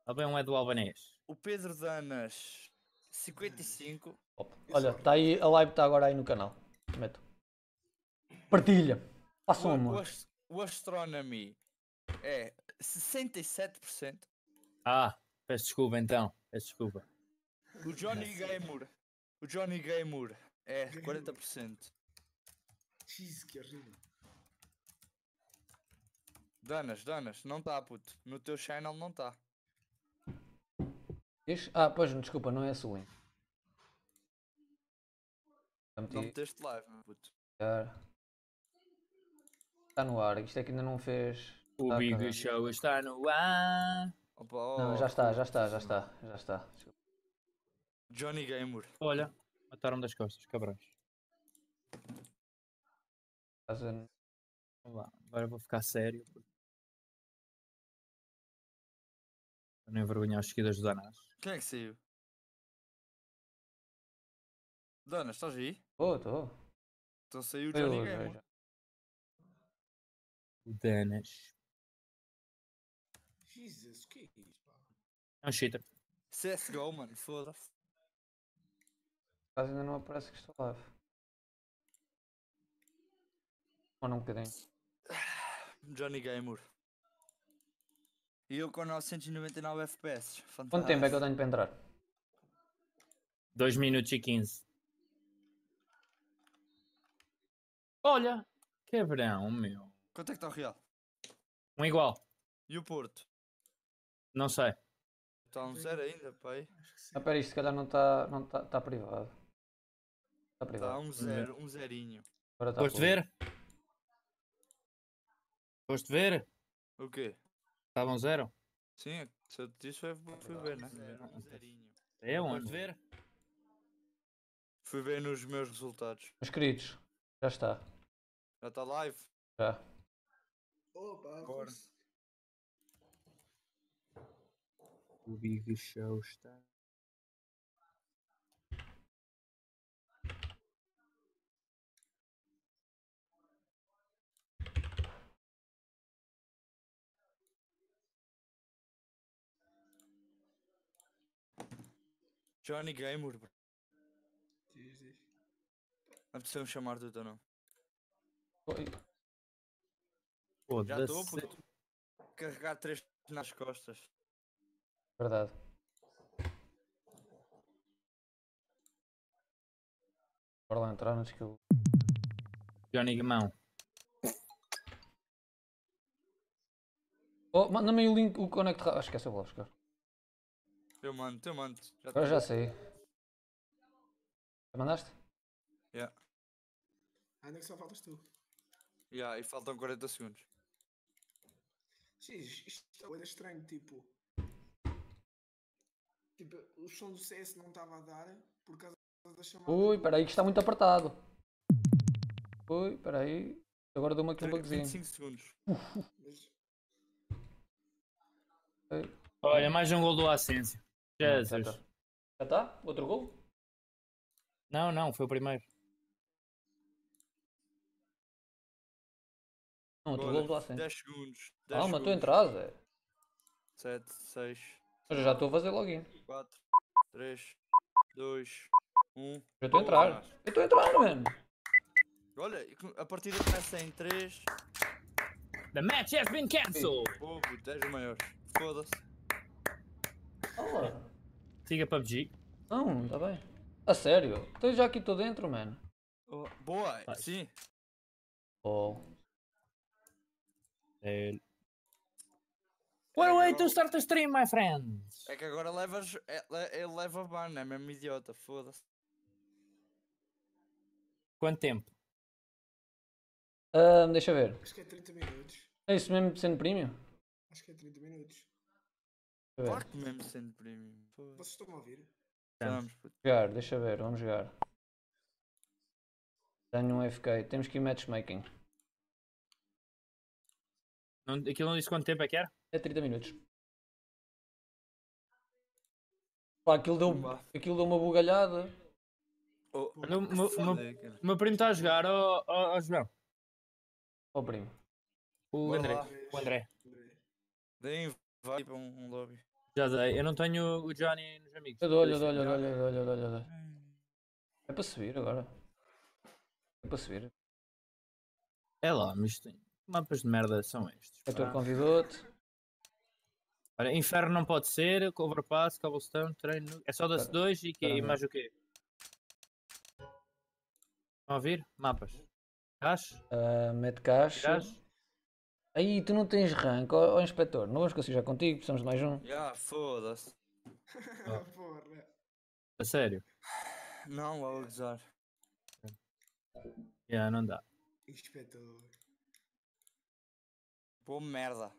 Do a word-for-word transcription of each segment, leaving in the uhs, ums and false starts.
Lá bem um é do Albanês. O Pedro Danas, cinquenta e cinco. Opa. Olha, está aí, a live está agora aí no canal. Meto. Partilha. Façam O, o, amor. ast- o Astronomy é sessenta e sete por cento. Ah, peço desculpa então. Peço desculpa. O Johnny Gamer, o Johnny Gamer é quarenta por cento. Jesus, que horrível. Danas, Danas, não está, puto. No teu channel não está. Diz? Ah, pois, desculpa, não é esse o link. Já meti- Não meteste live, meu puto. Está no ar, isto é que ainda não fez. O Está a Big carregar. Show está no ar. Opa, oh, Não, já está, já está, já putíssimo. está, já está. Johnny Gamer. Olha, mataram das costas, cabrões. Estás a- Vamos lá, agora vou ficar sério. Para não envergonhar os seguidores do Danas. Quem é que saiu? Danas, estás aí? Oh, estou. Então saiu o Foi Johnny hoje, Gamer. hoje. O Danas. Jesus, o que é isso, pá? É um cheater. C S G O, mano, foda-se. Quase ainda não aparece que estou live. Ou não um bocadinho. Johnny Gamer. E eu com novecentos e noventa e nove F P S. Fantástico. Quanto tempo é que eu tenho para entrar? dois minutos e quinze. Olha, quebrão, meu. Quanto é que está o Real? Um igual. E o Porto? Não sei. Está um zero ainda, pai. Acho que sim. Ah, pera, isto se calhar não está não tá, tá privado. Está Está privado. um zero, um zerinho. Agora tá Foste público. ver? Foste ver? O quê? Estavam zero? Sim, se eu te disse foi, fui ver, né? Um zerinho. É onde? Foste ver? Fui ver nos meus resultados. Meus queridos, já está. Já está live? Já. Opa, Agora. Rus- O Big Show está. Johnny Gamer, bro. diz, diz. Apeteceu-me chamar-te ou não? Oi. Já estou, Foda-se. puto. Carregar três nas costas. Verdade. Bora lá entrar antes que eu. Johnny Gamão. Oh, manda-me aí o link, o Connect. Ah, esquece, eu vou lá buscar. Eu mando, eu mando. Já Agora tô- já sei. Já mandaste? Yeah. Ah, ainda que só faltas tu. Yeah, e faltam quarenta segundos. Jesus, isto é coisa estranho, tipo. Tipo, o som do C S não estava a dar por causa da chamada. Ui, do- peraí que está muito apertado. Ui, peraí. Agora deu-me aqui um Tre- bugzinho. vinte e cinco segundos. Mas, Ui. Olha, mais um gol do Asensio. Já Jesus. está. Já está? Outro gol? Não, não, foi o primeiro. Não, outro Olha, gol do Ascenso. dez segundos. dez Calma, estou em segundos. atraso. É. sete, seis, Mas eu já estou a fazer login. quatro, três, dois, um. Já estou a entrar. Eu estou a entrar, mano. Olha, a partida começa em três. The match has been cancelled. Oh, puto, és o maior. Foda-se. Olá. Siga P U B G. Não, está bem. A sério? Estou já aqui estou dentro, mano. Oh, boa, Vai. sim. Oh. É. What a way to start a stream, my friends. É que agora levas. é- le- Ele leva ban, é mesmo idiota, foda-se. Quanto tempo? Ah, deixa eu ver. acho que é trinta minutos. É isso mesmo sendo premium? Acho que é trinta minutos. Deixa eu ver. Claro que mesmo sendo premium. Foda-se. Vocês estão a ouvir? Estamos, puto. Jogar, deixa eu ver, vamos jogar. Tenho um F K, temos que ir matchmaking. Não, aquilo não disse quanto tempo é que era? É trinta minutos. Pá, aquilo deu, Pumba. aquilo deu uma bugalhada. Oh, Olha, o meu- o meu- foda, cara. o meu primo está a jogar, ó ó, ó, João. Ó primo. O Bora André. lá. O André. André. Deem vai para um, um lobby. Já dei. Eu não tenho o Johnny nos amigos. Eu dou-lhe, eu dou-lhe, eu dou-lhe, eu dou-lhe, eu dou-lhe, eu dou-lhe. É para subir agora. É para subir. É lá, mas tem... mapas de merda são estes. O Heitor pá. convidou-te. Olha, Inferno não pode ser, Overpass, Cobblestone, treino. É só das Espera, dois e, que, espera e aí. mais o quê? Estão a ouvir? Mapas. Gás? Ah, mete caixa. Gás? Aí, tu não tens rank, ó, ó inspetor. Não vamos conseguir já contigo, precisamos de mais um. Já, foda-se. Porra. A sério? Não, vou gozar. Já, não dá. Inspetor. Pô, merda.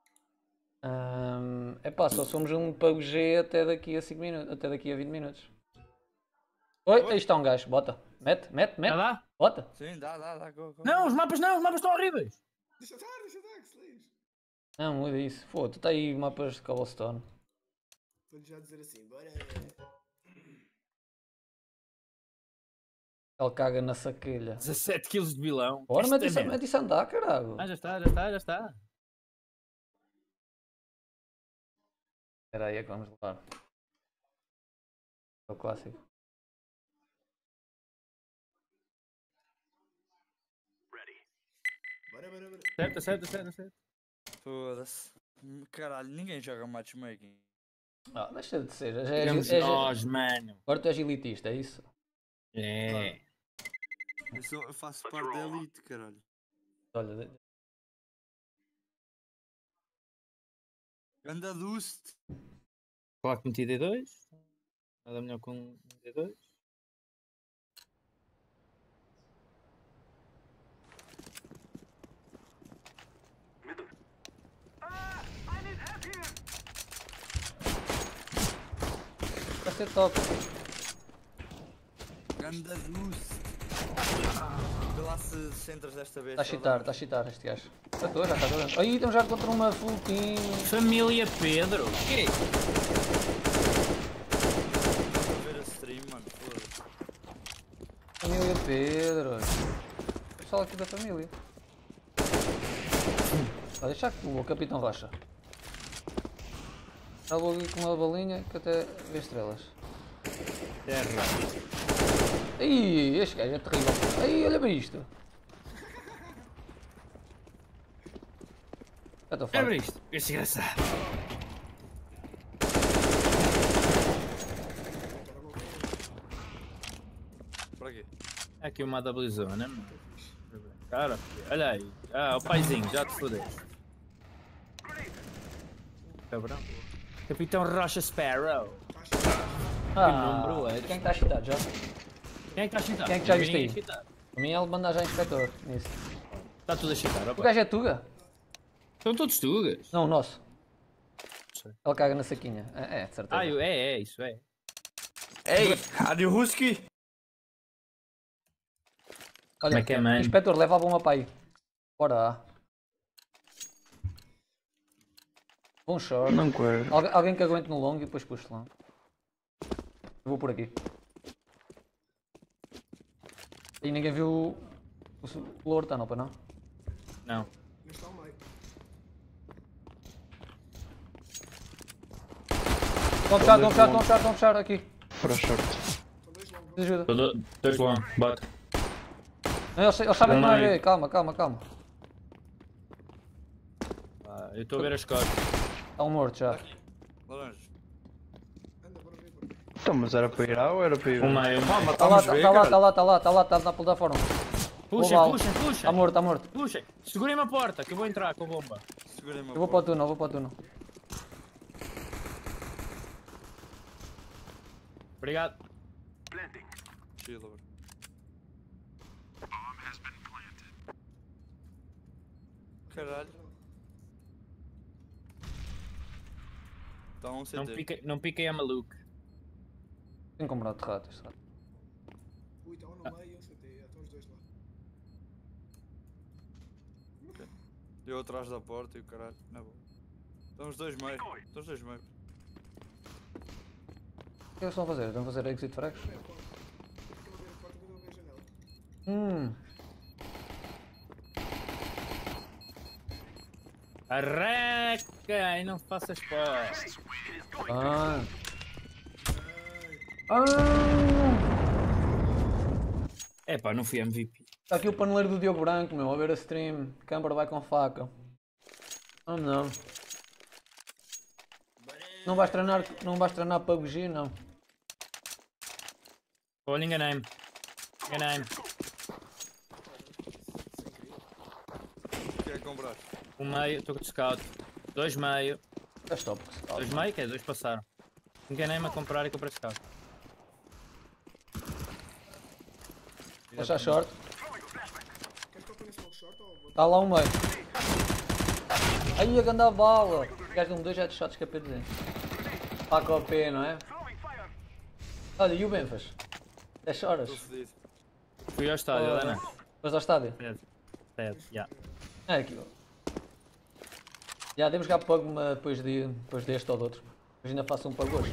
É pá, só somos um P U B G até daqui a cinco minutos, até daqui a vinte minutos. Oi, aí está um gajo, bota. Mete, mete, Já mete. dá? Bota. Sim, dá, dá, dá. Go, go, Não, go. os mapas não, os mapas estão horríveis. Deixa estar, deixa estar, que se lixe. Não, muda isso. Pô, tu tá aí mapas de cobblestone. Vou-lhe já dizer assim, bora. Ele caga na saquilha. dezassete quilos de vilão. Bora, Esta mete isso, merda. mete isso a andar, caralho. Ah, já está, já está, já está. Espera aí, é que vamos levar. É o clássico. Bora, bora, bora. Certo, certo, certo, certo. Foda-se. Hum, Caralho, ninguém joga matchmaking. Ah, deixa de ser. Já és, Temos és- nós, mano. agora tu és elitista, é isso? É. Eu, sou, eu faço parte da elite, caralho. Olha, de- Anda dust. Coloco meti D dois. Nada melhor com D dois. vai ser top. Anda dust. Vê lá se, se entras desta vez. Está a só chitar, dá. está a chitar este gajo. Já estou, já está dentro. Aí estamos já contra uma full team. Família Pedro. Que? Vou ver a stream, mano. Foda-se. Família Pedro. Pessoal aqui da família. Vai deixar que o Capitão Rocha. Já vou ali com uma balinha que até vê estrelas. Terra. Ih, este gajo é terrível. Aí, olha bem isto. Já estou É farto. para isto. Este desgraçado. Para quê? Há aqui uma W zona, mano. Cara, olha aí. Ah, o paizinho, já te fodeste. Cabrão. Capitão Rocha Sparrow. Ah, número é? quem é que está a chitar já? Quem é que está a chitar? Quem é que já Não vi viste aí? ninguém chitar. A mim ele manda já inspetor nisso. Está tudo a chitar, O opa. gajo é Tuga? São todos tugas. Não, o nosso. Sei. Ele caga na saquinha. É, é de certeza. Ah, eu- é, é, isso é. Ei, Rádio Husky! Olha, Como é que é, mano? inspetor, leva a bomba para aí. Bora lá. Bom short. Não quero. Algu alguém que aguente no longo e depois puxa lá. Eu vou por aqui. E ninguém viu o, o, o Lord não, para não? Não. Mas está ao meio. Estão a fechar, estão a fechar, estão a fechar, estão a fechar aqui. Para short. São dois longos. Preciso de ajuda. Todo- Dois long, bota. Não, eles, eles sabem que Não, não é não. ver. Calma, calma, calma. Ah, eu estou a ver as costas. Está um morto já. Laranja. Anda, bora ver, bora ver. Então, mas era para ir A ou era para ir Um B? meio. Calma, Está lá, estamos a ver, está lá, está caralho. lá, está lá, está lá, está na plataforma. Puxem, Oval. puxem, Está puxem. morto, está morto. Puxem. Segurem-me a porta que eu vou entrar com a bomba. Segurem-me a Eu vou para o porta. túnel, vou para o túnel. Obrigado. Chila, bro. Caralho. Então, Não, C T. piquem, não piquem a maluco. Tenho comprado de rato este rato. Ui, está um no meio, C T. Estão os dois lá. Eu atrás da porta e o caralho. Não, bom. Estão os dois meio. Estão os dois meio. O que eles estão a fazer? Estão a fazer exit frags? Fica a ver a porta, vou ver a janela. Hum. Arreca e não faças pó. Ah. Ah. É pá, não fui M V P. Está aqui o paneleiro do Diogo Branco, meu, a ver a stream. Câmara vai com faca. Oh não. Não vais treinar, não vais treinar P U B G, não. Olha, enganei-me. Enganei-me. O que é que comprar? Um meio, estou com o scout. Dois meio. Estás top. Dois meio, que é? Dois passaram. Enganei-me a comprar e comprei scout. Deixa a short. Queres que eu ponha smoke short ou vou? Está lá um meio. Aí a ganda bala. O gajo deu-me dois headshots que é para dizer. Paca o P, não é? Olha, e o Benfas? dez horas. Estou fodido. Fui ao estádio, Oh. Ana. Depois ao estádio? Sede. Sede, já. É aquilo. Já, devo jogar Pug depois, de, depois deste ou de outro. Mas ainda faço um Pug hoje.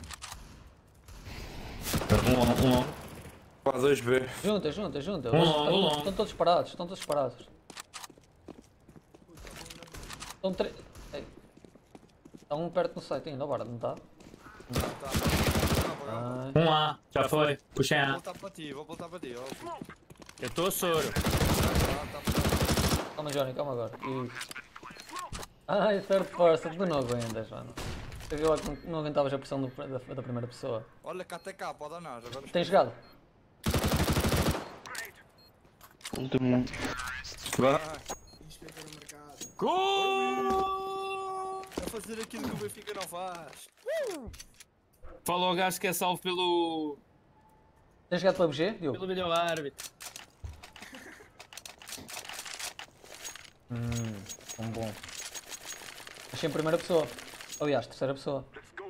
Um longo, um longo. Pá, dois B. Junta, junta, junta. Um Eles longo, um estão, longo. estão todos parados, estão todos parados. Estão três. Está um perto no site ainda, bora, não está? Ah, Um A, já foi. Puxei Vou A. voltar para ti, vou voltar para ti. ó. Eu estou a soro. Tá, tá, calma, Johnny, calma agora. Isso. Ai, third person, tu não aguentas, mano. Eu vi logo que não- não aguentavas a pressão do- da, da primeira pessoa. Olha, K T K, pode danar. Agora Tens jogado? Último. Vai. Isto fica no mercado. Gol! A fazer aquilo que o Benfica não faz. Fala ao gajo que é salvo pelo. Tens jogado P U B G, Diogo? pelo vídeo árbitro. Hum, um bom. Achei em primeira pessoa. Aliás, terceira pessoa.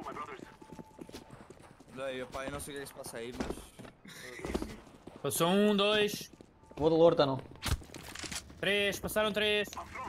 Daí, pá, eu não sei o que é que se passa aí, mas. Passou um, dois, Vou do Lord, não. três, passaram três.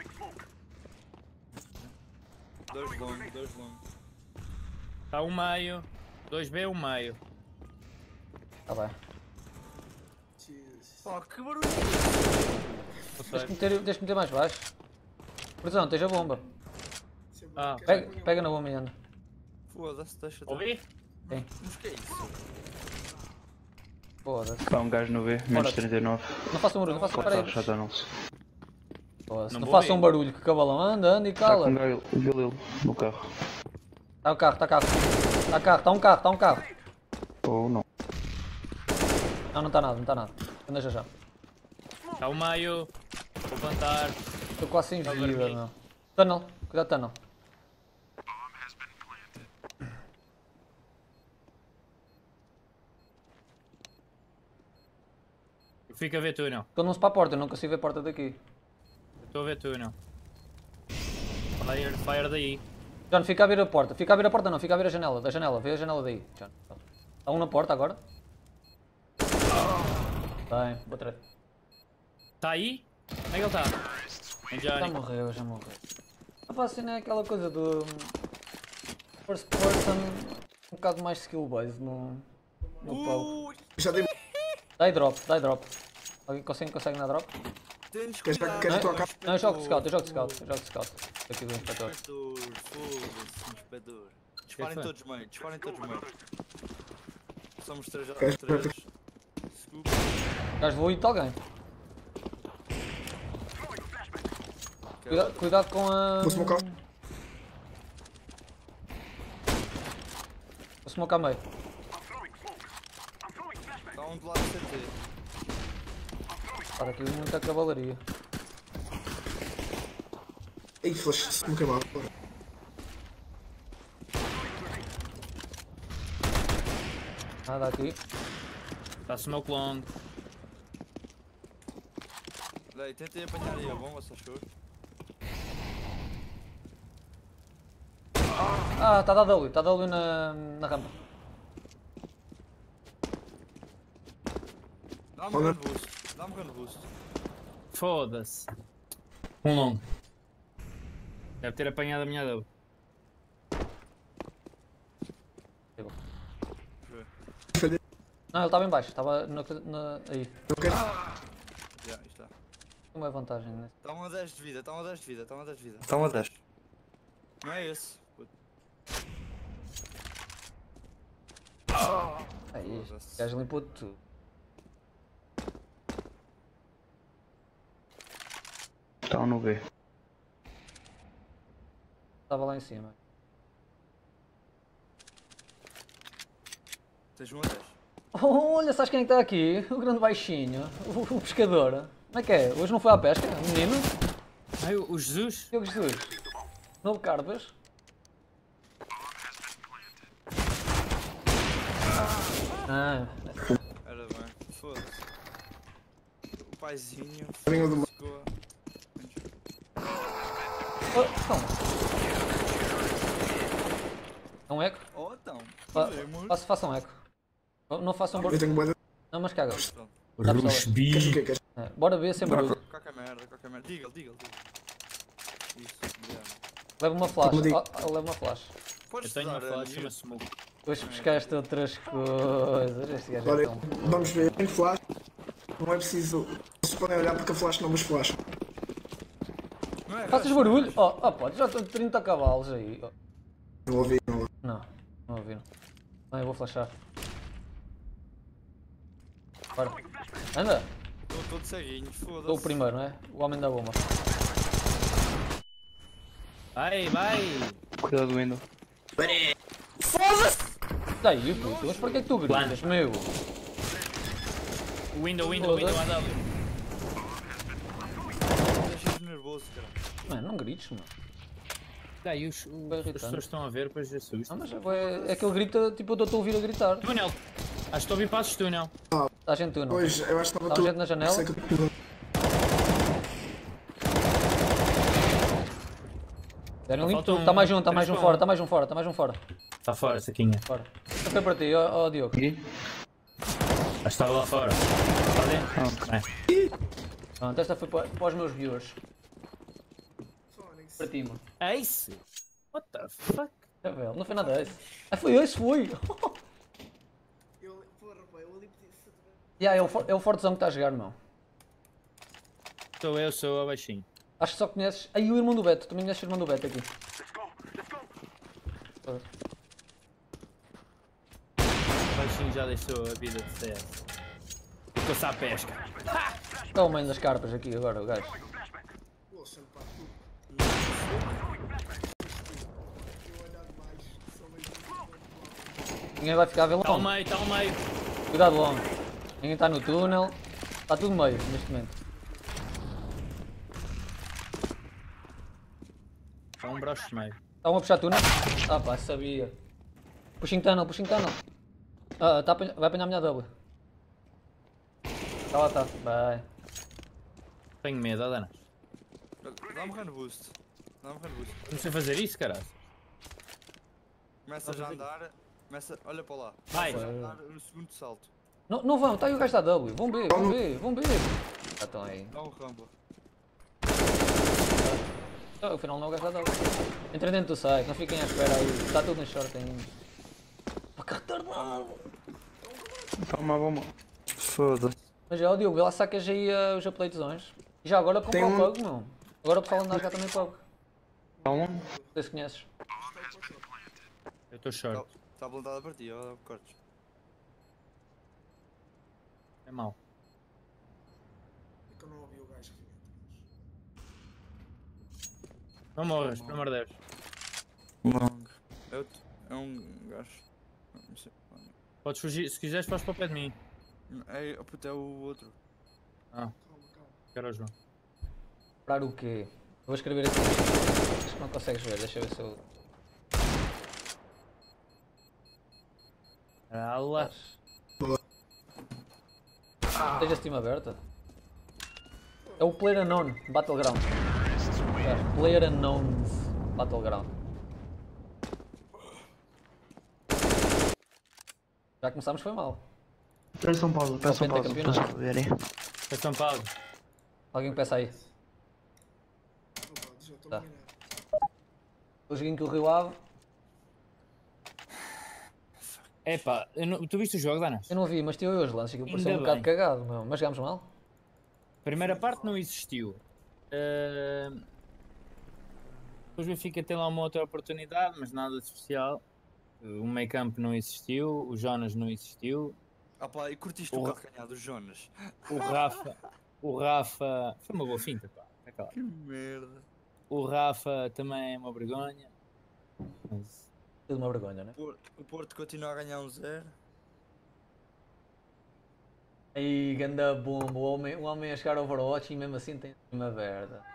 Dois longos, dois longos. Está um meio. dois B, um meio. Tá bem. Jesus. Pá, que barulho! Não Tens sei. que meter, tens que meter mais baixo. Produção, tens a bomba. Isso é bom. Ah, Queres que eu Pega, ponha pega um? na bomba e anda. Foda-se, deixa. Ouvi? Mas que é isso? Foda-se. Pá, um gajo no B, menos trinta e nove. Não façam barulho, não façam Tá, barulho. já tá não-se. Foda-se, Não Não vou façam ver. barulho, que cabalão. Anda, anda e Está com cala. um gajo, Galil, no carro. Tá o carro, tá carro. Tá carro, tá um carro, tá um carro. Ou não. Não, não tá nada, não tá nada. Anda já já. Está um meio. Vou plantar. Estou quase sem Tá vida, vermelho. meu. Tunnel, cuidado, tunnel. Fica a ver túnel. Estou-se para a porta, eu não consigo ver a porta daqui. Estou a ver túnel. Fire, fire daí. John, fica a ver a porta. Fica a ver a porta não, fica a ver a janela. Da janela, vê a janela daí. John. Está um na porta agora? Bem, boa treta. Está aí? Onde é que ele está? É Já Johnny. morreu, já morreu. A vacina é aquela coisa do first person um bocado mais skill based no, no poke. Já dei. Dai drop, dai drop. Alguém consegue, consegue na drop? Tens Queres- cuidado, queres com o trocar? Não, eu jogo de inspetor. scout, eu jogo de scout, eu jogo de scout. Aqui do inspetor. Inspetor, foda-se, inspetor. Disparem foi? todos meio, disparem todos meio. Somos três a Queres- três. Desculpa. Gajo vou ir de alguém. Cuida, cuidado com a. Vou smocar. Vou smocar meio. Está um do lado do C T. Para aqui muita cavalaria. Ei, flash, me queimava. Bora. Nada aqui. Está smoke long. Daí, tentei apanhar aí a bomba, se achou? Ah, está a W, está a W na, na rampa. Dá-me um Olha. gun boost, dá-me um gun boost. Foda-se. Um longo. Deve ter apanhado a minha W. Não, ele estava em baixo, estava na, na, aí. Eu quero. Já, aí está. Uma vantagem, né? Está um a dez de vida, está um a dez de vida, está um a dez de vida. Está um a dez. Não é esse. puto. Aí, o Foda-se. gajo limpou tudo. Estão no B. Estava lá em cima. Tens um a dez. Olha, sabes quem é que está aqui? O grande baixinho, o, o pescador. Como é que é? Hoje não foi à pesca? O menino? Ai, o o Jesus? Diogo Jesus. Novo Carpas. Ah, Era bem. Foda-se. O paizinho. Vinha do- ficou a- oh, calma. É um eco? Oh, então. Fa Podemos. faça, faça um eco. Não, não façam barulho. Eu tenho boa. Não, mas caga. Pronto. Dá para Queres o Rusbi. quê? Queres? É, bora ver sem barulho. Qualquer merda, qualquer merda. Diga-lhe, diga-lhe. diga-lhe. Isso, yeah. Leva uma flash. Como digo. Oh, oh, leva uma flash. Eu Podes tenho uma estudar, flash, eh, chama-se Smoke. Depois pescaste outras coisas. Este gajo é Olha, tão... vamos ver. Tem flash. Não é preciso. Vocês podem olhar porque a flash não vos flash. Não é Faças rush, barulho? Oh, oh pode, já estão trinta cavalos aí. Oh. Não ouvi, não ouvi. Não, não ouviram. Não, eu vou flashar. Bora. Anda! Estou todo ceguinho, foda-se. Sou o primeiro, não é? O homem da bomba. Vai, vai. Cuidado, window. Daí, puto, mas porquê que tu gritas, meu? Window, window, window, A W. Deixas-me nervoso, cara. Mano, não grites, mano. Daí os, os, Bem as irritante. pessoas estão a ver, depois assustam. Não, mas é, é que ele grita, tipo, eu estou a ouvir a gritar. Túnel. Acho que estou a ouvir passos túnel. Está a gente tu, não? Pois, eu acho que estava Está tudo. gente na janela? Sei que eu tenho- Deram limpo Falta tudo. um- Está mais um, está mais um três fora, para está mais um fora, está mais um fora. Está fora, saquinha. Fora. Foi para ti, ó ó, Diogo. Aqui? Acho que estava lá fora. Está dentro? Bem. Pronto, esta foi para, para os meus viewers. Para ti, mano. Ace? What the fuck? É, velho, não foi nada esse. Ah, foi esse, foi! Eu, porra, pá, eu ali pedi. yeah, é, o, for- é o fortezão que está a jogar, meu. Sou eu, sou eu, baixinho. Acho que só conheces. Aí o irmão do Beto, também conheces o irmão do Beto aqui. O baixinho já deixou a vida de C S. Ficou-se à pesca. Está o mãe das carpas aqui agora, o gajo. Poxa, pá, tu. Eu olhar demais. Só meio. Ninguém vai ficar a ver Está ao longe. meio, está ao meio. Cuidado longe. Ninguém está no túnel. Está tudo meio neste momento. Está um broche meio. Está um a puxar túnel? Ah pá, sabia. Pushing tunnel, pushing tunnel. Ah, tá, a apanhar- vai apanhar a minha W. Tá lá, tá. Vai. Tenho medo, ó danas. Dá-me run boost. Dá-me run boost. Não sei fazer isso, caralho. Começa já a andar. Começa. Olha para lá. Vai. Começa a andar no segundo salto. Não, não vão, está aí o gajo da W. Vão B, vão B, vão B. Já estão aí. Dá um rambo. Ah, afinal não é o gajo da W. Entra dentro do site, não fiquem à espera aí. Está tudo no short ainda. Pá, que retardado. Toma a bomba. Foda-se. Mas já, ó Diogo, vê lá sacas aí uh, os updatezões. E já agora compra Tem o um- Pug, meu. Agora o pessoal anda a jogar também Pug. Calma. Não sei se conheces. Eu estou short. Está plantada para ti, ó, cortes. É mau. É que eu não ouvi o gajo que vinha atrás. Não morras, pelo amor de Deus. Long. É, outro- é um gajo. Não sei. Podes fugir, se quiseres, vais para o pé de mim. É, oh, puto, é o outro. Ah, Calma, calma. quero o João. Parar o quê? Vou escrever aqui. Acho que não consegues ver, deixa eu ver se eu. Ala. Esteja Steam aberta. É o Player Unknown Battleground. É, Player Unknowns Battleground. Já começámos, foi mal. Peçam pausa, peçam Ao pausa. pentacampeonato. Peçam verem. São Paulo. Alguém peça aí. Opa, já estou Tá. a minar. O joguinho que o Rio Ave. Epá, eu não- tu viste o jogo, Danas? Eu não vi, mas tive hoje lances que pareceu um Ainda bocado bem. cagado, meu. Mas jogámos mal? Primeira parte não existiu. Uh... Depois o Benfica tem lá uma outra oportunidade, mas nada de especial. O meio campo não existiu, o Jonas não existiu, Ah pá, e curtiste O- o calcanhar do Jonas? o Rafa. O Rafa. Foi uma boa finta, pá. É claro. Que merda. O Rafa também é uma vergonha. Mas Tudo uma vergonha, né? Por- O Porto continua a ganhar um zero. Aí, ganda bomba, o homem, o homem a jogar Overwatch e mesmo assim tem uma merda.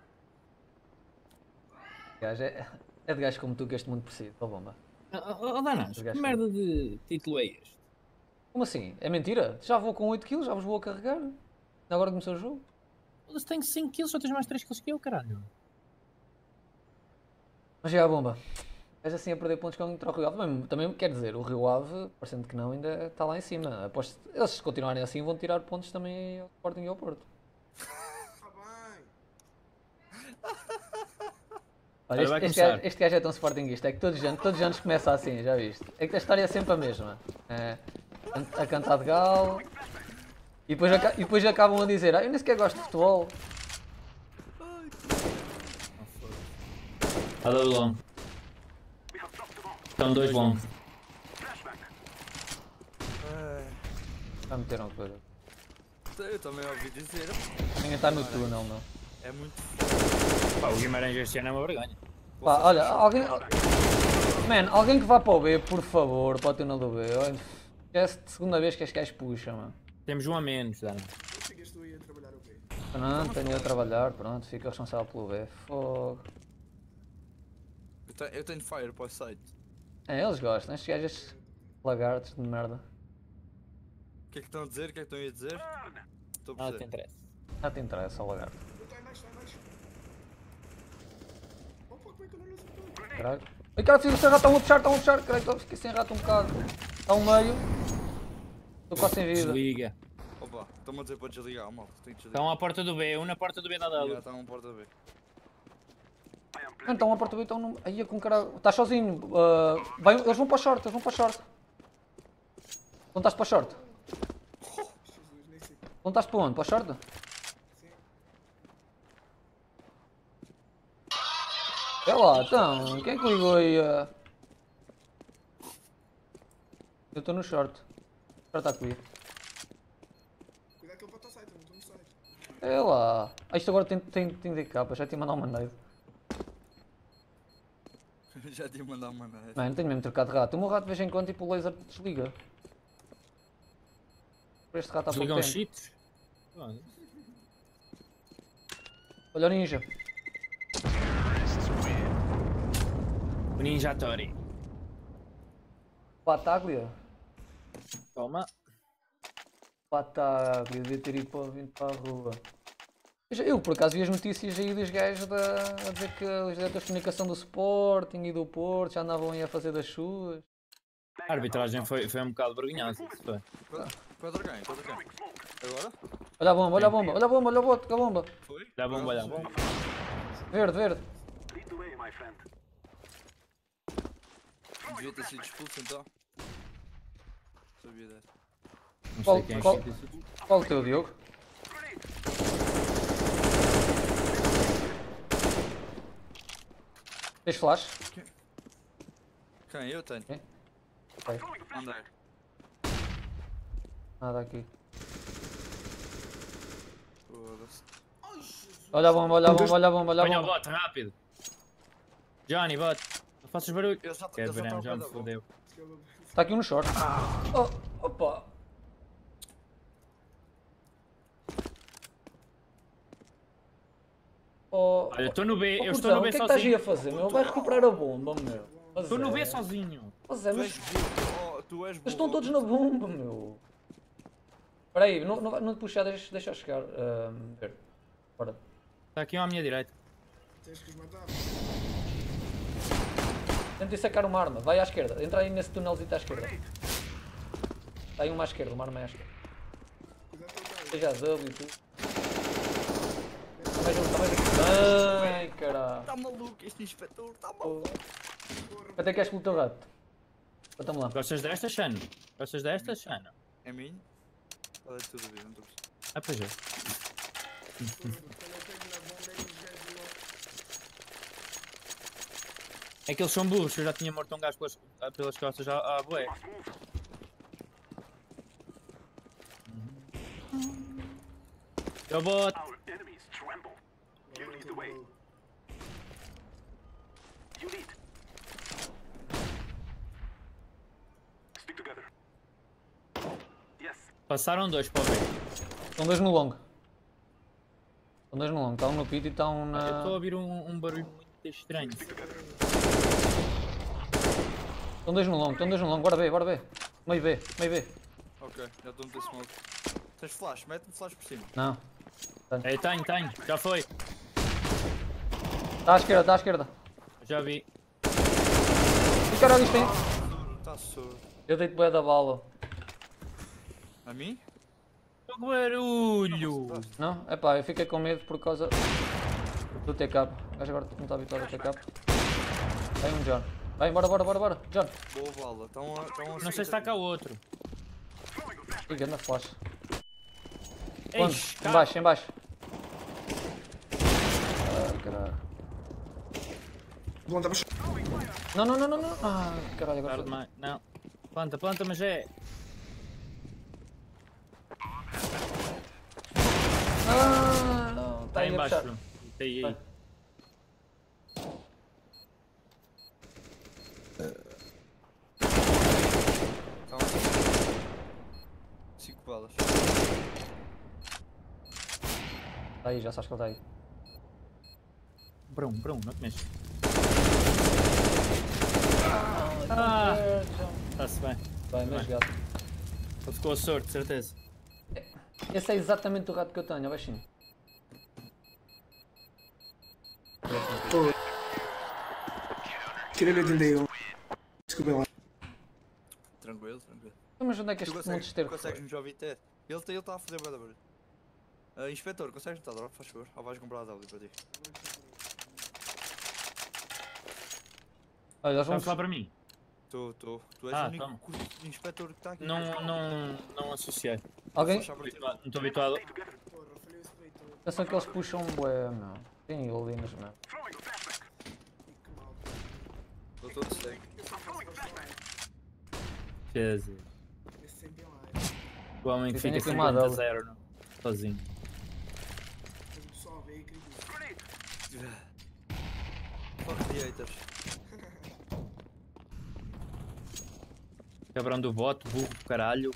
Gajo é, é de gajo como tu que este mundo precisa, ó bomba. Oh, oh, Danas, Os que gajos merda de título é este? Como assim? É mentira? Já vou com oito kills, já vos vou a carregar. Agora começou o jogo. Foda-se, tenho cinco kills, só tens mais três kills que eu, caralho. Mas já a bomba. És assim a perder pontos contra o Rio Ave. Também, também quer dizer, o Rio Ave, parecendo que não, ainda está lá em cima. Aposto, eles se continuarem assim vão tirar pontos também ao Sporting e ao Porto. Tá bem. Olha, Olha, este, vai este, começar. gajo, este gajo é tão sportinguista, é que todos os anos, todos os anos começa assim, já viste? É que a história é sempre a mesma. É, a cantar de galo e depois, aca- e depois acabam a dizer, ah, eu nem sequer gosto de futebol. Olha o long. Estão dois long. Ai, Já meteram coisa. eu também ouvi dizer. Ninguém está no túnel, não. É muito. Pá, o Guimarães este ano é uma vergonha. Pá, olha, alguém. Man, alguém que vá para o B, por favor, para o túnel do B. Olha, é a segunda vez que este gajo puxa, mano. Temos um a menos, Danas. Eu sei que estou aí a trabalhar o quê? Pronto, tenho a trabalhar, pronto, fica responsável pelo B. Fogo. Eu tenho, eu tenho fire para o site. É, eles gostam, estes gajos, estes lagartos de merda. O que é que estão a dizer? O que é que estão a dizer? Estou a Nada te perceber. interessa. Já te interessa, o lagarto. Eu estou em baixo, estou em baixo. Opa, como é que eu não acertou? Caralho. Ai, cara, fiz sem rato, estão a puxar, estão a puxar. Caralho, estou a ficar sem rato um bocado. Está um meio. Estou quase sem vida. Desliga. Opa, estão-me a dizer para desligar, mal. Tenho que desligar. Estão à porta do B, um na porta do B da Já W. está um porta B. Mano, estão a porta B, estão no. Aí, com cara. Estás sozinho. ah, vai- eles vão para o short, eles vão para o short. Onde estás para o short? Jesus, nem sei. Onde estás para onde? Para o short? Sim. É lá, então. Quem é que ligou aí? ah? Eu estou no short. O short está comigo. Cuidado que ele pode estar site, eu não estou no site. É lá. Ah, isto agora tem, tem, tem de capa, já te mandar uma nade. Já tinha mandado uma nada. Mano, tenho mesmo trocado de rato. O meu rato de vez em quando tipo o laser desliga. Por este rato há pouco Desligam os tempo. cheats. Pronto. Olha o ninja. O Ninja Tori. Pataglia. Toma. Pataglia, devia ter ido para, vindo para a rua. Eu, eu, por acaso vi as notícias aí dos gajos da, a dizer que os diretores de comunicação do Sporting e do Porto já andavam aí a fazer das suas. A arbitragem foi, foi um bocado vergonhosa. Isso foi. Contra quem? Contra quem? Agora? Olha a bomba, olha a bomba, olha a bomba, olha a bota, a bomba. Foi? Dá bomba, dá bomba. Verde, verde. Devia ter sido expulso então. Sabia dessa. Não Qual- sei quem é qual- que disse. Qual o teu, Diogo? Tens flash? Quem? Eu tenho. Quem? Ok. André. Nada aqui. Foda-se. Olha a bomba, olha a bomba, olha a bomba, olha a Apanha o bomba. bot, rápido. Johnny, bot. Não faças barulho. Eu já Quer ver, já me fodeu. Está aqui um no short. Oh, opa. Oh, Olha, estou no B, oh, eu estou Cusão, no o B que é que estás aí sozinho. a fazer, meu? Vai recuperar a bomba, meu. Mas Estou no é. B sozinho. Mas é, Tu mas és burro. Oh, tu és burro. eles estão todos na bomba, meu. Espera aí, não, não, vai- não te puxar, deixa, deixa eu chegar. ahm, ver. Bora. Está aqui um à minha direita. Tens que os matar. Tenta sacar uma arma, vai à esquerda. Entra aí nesse túnelzinho à esquerda. Está aí uma à esquerda, uma arma é à esquerda. Cuidado que ele está aí. Seja a W e tudo. Está mais um, está mais um. Ai, caralho. Está maluco este inspetor, está maluco. Até queres pelo teu gato. Bota-me lá. Gostas desta, Xano? Gostas desta, Xano? É minho? Olha tudo a ver, não estou a perceber. Ah, pois é. Quando eu pego na bomba, eles gajos logo. É que eles são burros, eu já tinha morto um gajo pelas, pelas costas à, à bué. Eu boto. Passaram dois para o B. Estão dois no long. Estão dois no long. Está um no pit e está um Eu estou a na... ouvir um, um barulho muito estranho. Estão dois no long, estão dois no long. Bora B, bora B. Meio B, meio B. Ok, já estou a meter smoke. Tens flash? Mete-me flash por cima. Não. Ei, tenho, tenho, já foi. Está à esquerda, está à esquerda. Já vi. E caralho, isto tem... Está surdo. Eu dei-te bué da bala. A mim? Que barulho! Não? É pá, eu fiquei com medo por causa do T K. O gajo agora não está habituado a T K. Tem um John. Vai, bora, bora, bora, bora. John. Boa bala. Estão a, estão a Não sei se está cá outro. Ih, anda flash. Ei, Onde? cá. Em baixo, em baixo. Ah, caralho. Bom, estamos. Não, não, não, não, não. Ah, caralho, agora Tarde foi. demais. Não. Planta, planta, mas é. Ah, não. Está Está aí em a baixo. puxar. Está aí, aí. Estão a cinco balas. Está aí, já sabes que ele está aí. Brum, brum, não te mexes. Ah! Está-se bem. Vai, mas Bem. gato. Ele ficou a sorte, certeza. Esse é exatamente o rato que eu tenho, ó baixinho. Tirei oitenta e um. Desculpem lá. Tranquilo, tranquilo. Mas onde é que Tu este monte de consegues, esterco foi? consegues-me já ouvir ter? Ele está ele tá a fazer bué da barulho. Uh, inspetor, consegues me dar drop, faz favor? Ou vais comprar a W para ti? Olha, eles vão... Vamos falar para mim? Tu, tu, tu és Ah, o único toma. curso de inspetor que está aqui. Não, não, não associei. Alguém? Faz favor, Não estou habituado. Pensa que eles puxam bué, meu. Tem golinas, meu. Estou todo cego. Jesus. O homem que Tem fica aqui uma cinquenta a adulta. zero, não? Sozinho. Fuck the haters. Cabrão do voto, burro do caralho.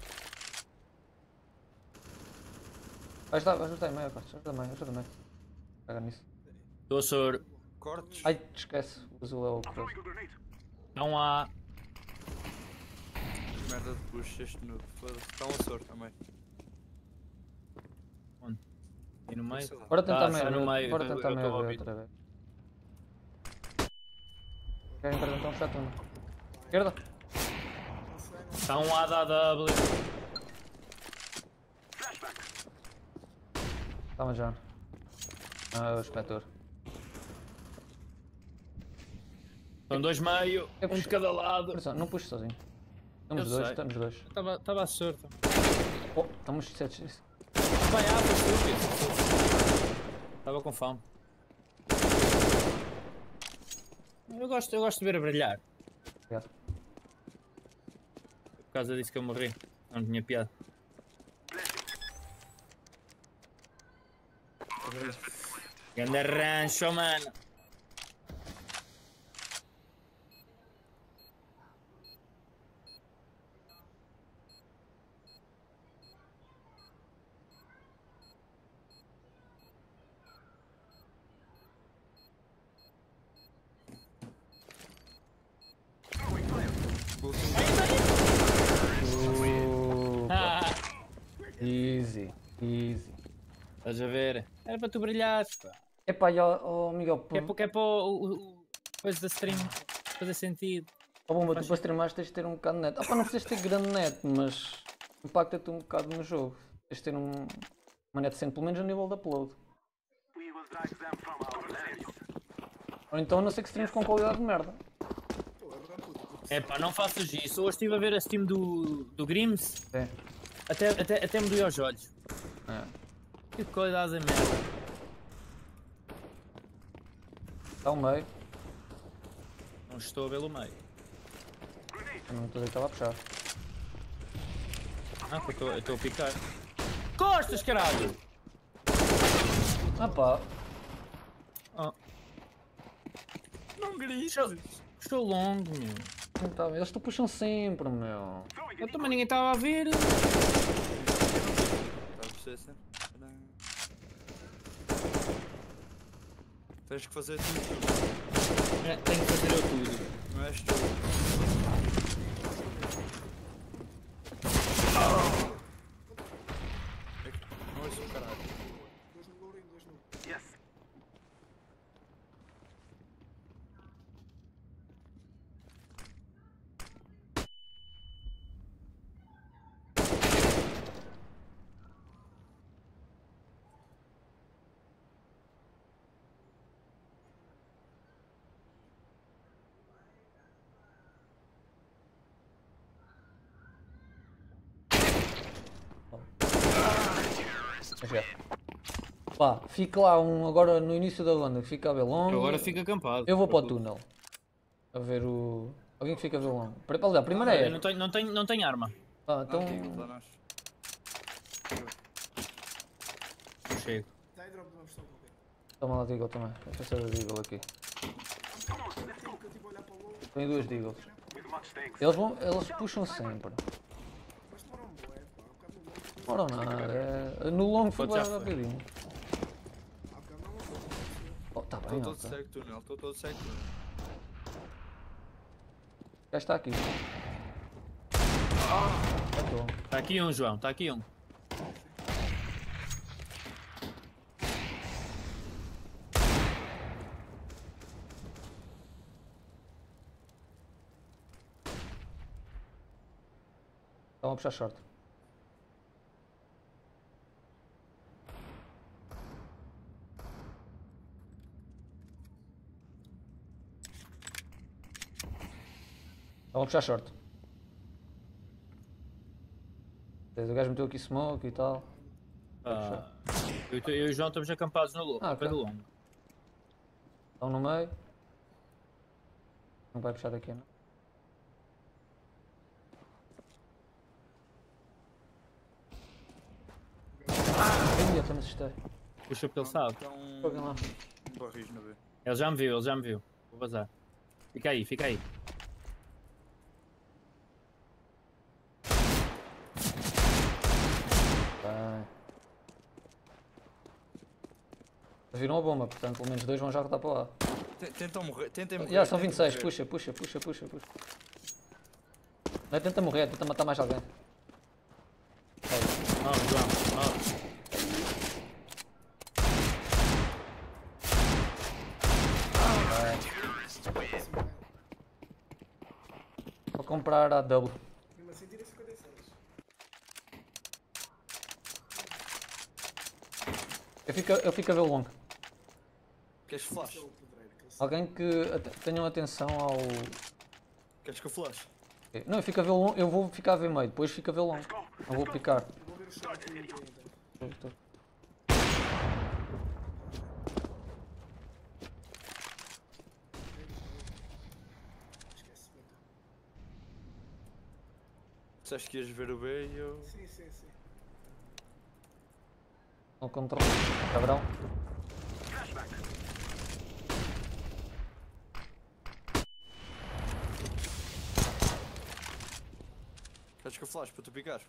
Vais dar, vais dar meio, Cortes. Ajuda meio, ajuda meio. Caga nisso. Estou a sor. Cortes. Ai, esquece. O azul é o que. Não há. Merda de push, este noob. Foda-se. Está um sorte também. E no meio. Sei lá. Bora tentar Ah, está meio, no meio, bora eu- tentar eu meio estou a ver ouvir. outra vez. Querem entrar então, fechar tudo. Esquerda. Está um A da W. Calma já. Ah, o inspetor. São dois meio, Eu um de puxo. cada lado. Olha só, não puxes sozinho. Estamos Eu dois, sei. estamos dois. Estava à sorte. Oh, estamos sete. Vai, ah, foi estúpido. Estava com fome. Eu gosto, eu gosto de ver a brilhar. Obrigado. Por causa disso que eu morri. Não tinha piada. Ganda rancho, mano. Ah, Easy, easy. estás a ver? Era para tu brilhares, pá. Epá, e ó, ó, Miguel, Que é, pô, para- que é para o, o, o coisa da stream fazer sentido. ó, Bomba, tu para streamar tens de ter um bocado de net. Ah pá, não precisas ter grande net, mas impacta-te um bocado no jogo. Tens de ter um, uma net decente, pelo menos a nível de upload. Ou então a não ser que streams com qualidade de merda. É pá, não faças isso. Hoje estive a ver a stream do, do Grims. É. Até, até, até me doeu aos olhos. É. Que coisa a merda. Está ao meio. Não estou a vê-lo meio. Eu não estou a estava a puxar. Ah, que eu estou a picar. Costas, caralho! Ah pá, Oh, Não grites. estou longo, meu. não tá, eles te puxam sempre, meu. Eu também ninguém estava a ver. Está a perceber sempre? Tens que fazer tudo. É, tenho que fazer eu tudo. Não és tu. É que não és um caralho. Dois no Lourinho, dois no. Deixa eu ver. Pá, fica lá um agora no início da ronda que fica a ver longo. Eu agora fico acampado. Eu vou para o túnel. A ver o. Alguém que fica a ver longo. Aliás, a primeira é. Eu não tenho, não tenho, não tenho arma. Ah, então. Não, digo, lá nós. Não chego. Dá aí drop de uma versão qualquer. Toma lá Deagle também. Deixa eu ser a Deagle aqui. Que eu tipo a olhar para o logo, Tem duas Deagles. Eles vão. Eles puxam sempre. mas demoram um bué, pá. Há bocado no logo. Não demora nada. É... No longo foi Pode já bem foi. rapidinho. Há bocado não, não. Oh, tá Estou bem, todo ok. cego túnel, estou todo cego túnel. Já está aqui. Já estou. Está aqui um, João. Está aqui um. Estão a puxar short. Estão a puxar short. O gajo meteu aqui smoke e tal. Ah, eu, e tu- eu e o João estamos acampados no longo. Ah, ao pé ok. do longo. Estão no meio. Não vai puxar daqui, não? Ai, eu também assustei. Puxa porque ele sabe. Joguem lá. Um barris no B. Ele já me viu, ele já me viu. Vou vazar. Fica aí, fica aí. Bem. Viram a bomba, portanto pelo menos dois vão já rodar para lá. Te- Tentam morrer, tentem morrer. Já, são tentem vinte e seis, morrer. puxa, puxa, puxa, puxa, puxa. Não é tenta morrer, tenta matar mais alguém. Oh, João. Oh. Vou comprar a double. Mesmo assim, tira cinquenta e seis. Eu fico, eu fico a ver o longo. Queres flash? É o pedreiro, que ele sabe. Alguém que ate- tenham atenção ao. Queres que eu flash? Não, eu fico a ver o longo, eu vou ficar a ver meio, depois fico a ver o longo. Não vou picar. Eu vou ver o shot que ele tem então. Esquece, bota. Disseste que ias ver o B e eu. Sim, sim, sim. No controle. Cabrão. Queres que eu flash para tu picar?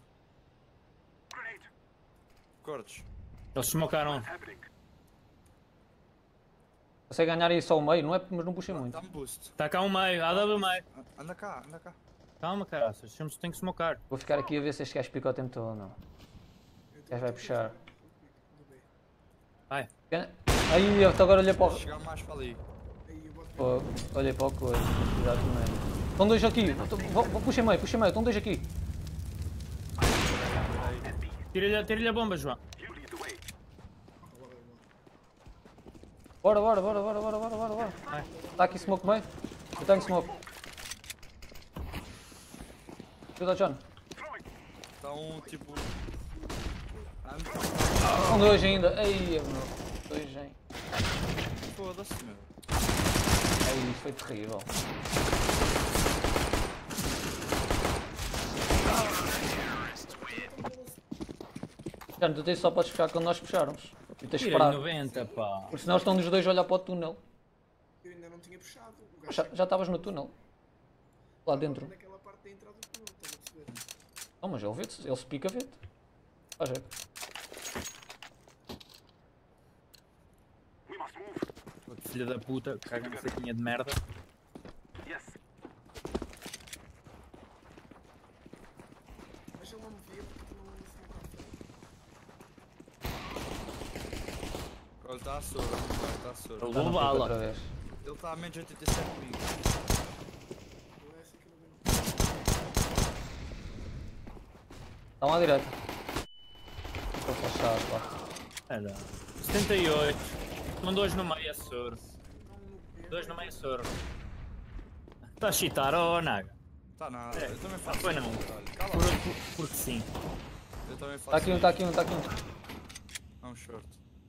Cortes. Eles smocaram. Você ganhar aí só o meio, não é? Mas não puxem muito. Dá-me boost. Está cá um meio, A W meio. Anda cá, anda cá. Calma, caraças. Deixa-me- Tenho que smocar. Vou ficar aqui a ver se este gajo pica o tempo todo ou não. Eu O gajo vai puxar. do B. Vai. Aí, eu agora olhei para o. Chegar mais para ali. Aí eu boto Pô, olhei para o coisa. Exatamente. Estão dois aqui. Vou- vou- Puxem meio, puxem meio. Estão dois aqui. Tira-lhe tira a bomba, João. Bora, bora, bora, bora, bora, bora, bora, bora. Vai. Está aqui smoke meio. Eu tenho smoke. Ajuda, John. Está um tipo. São dois ainda. Ei, meu. Dois, hein. Foda-se, meu. Ai, isso foi terrível. Já, tu tens só podes puxar quando nós puxarmos. E tens de Tira esperar. noventa, pá. Porque senão estão os dois a olhar para o túnel. Eu ainda não tinha puxado. O gajo Já já estavas no túnel. Lá dentro. naquela parte da entrada do túnel, estás a perceber? Não, mas ele vê-te, ele se pica vê-te. Faz jeito. Filha da puta, caga na saquinha de merda. Mas ele não me via porque tu não se não Olha, está a soro, está a soro. Eu Já não vou pica bala. outra vez. Ele está a menos oitenta e sete comigo. não é assim que eu não vejo. Estão à direita. Estou fechado, pá. Olha, setenta e oito. Com dois no meio é soro. Dois no meio é soro. Está a chitar, oh Naga. Está nada, É. eu também Ah, faço. foi não. Caralho, cala Por, por, porque sim. Eu também faço. Está aqui um, está aqui um, está aqui um. É um short.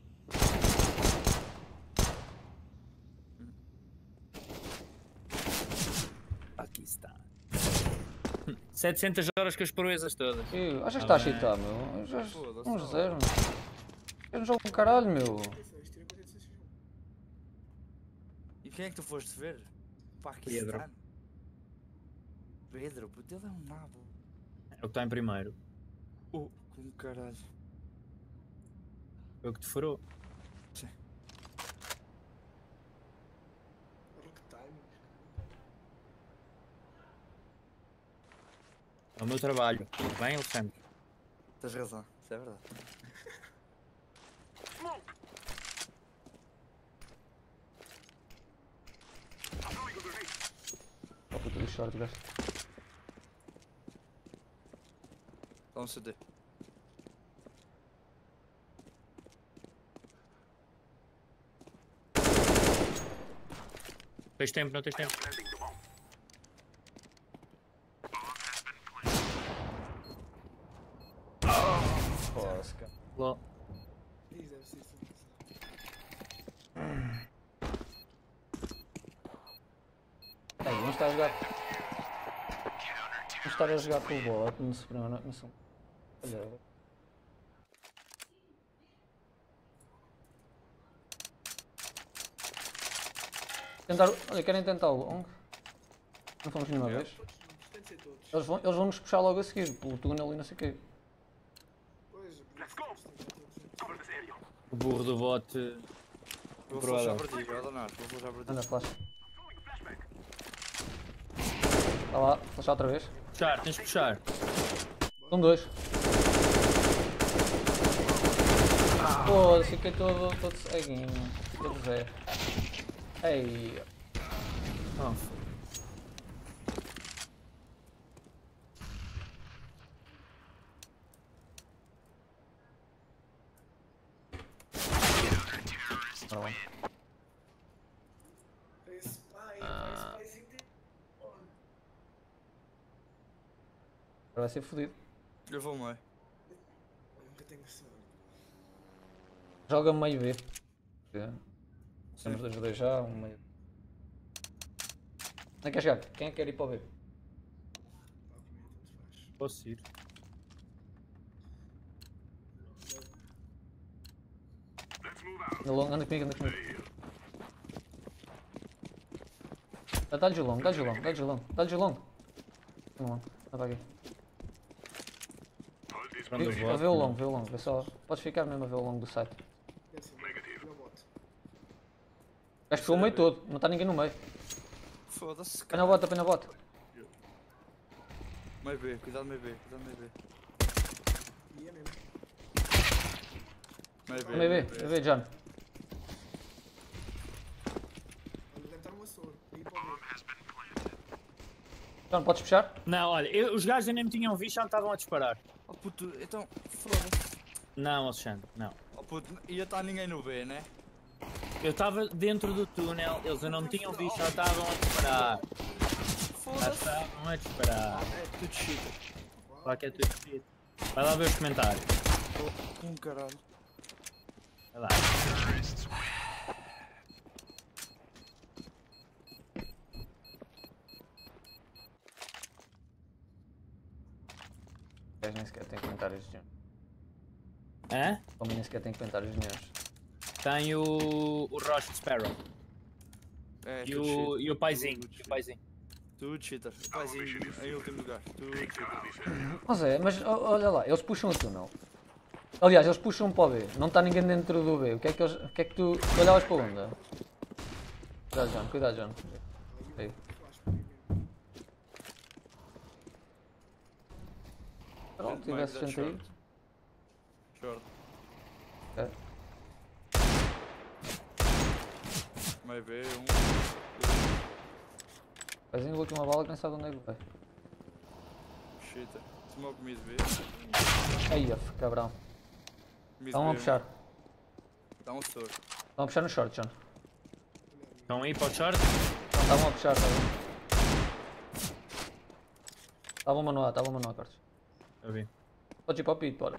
Aqui está. setecentas horas com as proezas todas. Ih, achas que Tá está a bem. chitar, meu? Já- Foda-se, Um não. zero. Eu não jogo um caralho, meu. Tirei quarenta e seis. E quem é que tu foste ver? Paquistano. Pedro. Pedro, puto, ele é um nabo. É o que está em primeiro. Oh, como caralho. Foi o que te furou. Olha que timing. É o meu trabalho. Bem, Alexandre? Tens razão, isso é verdade. Oh puta do short, gajo. Dá um C D. Tens tempo, não tens tempo. Foda-se, cara. Ló. Diz, deve ser isso. Ei, vamos estar a jogar. Vamos estar a jogar com o bola no Supremo, não, não são. Olha. Tentar, olha, querem tentar o long? Não fomos nenhuma vez? Tem de ser todos. Eles vão, eles vão nos puxar logo a seguir, pelo túnel e não sei o quê. Pois, let's go! O burro do bote. Vou Provável. flashar para ti, vai danar, vou flashar para ti. Anda, flash. Está lá, flashar outra vez. Puxar, tens de puxar. São dois. Foda-se, fiquei todo, todo ceguinho. Todo zero. Ei. Oh, Ora bem. Esse pai, Ah. esse pai, esse Agora vai ser fodido. Eu vou meio. Eu nunca tenho sorte. Joga meio B. Temos dois dois já, um meio. Onde é que quer chegar? Quem é que quer ir para o B? Pá, para mim tanto faz. posso ir. Anda long, anda comigo, anda comigo. Ah, dá-lhe o long, dá-lhe o long, dá-lhe o long, dá-lhe o long. Vamos lá, anda aqui. Pronto, eu Vê, vou. vê o long, vê o long, vê só. Podes ficar mesmo a ver o long do site. Deve ser negativo. Não bote. Acho que foi o meio todo, não está ninguém no meio. Foda-se, Põe na bota, põe na bota. Meio B, cuidado meio B, cuidado meio B. E é mesmo. Meio B. Meio B, meio B, John. Olha, deve estar uma soro. Aí para o ver. John, podes puxar? Não, olha, eu- os gajos nem me tinham visto, já me estavam a disparar. Oh puto, então, foda-se. Não, Alexandre, não. Oh puto, ia estar ninguém no B, né? Eu estava dentro do túnel, eles não me tinham visto, já estavam a disparar. Já Foda-se. estavam a disparar. É tudo shit. Lá que é tudo escrito. Vai lá ver os comentários. Um caralho. Vai lá. gajo nem sequer tem comentários nenhum. Hã? O homem nem sequer tem comentários nenhum. Tem o, o Roche Sparrow. É, E tudo o, cheater. e o paizinho. Tudo E o cheater. paizinho. Tudo cheater. Paizinho em último lugar. Tudo cheater. Mas é, mas o- olha lá, eles puxam o túnel. Aliás, eles puxam para o B. Não está ninguém dentro do B. O que é que, eles, o que, é que tu. Tu olhavas para onde? Cuidado, John. Cuidado, John. Aí. Pronto, Mike, tivesse that's gente aí. short. Short. Ok. Meio B, um. Fazem a última bala que nem sabe onde é que vai. Cheater. Smoke mid B. Aí, F, cabrão. Mid Estão a B, puxar. Dá um soro. Estão a puxar no short, John. Estão aí para o short. Não, estavam a puxar, estavam. Estava uma no A, estava uma no A, Carlos. Eu vi. Podes ir para o pit, bora.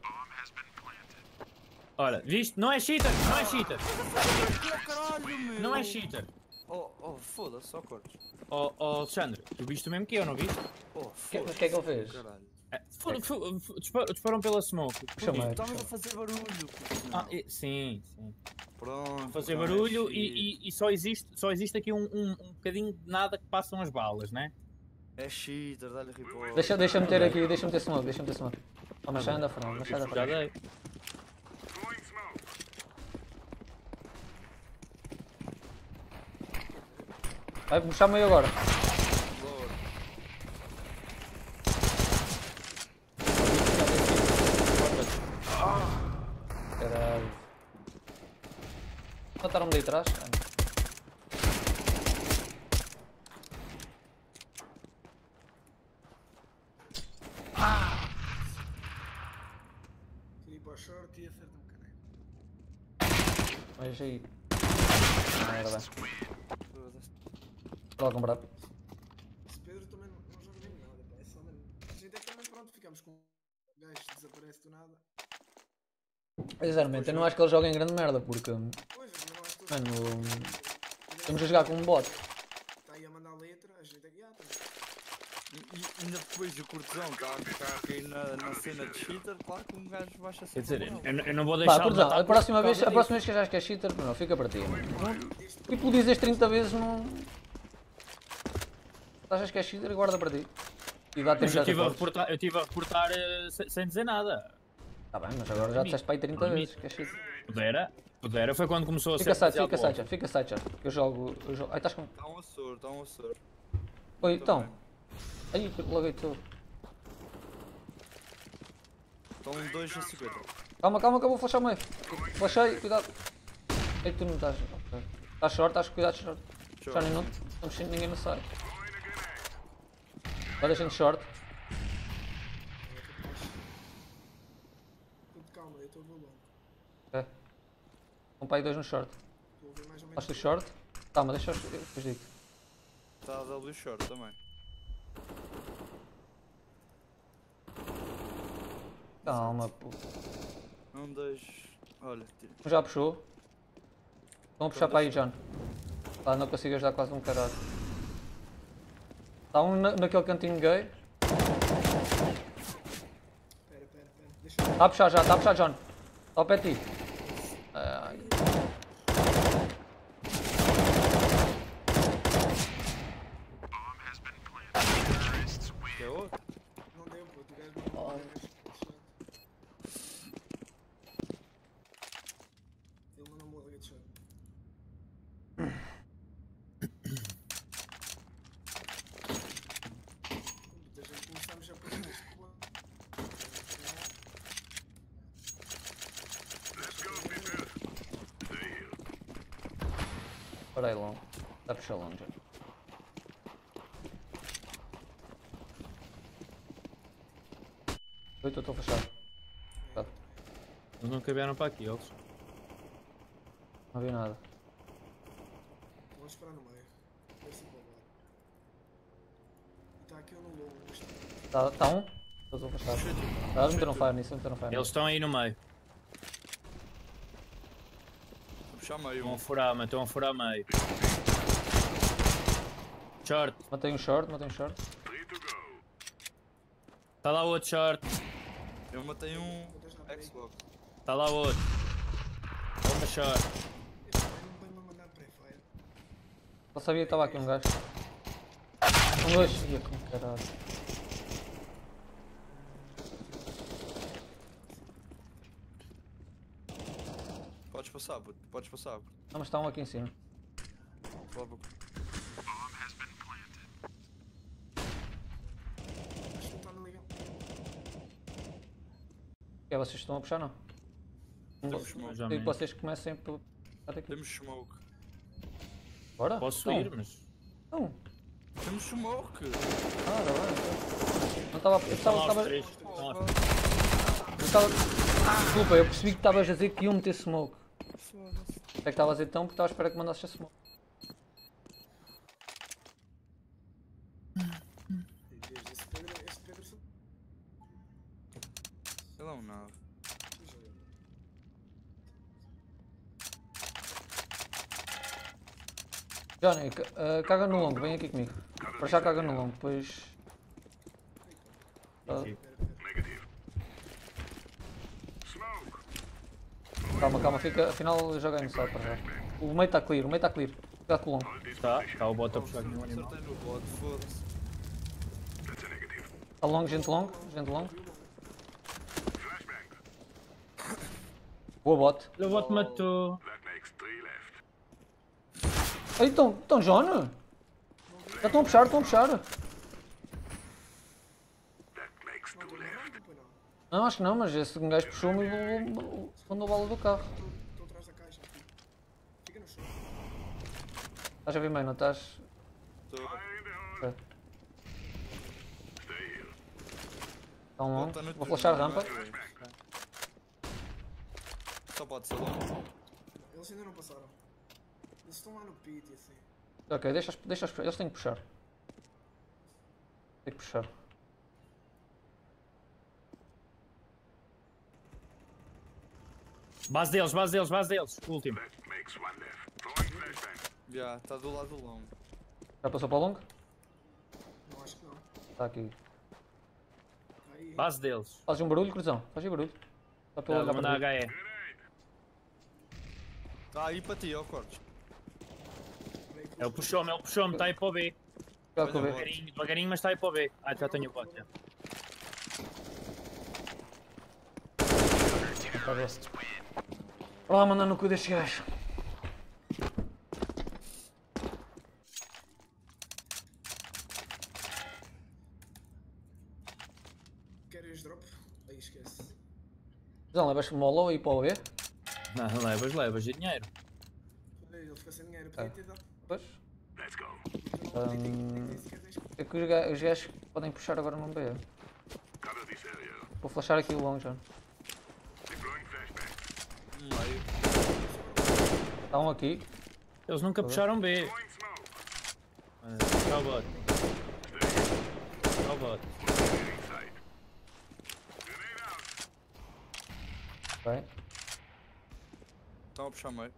Olha, viste? Não é cheater! Não é cheater! Caralho, meu! Não é cheater! Oh, oh, foda-se, só cortes. Oh, oh Alexandre, tu viste o mesmo que eu, não viste? Oh, O que, foda-se. o que é que ele fez? Caralho. É, fu- fu- fu- dispar- Disparam pela smoke. Puxa-me. Porquê? Estavas a fazer barulho, puto. Ah, e- sim, sim. Pronto. Fazer então é barulho cheater. e, e- e só, existe, só existe aqui um, um, um bocadinho de nada que passam as balas, né? É cheater, dá-lhe report. Deixa, deixa-me ter aqui, deixa-me ter smoke, deixa-me ter smoke. Oh, mas sai da frente, mas sai da Já frente. dei. Vai puxar meio agora. Lower. Caralho. Mataram-me daí atrás? Queria ir para o short e acerta um caneco. Mas aí. Merda. Foda-se. Vou lá comprar. Esse Pedro também não, não joga nem nada, pá. É só mesmo. A gente é que também, pronto, ficamos com um gajo que desaparece do nada. Sinceramente, eu não acho que ele joga em grande merda, porque. Pois, eu também não acho que Mano. Estamos a jogar com um bot. está aí a mandar letra, a gente é que. Ah, tá. E, e ainda depois o cortesão está a ficar aqui na, na cena de cheater, claro que um gajo baixa Quer dizer, sempre. eu, eu não vou deixar. Pá, de cortesão, matar a próxima por vez, causa a próxima vez que achares que é cheater, não, fica para ti. Não, tipo, dizes trinta vezes, não. Se achas que é cheater, guarda para ti. E dá tempo Mas eu já estive a reportar, eu tive a reportar eh, se- sem dizer nada. Tá bem, mas agora já disseste para aí trinta vezes que é cheater. Pudera, pudera, foi quando começou a Fica ser. side, fica rapaziada, side, fica side, eu jogo. Eu jogo. Ai, estás com. Está um açor, está um açor. Oi, então. Ai, laguei tudo. Estão dois a cinquenta. Calma, calma que eu vou flashar o meio. Flashei, cuidado. Ei, tu não estás. Ok. Estás short, estás cuidado short. Já nem não. Não mexendo ninguém no side. Agora deixem de short. Tudo calma, eu estou a ver longo. Ok. Um pai e dois no short. Estou a ver mais ou menos. Gosto do short? Calma, deixa eu. Depois digo. Está a W short também. Calma, pô. Um, dois. Olha, tira. Um já puxou. Estão a puxar para aí, John. Ah, não consigo ajudar quase um caralho. Está um na, naquele cantinho gay. Espera, espera, espera. Deixa eu. Está a puxar já, está a puxar, John. Está ao pé de ti. Ai. Que é outro? Não deu, pô, tu gajo não. Oh. Ele mandou uma larga de shot. Muita gente começamos a perder este ponto. Para aí, longo. Está a puxar longe. John. Oi, estou a fechar. Tá. Eles não caberam para aqui, eles. Não vi nada. Vamos esperar no meio. Ver se pode dar. E está aqui um no longo. Está tá um? Estou a fechar. Ah, eles meteram fire nisso, meteram fire Eles nisso. estão aí no meio. Vou puxar meio. Estão Um. a furar, mas estão a furar meio. Short. Matei um short, matei um short. Está lá o outro short. Eu matei um Botas na break. Xbox. Está lá outro. Vou machar. Epá, não vai-me mandar pré-fire. Só sabia que estava aqui um gajo. Um dois. Ia com caralho. Podes passar, puto. Podes passar, puto. Não, mas está um aqui em cima. Vá, vá. Acho que não está no legal. É, vocês estão a puxar não? Temos smoke. Já E mesmo. vocês comecem por... Até aqui. Temos smoke. Bora? Posso Então, ir, mas. Então. Temos smoke. Ah, tá bem. Então. Não estava... Eu Estão estava... lá os estava... três. Estão lá. Eu estava... Desculpa, eu percebi que estavas a dizer que iam meter smoke. Foda-se. É que estava a dizer tão porque estava a esperar que mandasses a smoke. Esse Pedro, esse Pedro só... Ele é um nave. Deixa eu ver. Johnny, ca- ah, caga no longo, vem aqui comigo. Para já caga no longo, depois... Ah, Aqui. calma, calma, fica, afinal joga aí no side para já. O meio está clear, o meio está clear. Cuidado com o longo. Está, está o bot a puxar aqui no animal. Acertei no bot, foda-se. Está longo, gente longo, gente longo. Boa bot. O bot matou. Aí estão, estão John? Já estão a puxar, estão a puxar. Não, estou no round, pois não. Não, acho que não, mas esse gajo puxou-me e mandou a bola do carro. Estou atrás da caixa aqui. Fica no chão. Estás a ver meio, não estás? Tô. Ok. Está um longo. Bota no Vou turno, flashar a não rampa. é? Só pode ser longo. Eles ainda não passaram. Eles estão lá no pit e assim. Ok, deixa, deixa, eles têm que puxar. Tem que puxar. Base deles, base deles, base deles. O último. Já, está do lado longo. Já passou para o longo? Não, acho que não. Está aqui. Aí, Base deles. Faz um barulho, cruzão. Faz aí barulho. Só para eu Está a olhar para mandar ti. H E. Ah, aí para ti, ó, cortes. break, Ele puxou-me, ele puxou-me, está aí para o B. Cuidado com o B. Devagarinho, devagarinho, mas está aí para o B. Ah, já tenho o bot. Já. Está a ver. Bora lá mandar no cu destes gajos. Queres drop? Aí esquece. Cruzão, levas mola aí para o B? Não, levas, levas de dinheiro. Ele fica sem dinheiro. Podia ter dado. Pois. Tu não podia ter- tem que ter sequer dez. É que os ga- os gajos podem puxar agora no B. Vou flashar aqui o longo já. Um meio. Está um aqui. Eles nunca puxaram B. Ah, Tchau, bot. Tchau, bot. Bem. Estão a puxar meio.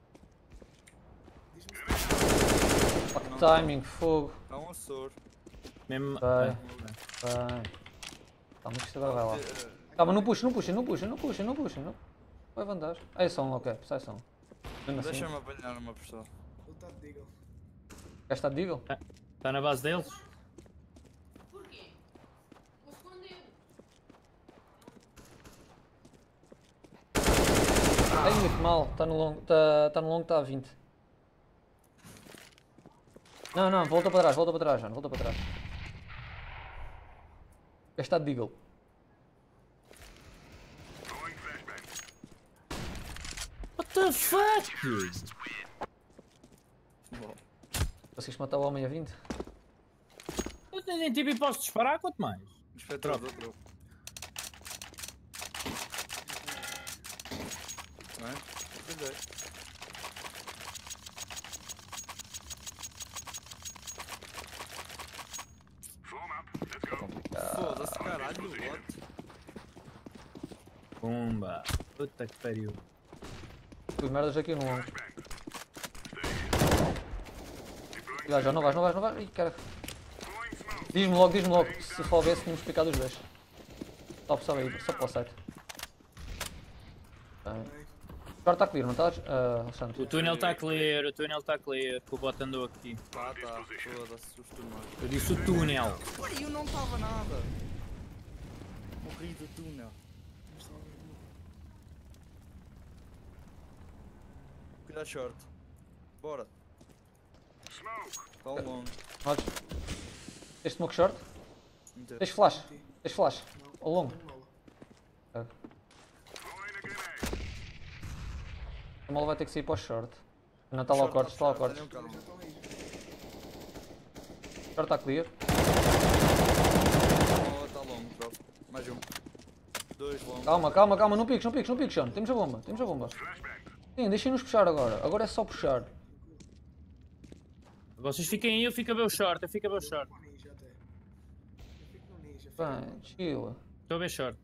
Fuck timing, fogo. Está um Açor. Mesmo. Vai. Ah, Bem. Calma que isto agora vai lá. Eh, Calma, não puxa, não puxa, não puxa, não puxa, não puxa. Não. Vai vantagem. Aí são, ok, sai são. Mesmo assim. Deixa-me apanhar numa pistola. Ele está de Deagle. Já está de Deagle? Está na base deles? Porquê? Vou esconder. Ai, muito mal. Está no longo, está tá no longo, está a vinte. Não, não, volta para trás, volta para trás, João, volta para trás. Já está de Deagle. What the fuck? Bom, Conseguiste matar o homem a vinte? Eu nem tipo e posso disparar, quanto mais? inspetor do troco. Não é? Pois é. Foda-se, caralho, do bot. Pumba. Puta que pariu. Tudo merdas aqui no longo. Já, já, não vais, não vais, não vais. Ih, cara. Diz-me logo, diz-me logo. Se for o B, se tínhamos picado os dois. Top, só aí, só para o site. Bem. Short está clear, não está, uh, Alexandre? O túnel está clear, o túnel está clear, que o bot andou aqui. Tá, tá. Foda-se, os túneis. Eu disse o túnel. Ué, eu não estava nada. Morri do túnel. Cuidado short. Bora. Tá longo. Mods. Tens smoke short? Inteiro. Tens flash? Tens flash? Ao longo? Mola. A mola vai ter que sair para o short. Não está lá o corte, está lá o corte. Tenham calma. Já estão aí. Short está clear. Oh, tá longo, drop. Mais um. Dois longos. Calma, calma, calma, não piques, não piques, não piques, Sean. Temos a bomba, temos a bomba. Sim, deixem-nos puxar agora. Agora é só puxar. Vocês fiquem aí, eu fico a ver o short, eu fico a ver o short. No ninja até. Eu fico no ninja. fica no Bem, ninja. chill. Estou a ver short.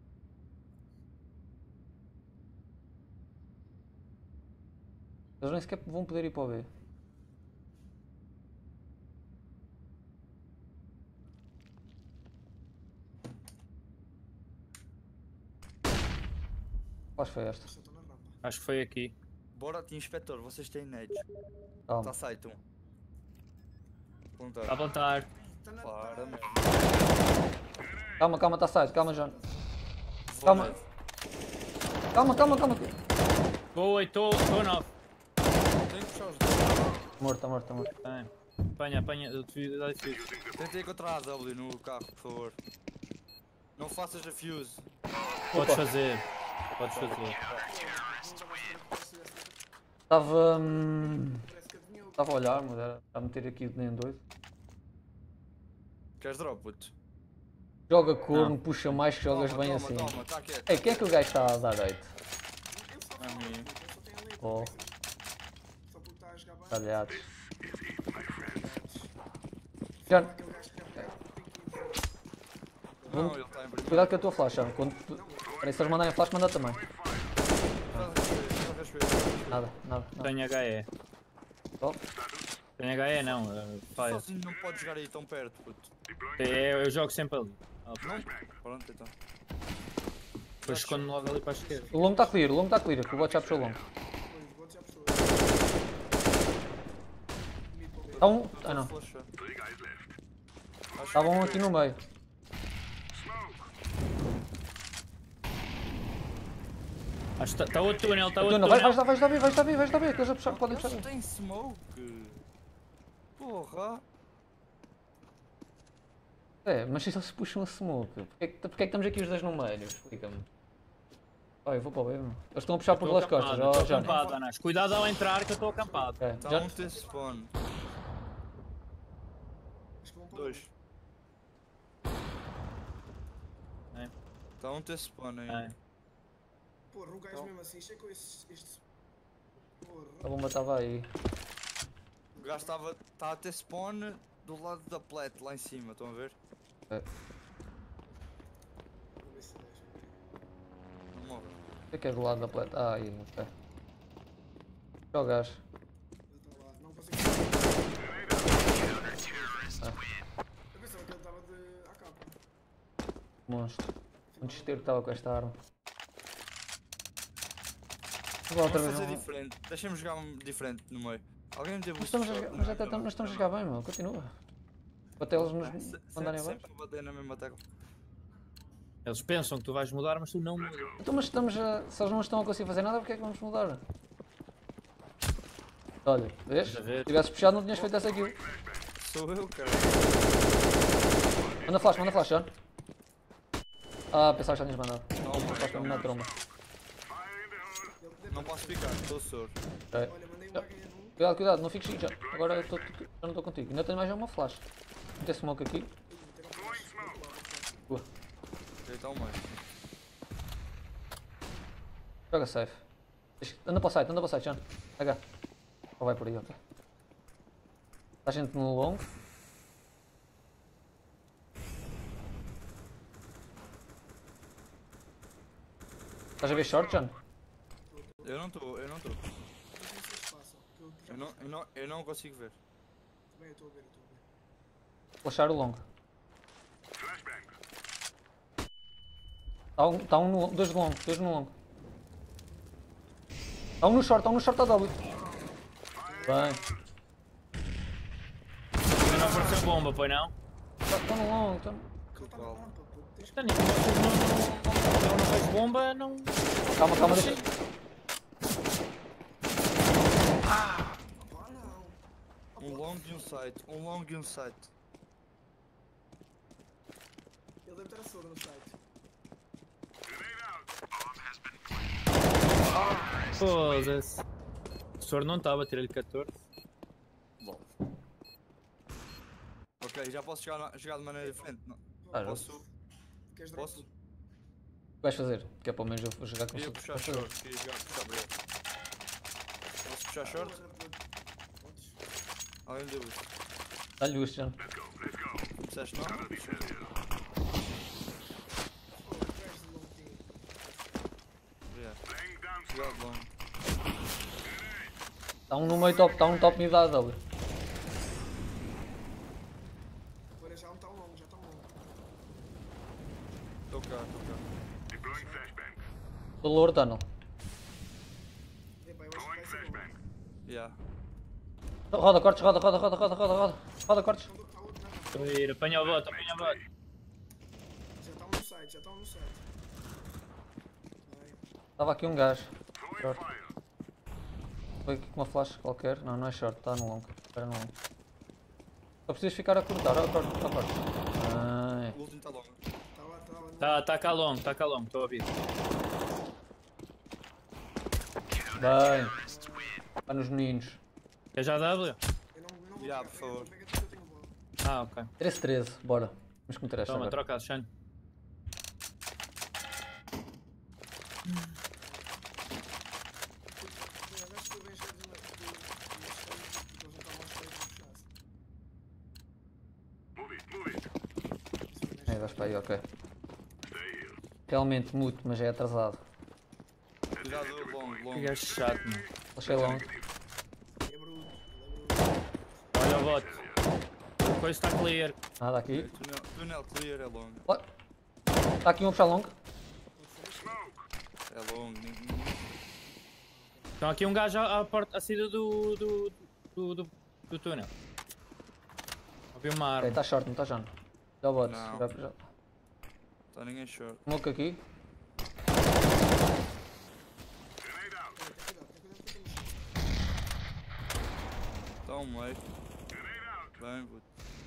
Eles nem sequer vão poder ir para o B. Qual foi esta? Só estou na rampa. Acho que foi aqui. Bora, tinha inspetor, vocês têm nades. Calma. Tá site um. Apontar. A apontar. Tá na Para, tá- meu. Calma, calma, está side, calma, John. Vou Calma. nade. Calma, calma, calma. Boa, estou nove. Tenho que puxar os dois. Morto, está morto, está morto. Bem. Apanha, apanha, eu te dá fuse. Tentei encontrar a W no carro, por favor. Não faças a fuse. Podes fazer. Podes fazer. Estava. Hum, Parece que adivinhou. Estava a olhar, mas era a meter aqui o nem doido. Queres drop, puto? Joga corno, Não. puxa mais que jogas Toma, bem toma, assim. Toma, tá quieto. Ei, quem é que o gajo está a dar hate? Ele só A fala, mim. ele só tem a letra. Oh. Só porque está a jogar bem. Talhados. Talhados. Já- Aquele gajo que quer pegar, tem que ir. Não, ele está em primeiro. Cuidado com a tua flash, Sean. Quando tu... Peraí, se eles mandarem a flash, manda também. Nada, nada, nada. Tenho H E. Só. Tenho H E não, uh, fire. Sozinho não pode jogar aí tão perto, puto. É, eu jogo sempre ali. Não? Pronto, então. Depois escondo-me logo ali para a esquerda. O longo está clear, o longo está clear, que o bot já puxou o longo. Pois, o bot já puxou. Mid para o B. Está um. Ah não. Flasha. Estava um aqui no meio. Acho que está outro túnel, está Tu outro não, vais, vais, túnel. vais, vais, vais, vais, vais, vais, vais, que eles já puxaram, podem puxar. Eles têm smoke. Porra. É, mas se eles puxam a smoke, porque é, que, porque é que estamos aqui os dois no meio? Explica-me. Ah, eu vou para o B, meu. Eles estão a puxar por Estou pelas costas, acampado, ó, estou Johnny. acampado, Anas. Cuidado ao entrar que eu estou acampado. Ok, Está John- um T-spawn. Acho que vão para o Dois. É. Está um T-spawn aí. É. Porra, o gajo Então. mesmo assim checou este. este... Porra. a bomba estava aí. O gajo estava. Está a ter spawn do lado da plate, lá em cima, estão a ver? É. Vou ver se deixa. Não morre. O que é que é do lado da pleta? Ah, aí, ok. Jogas. Ele está lá. Não consigo. Eu pensava que ele estava de A K. Monstro. Um desterro estava com esta arma. Vou lá outra Vamos vez. fazer não- diferente. Deixa-me jogar um diferente no meio. Alguém me deu Mas estamos a jogar, mas até estamos, nós estamos a jogar bem, meu. Continua. Até eles nos mandarem abaixo. Sempre a bater na mesma tecla. Eles pensam que tu vais mudar, mas tu não mudas. Então, mas estamos a... se eles não estão a conseguir fazer nada, porque é que vamos mudar? Olha, vês? Estás a ver? Se tivesse puxado, não tinhas feito essa kill. Sou eu, cara. Manda flash, manda flash, John. Ah, pensava que já tinhas mandado. Não, Flash para me não, na tromba. Ele deve não posso ficar, estou surdo. Ok. Olha, mandei um H E num. Cuidado, cuidado, não fiques aí, John. Agora eu tô- tô- já não estou contigo. Ainda tenho mais uma flash. Vou ter smoke aqui. Meter um flash. do outro lado. Boa. Então, mais. Joga safe. Deixa- Anda para o site, anda para o site, John. H. Ou vai por aí, ok. Está gente no longo. Estás a ver short, John? Eu não estou, eu não estou. Não tem esse espaço. Que eu já Eu não, eu, não, eu não consigo ver. Bem, eu estou a ver, eu estou a ver. Flashar o longo. Está um, tá um no, dois de longo, dois no longo. Há um no short, há um no short a W. Bem. Ainda não apareceu bomba, pois não? Estão no longo, estão... Ele está na rampa, puto. Tens que... Tânia, como vocês não, não, não, não vejo bomba, não... Calma, calma, deixa... Ah, não. Um long e um site, um long e um site. Ele deve ter a soro no site. Foda-se. O senhor não estava, tirei-lhe catorze. Bom. Ok, já posso jogar, na- jogar de maneira diferente. Não. Ah, Posso? Queres drop? Posso? O que vais fazer? Que é pelo menos eu vou jogar com Queria você. puxar short, queria jogar puxar breve. Posso puxar short? Podes. Alguém deu isso. Dá-lhe o já. Disseste não? Oh, o gajo de longuinho. Yeah. Jogado long. Está um no meio top, está um top mid da W. Olha, já não está longo, já está longo. Estou cá, estou cá. Do lower tunnel. Epá, eu acho que vai ser longo. Yeah. Roda, cortes, roda, roda, roda, roda, roda, roda. Roda, cortes. Está outro na rampa. Estou a ir, apanha o bot, apanha o bot. Já está um no site, já está um no site. Vai. Estava aqui um gajo. Short. Foi aqui com uma flash qualquer. Não, não é short, está no longo. Espera no longo. Só precisas ficar a cortar, ó, corta, ó, corta. Ai. O último está long. Está lá, está lá. no- Tá, tá cá longo, tá cá longo, estou a ouvir. Bem. Está nos meninos. Quer já W? Eu não, não vou Já, pegar, por favor. pega, pega, eu tenho bola. Ah, ok. treze treze, bora. Vamos cometer esta Toma, agora. troca, Shane. Eu acho que eu venho já de uma- de- de uma história que eles não estavam à espera que eu puxasse. É, vais para aí, ok. Realmente muito, mas é atrasado. Cuidado, long, Que long. gajo chato, mano. Achei longo. Ele é bruto, ele é bruto. Olha o bot. A coisa está clear. Nada aqui. Túnel, túnel clear é long. Está aqui um a puxar longo. É long. nin- nin- Então aqui um gajo à, à porta, à saída do, do, do, do, do túnel. Ouvi uma Ok, arma. está short, não está já. Já o bot. Não. Já, já. Está ninguém short. Smoke aqui. Está um meio. Bem, puto.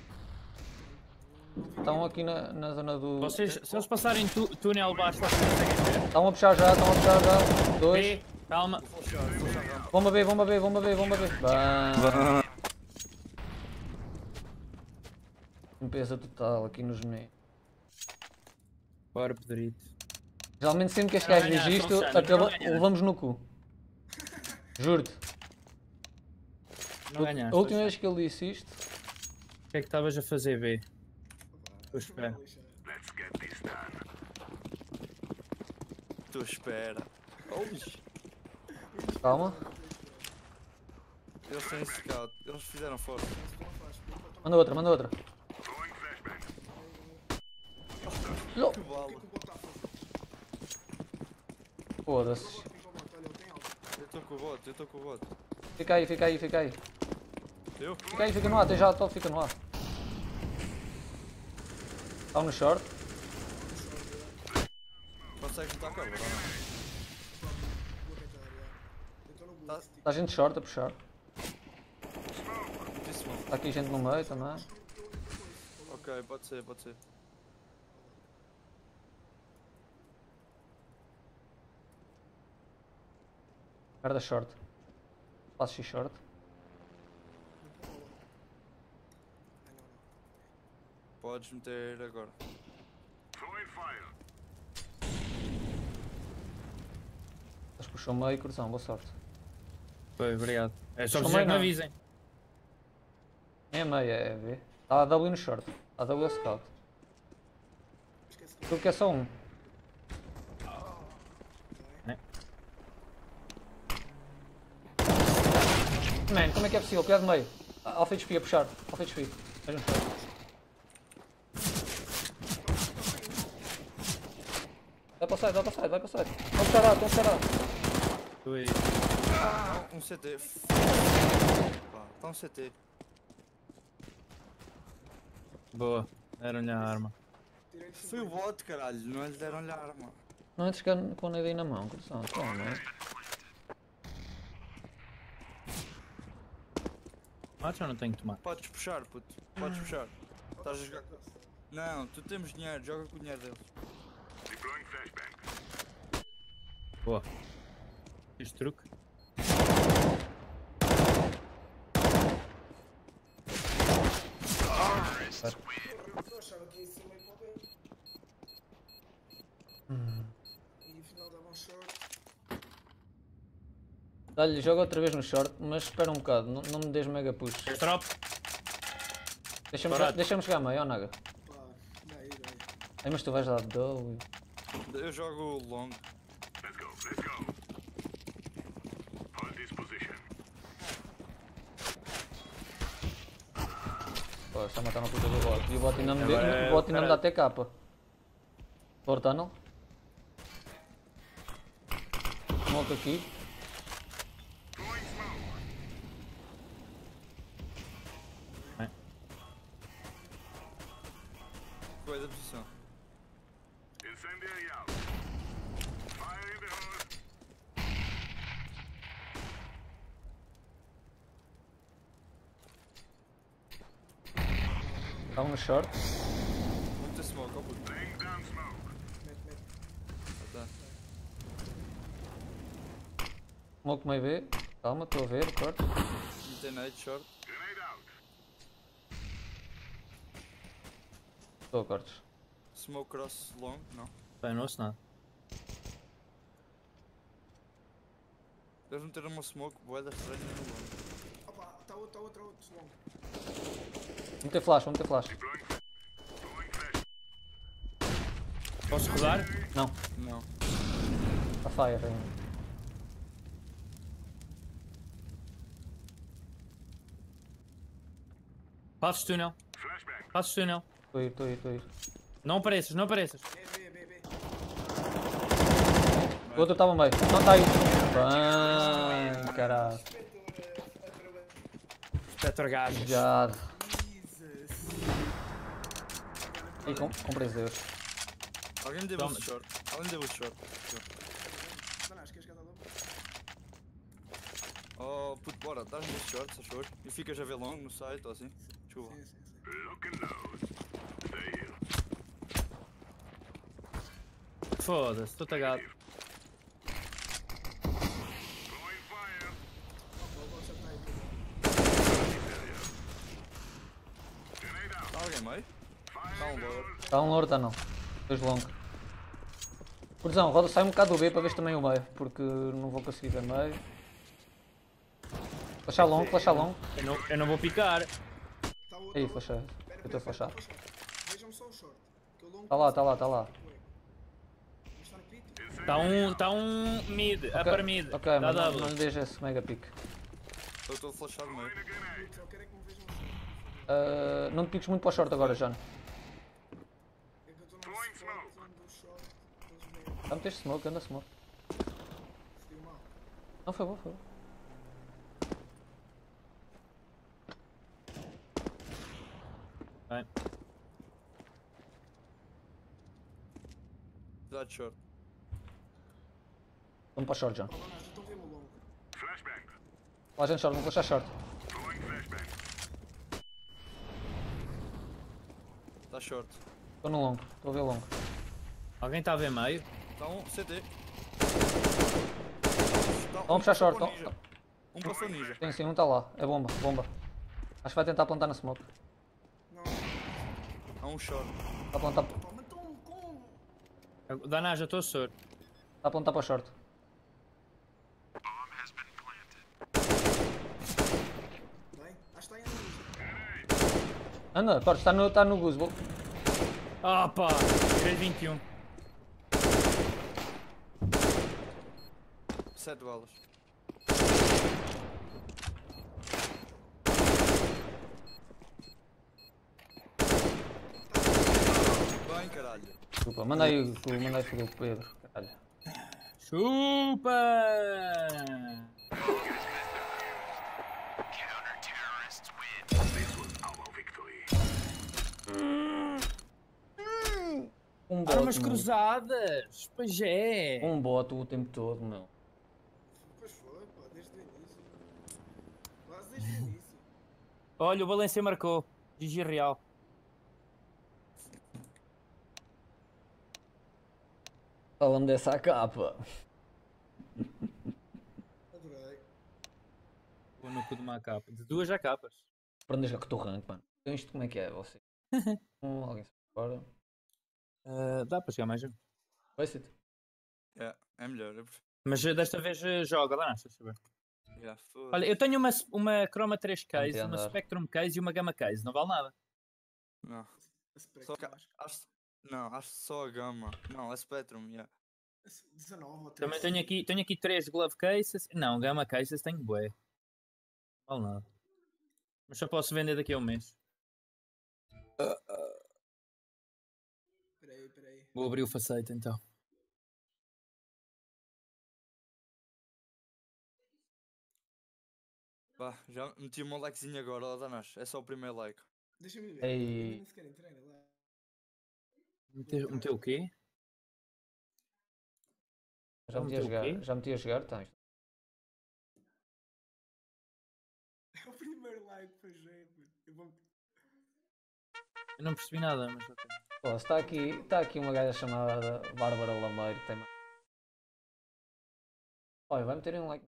Estão aqui na, na zona do... Vocês, se eles passarem tu, túnel baixo, vocês conseguem ver? Estão a puxar já, estão a puxar já. Dois. B, calma. Vou fechar, vou fechar rampa. Vamos a ver, vamos a ver, vamos a ver, vamos a ver. Bem. Limpeza total aqui nos meninos. Bora, Pedrito. Geralmente sempre que este Não gajo diz ganhaste, isto, não ganhaste, acaba... não ganhaste. levamos no cu. Juro-te. Não ganhaste. A última vez que ele disse isto, O que é que estavas a fazer, B? Estou a esperar. Tu espera. Oxi. calma. Eles têm scout. Eles fizeram força. Manda outra, manda outra. Lo- Que bala. Foda-se. Eu estou com o bot, eu estou com o bot. Fica aí, fica aí, fica aí. Eu? Fica aí, fica no ar, tem já top, fica no ar. Está um no short. Consegues lutar com ela, ou não? Está gente short a puxar. Muitíssimo. Está aqui gente no meio também. Ok, pode ser, pode ser. Merda short. Passo X short. Podes meter agora. Eles puxam meio, cruzão, boa sorte. Foi, obrigado. É só Só preciso que me meio não. avisem. Nem é meio, é B. Está a W no short. A W é scout. Tudo que é só um. Né? Man, como é que é possível? Cuidado no meio. Alfa H P a puxar. Alfa H P. Veja no short. Vai para o side, vai para o side, vai para o side. Estão a puxar A, estão a puxar A. Estou aí. Um C T. Pá, tá um C T. Boa. Deram-lhe a arma. Tirei de Foi o bot, caralho. Não lhe deram-lhe a arma. Não é de chegar com o nade aí na mão, coração. Toma, não é? Matos ou não tenho que tomar? Podes puxar, puto. Podes puxar. Estás a jogar com... Não, tu temos dinheiro. Joga com o dinheiro deles. Boa. Fiz truque. Eu achava que ia ser meio para o B. E afinal dava um short. Dá-lhe, joga outra vez no short, mas espera um bocado, não, não me des mega push. Fez drop. Deixa-me Barato. deixa chegar meio, ó Naga. Pá, daí, daí. Ai, mas tu vais dar W. Eu jogo long. Pô, está a matar uma puta do bot. E o bot ainda me, deu- Agora é o bot ainda me dá caralho. T K. For tunnel. Smoke aqui. Coisa da posição. Está um no short. Muita smoke, ó puto. Mete, mete. Tá. Smoke meio B. Calma, estou a ver, corte. Muita nade, short. Estou a cortes. Smoke cross long, não. Bem, não ouço nada. Eles meteram uma smoke boeda estranha no long. Opa, está outro, está outro, outro longo. Vou meter flash, vou meter flash. Posso rodar? Não, Não. a fire ainda. Passos túnel. Passos túnel. Estou a ir, estou a ir, estou a ir. Não apareças, não apareças. B, B, B, B. O outro estava meio. Não está aí. Bem, caralho. Inspector Gajas. Já. Jesus. E com, comprei Deus. Alguém deu Toma. o short. Alguém deu o short. Banás, queres cada logo? Oh puto, bora, dás-me esse short, se achou? E ficas a ver long no site ou assim? Desculpa. Sim, sim, sim. Foda-se, estou tagado. Opa, o bot já está aí. Está alguém meio? Está um lower. Está um louro, está não. Dois long. Curzão, roda, sai um bocado do B para ver também o meio, porque não vou conseguir ver meio. Flashar long, flashar long. Eu não, eu não vou picar. Está outro. Aí, tá outro. flashei. Espera, Eu estou a espera, flashar. espera, espera. Vejam só o short. Que o longo Está lá, está lá, está lá. Não está no pito? Está um, tá um mid, upper mid. Ok, Dá mas não, double. não lhe deixe esse mega pick. Eu estou a flashar no meio. Pito, só quero é que me vejam o short. Uh, não te piques muito para o short agora, John. É que eu estou num spot onde o short. Eles veem. Já meteste smoke, anda smoke. Fui mal. Não, foi bom, foi bom. Bem, Dá de short. Vamos para o short, John. Oh, Banás, já estão a ver-me o longo. Lá a gente short, vamos flashar short. Está short. Estou no longo, estou a ver longo. alguém está a ver meio? Está um C T. Tá, Vamos fechar short. passou Então- ninja. Um passou ninja. Sim, sim, um está lá. É bomba, bomba. Acho que vai tentar plantar na smoke. Não. Há um short. Está a plantar, Pá, matou-me como? Danás, eu estou sordo. está a plantar para o short. Bem, acho que está aí a luz. Anda, corte, está no, está no goose. Vou... Ah pá, três vinte e um. Sete balas. Bem, caralho. Desculpa, manda aí, o- manda aí foder o Pedro. Caralho. Chupa! Um Armas bot, meu. cruzadas! Pois é! Um bot o tempo todo, meu. Pois foi, pá, desde o início. Quase desde o início. Olha, o Valência marcou. G G Real. Fala-me dessa A capa. Adorei. Vou no cu de uma capa. De duas já capas. Aprendes a que tu rank, mano. Então isto como é que é, você? Hum, alguém se fora. Ah, dá para chegar mais um. Vai ser. Yeah, é melhor. Eu prefiro. Mas eh, desta vez eh, joga, lá não, deixa eu ver. Yeah, foda-se. Olha, eu tenho uma, uma Chroma três case, Vamos uma andar. Spectrum case e uma Gamma case. Não vale nada. Não. A Spectrum, Só que, acho. acho, não, acho só a gama. Não, é Spectrum, yeah. que dezanove ou Também treze. tenho aqui, tenho aqui três glove cases. Não, Gamma cases tenho bué. Não vale nada. Mas só posso vender daqui a um mês. Peraí, peraí. Vou abrir o facete então. Vá, já meti o meu likezinho agora, ó Danas. É só o primeiro like. Deixa-me ver. Ei. Eu ainda nem sequer entrei lá. Meteu, meteu o quê? Já meti a Meteu o jogar. quê? Já meti a jogar, tá. isto- É o primeiro like que foi jeito. Eu vou... Eu não percebi nada, mas ok. Pô, está aqui, está aqui uma gaja chamada Bárbara Lameiro. Tem mais. Olha, vai meter um like.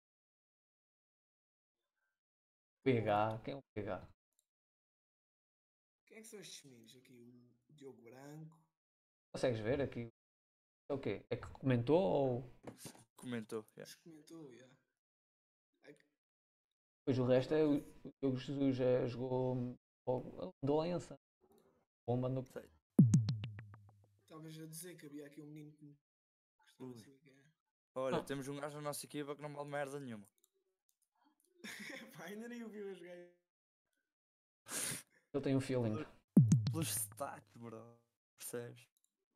P H, quem é o P H? Quem é que são estes meninos aqui? O Diogo Branco. Consegues ver aqui? É o quê? É que comentou ou. Comentou. Yeah. Acho que comentou, já. Ai, que- Pois o resto é o o Diogo Jesus já jogou ou- doença. Bomba no. Sei. Talvez a dizer que havia aqui um menino que me gostava Ui. de saber quem é. Olha, Ah. temos um gajo na nossa equipa que não vale merda nenhuma. Pá, ainda nem ouviu a jogar. Eu tenho um feeling. Pelos stats, bro. Percebes?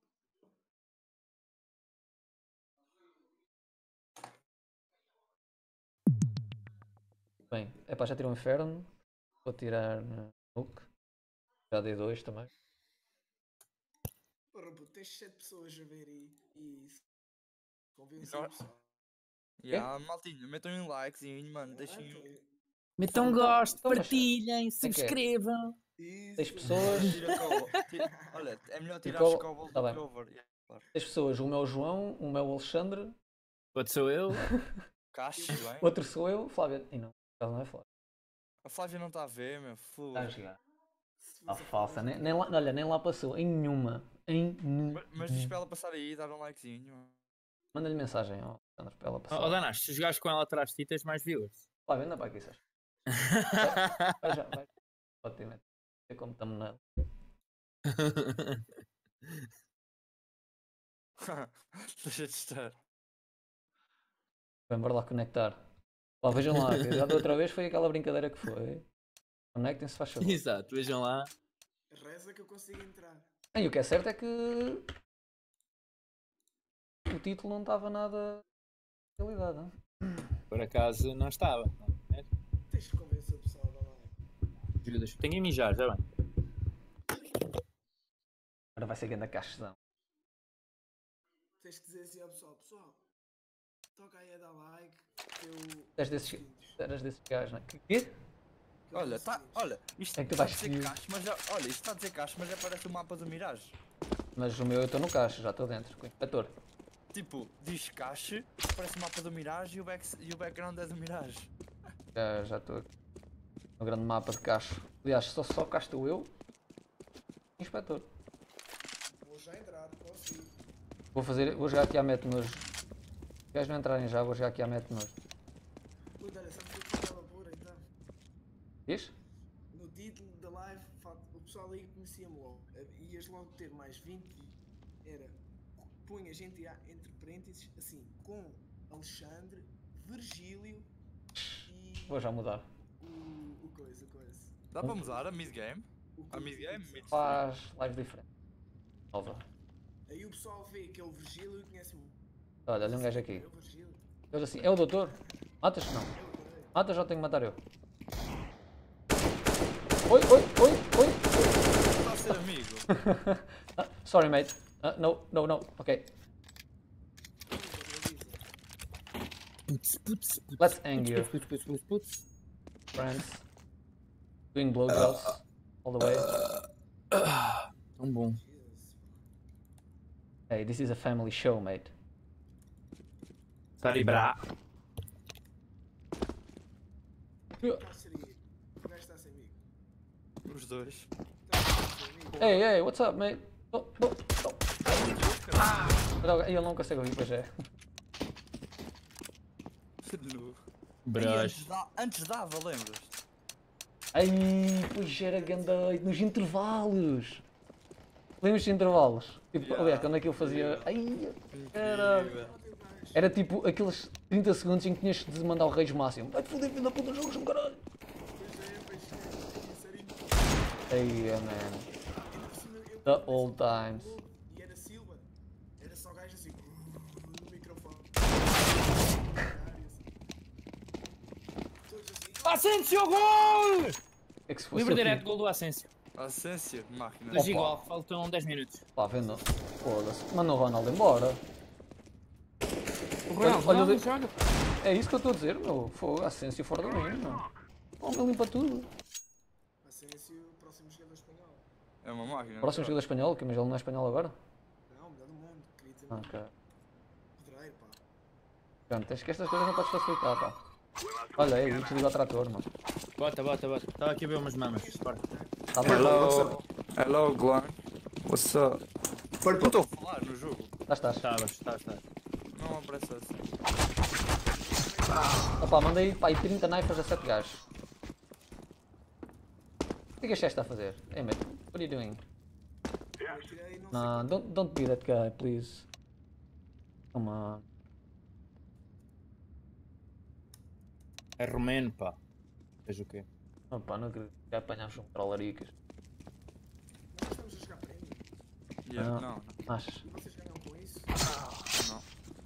Bem, é pá, já tirou o inferno. Vou tirar uh, Nuke. Já dei dois também. Porra, puto, tens sete pessoas a ver e, e convence Não. o pessoal. Yeah, maltinho, metam um likezinho, mano. Deixem. Ah, então, Metam Então- gosto, então, mas- partilhem, é que é? subscrevam. isso. Seis pessoas. Tira cover. Tira- Olha, é melhor tirar Ficou- as cobbles tá do bem. que over. Yeah, claro. Três pessoas. Um é o João, um é o Alexandre, Outro sou eu. Cache, bem. outro sou eu, Flávia. E não, ela não é Flávia. A Flávia não está a ver, meu. Está a Foda. jogar. Se Ah, você falsa. for- Nem, nem lá, olha, nem lá passou. Em nenhuma. Em nenhuma. Mas, mas diz para ela passar aí e dar um likezinho. mano. Manda-lhe mensagem, ó, Alexandre, para ela Ó passar. oh, Danas, se jogares com ela atrás de ti, tens mais viewers. Flávia, anda para aqui, Sérgio. Vai já, vai. Pode ter medo. Vê como estamos nela. Deixa de estar. Vem, bora lá conectar. Ó, vejam lá, que já da outra vez foi aquela brincadeira que foi. Conectem-se, faz favor. Exato, vejam lá. Reza que eu consigo entrar. E o que é certo é que o título não estava nada na realidade. Não? Por acaso não estava. É? Tens de convencer o pessoal da live. Judas, tenho que mijar, já bem. Agora vai ser grande a caixão. Tens que dizer assim ao pessoal: pessoal, toca aí a dar like. Que eu. És desses, eras desses gajos, não é? Que quê? que eu Olha, dou tá, seguintes. olha, isto É que tu está a vais dizer seguir. cache, mas já, olha, isto está a dizer cache, mas já parece o mapa do Mirage. Mas o meu eu estou no caixa, já estou dentro. Com o inspetor. Tipo, diz cache, parece o mapa do Mirage e o, back, e o background é do Mirage. Já já estou aqui. No grande mapa de cacho. Aliás, só, só cá estou eu. Inspetor. Vou já entrar, consigo. Vou fazer. Vou jogar aqui à mete nos. Se os gajos não entrarem já, vou jogar aqui à mete nos. Puta, olha, sabes o que eu estava a pôr então? Diz? No título da live, fa- o pessoal aí conhecia-me logo. Eh, Ias logo ter mais vinte. Era. Punha gente a- entre parênteses, assim, com Alexandre, Virgílio e. Vou já mudar. O, o coisa, o coisa. Dá para mudar a mid-game? O A coisa, mid-game? o Mid Faz live diferente. Nova. Aí o pessoal vê que é o Virgílio e conhece-me. Olha, olha um gajo aqui. É o Virgílio. Eles assim, é o doutor? Matas? Não. Matas ou tenho que matar eu? Oi, oi, oi, oi. Está a ser amigo. Ah, sorry, mate. Uh, no, no, no. Ok. Putz, putz, putz. Let's hang here. Putz, putz, putz, putz. Friends. Doing blowjobs. All the way. Tão bom. Hey, this is a family show, mate. Taribra. Qual seria? O gajo está sem amigo. Os dois. Está sem amigo. Hey, hey, what's up, mate? Oh, oh, oh. Droga, ele não consegue ouvir, pois é. De novo. E Bros. antes, da- antes dava, lembras? Ai, pois era ganda nos intervalos. Lembras dos intervalos? Tipo, Yeah. aliás, quando aquilo fazia. Ai, era. Incrível. Era tipo aqueles trinta segundos em que tinhas de mandar o Reis máximo. Vai-te foder, filho da puta, jogos um caralho. Pois é, pois é. Isso era incrível. Ai, man. Ainda por cima, eu- The old times. E era Silva. Era só gajo assim. No microfone. Todos assim. Asensio, gol! É que se fosse Livre assim, direto, gol do Asensio. Asensio, máquina. Dois igual, faltam dez minutos. Pá, vendo? Foda-se. Manda o Ronaldo embora. O Ronaldo, olha, olha, joga. É isso que eu estou a dizer, meu. Fogo, Asensio fora do mínimo, meu. Homem limpa tudo. Asensio, próximo jogador espanhol. É uma máquina. Próximo jogador espanhol, que mas ele não é espanhol agora? Não, melhor do mundo. Queria dizer Ah, ok. pedreiro, pá. Pronto, tens que estas coisas não podes facilitar, pá. Olha aí, desliga o trator, mano. Bota, bota, bota. Estava aqui a ver umas mamas. Bora. Tá bem? Hello. Hello, Glenn. What's up? Não estou a falar no jogo. Já estás. Estavas, estás, estás. Não aparece assim. Opa, mandei pá, aí trinta naifas a sete gajos. O que é que este está a fazer? Hey mate, what are you doing? Eu tirei, não sei Nah, don't, don't be that guy, please. Come on. É romeno, pá. Veja o quê? Opa, não acredito que apanhamos um trollaricas. Nós estamos a jogar prémio. Yeah, Não. não, Achas? E vocês ganham com isso? não.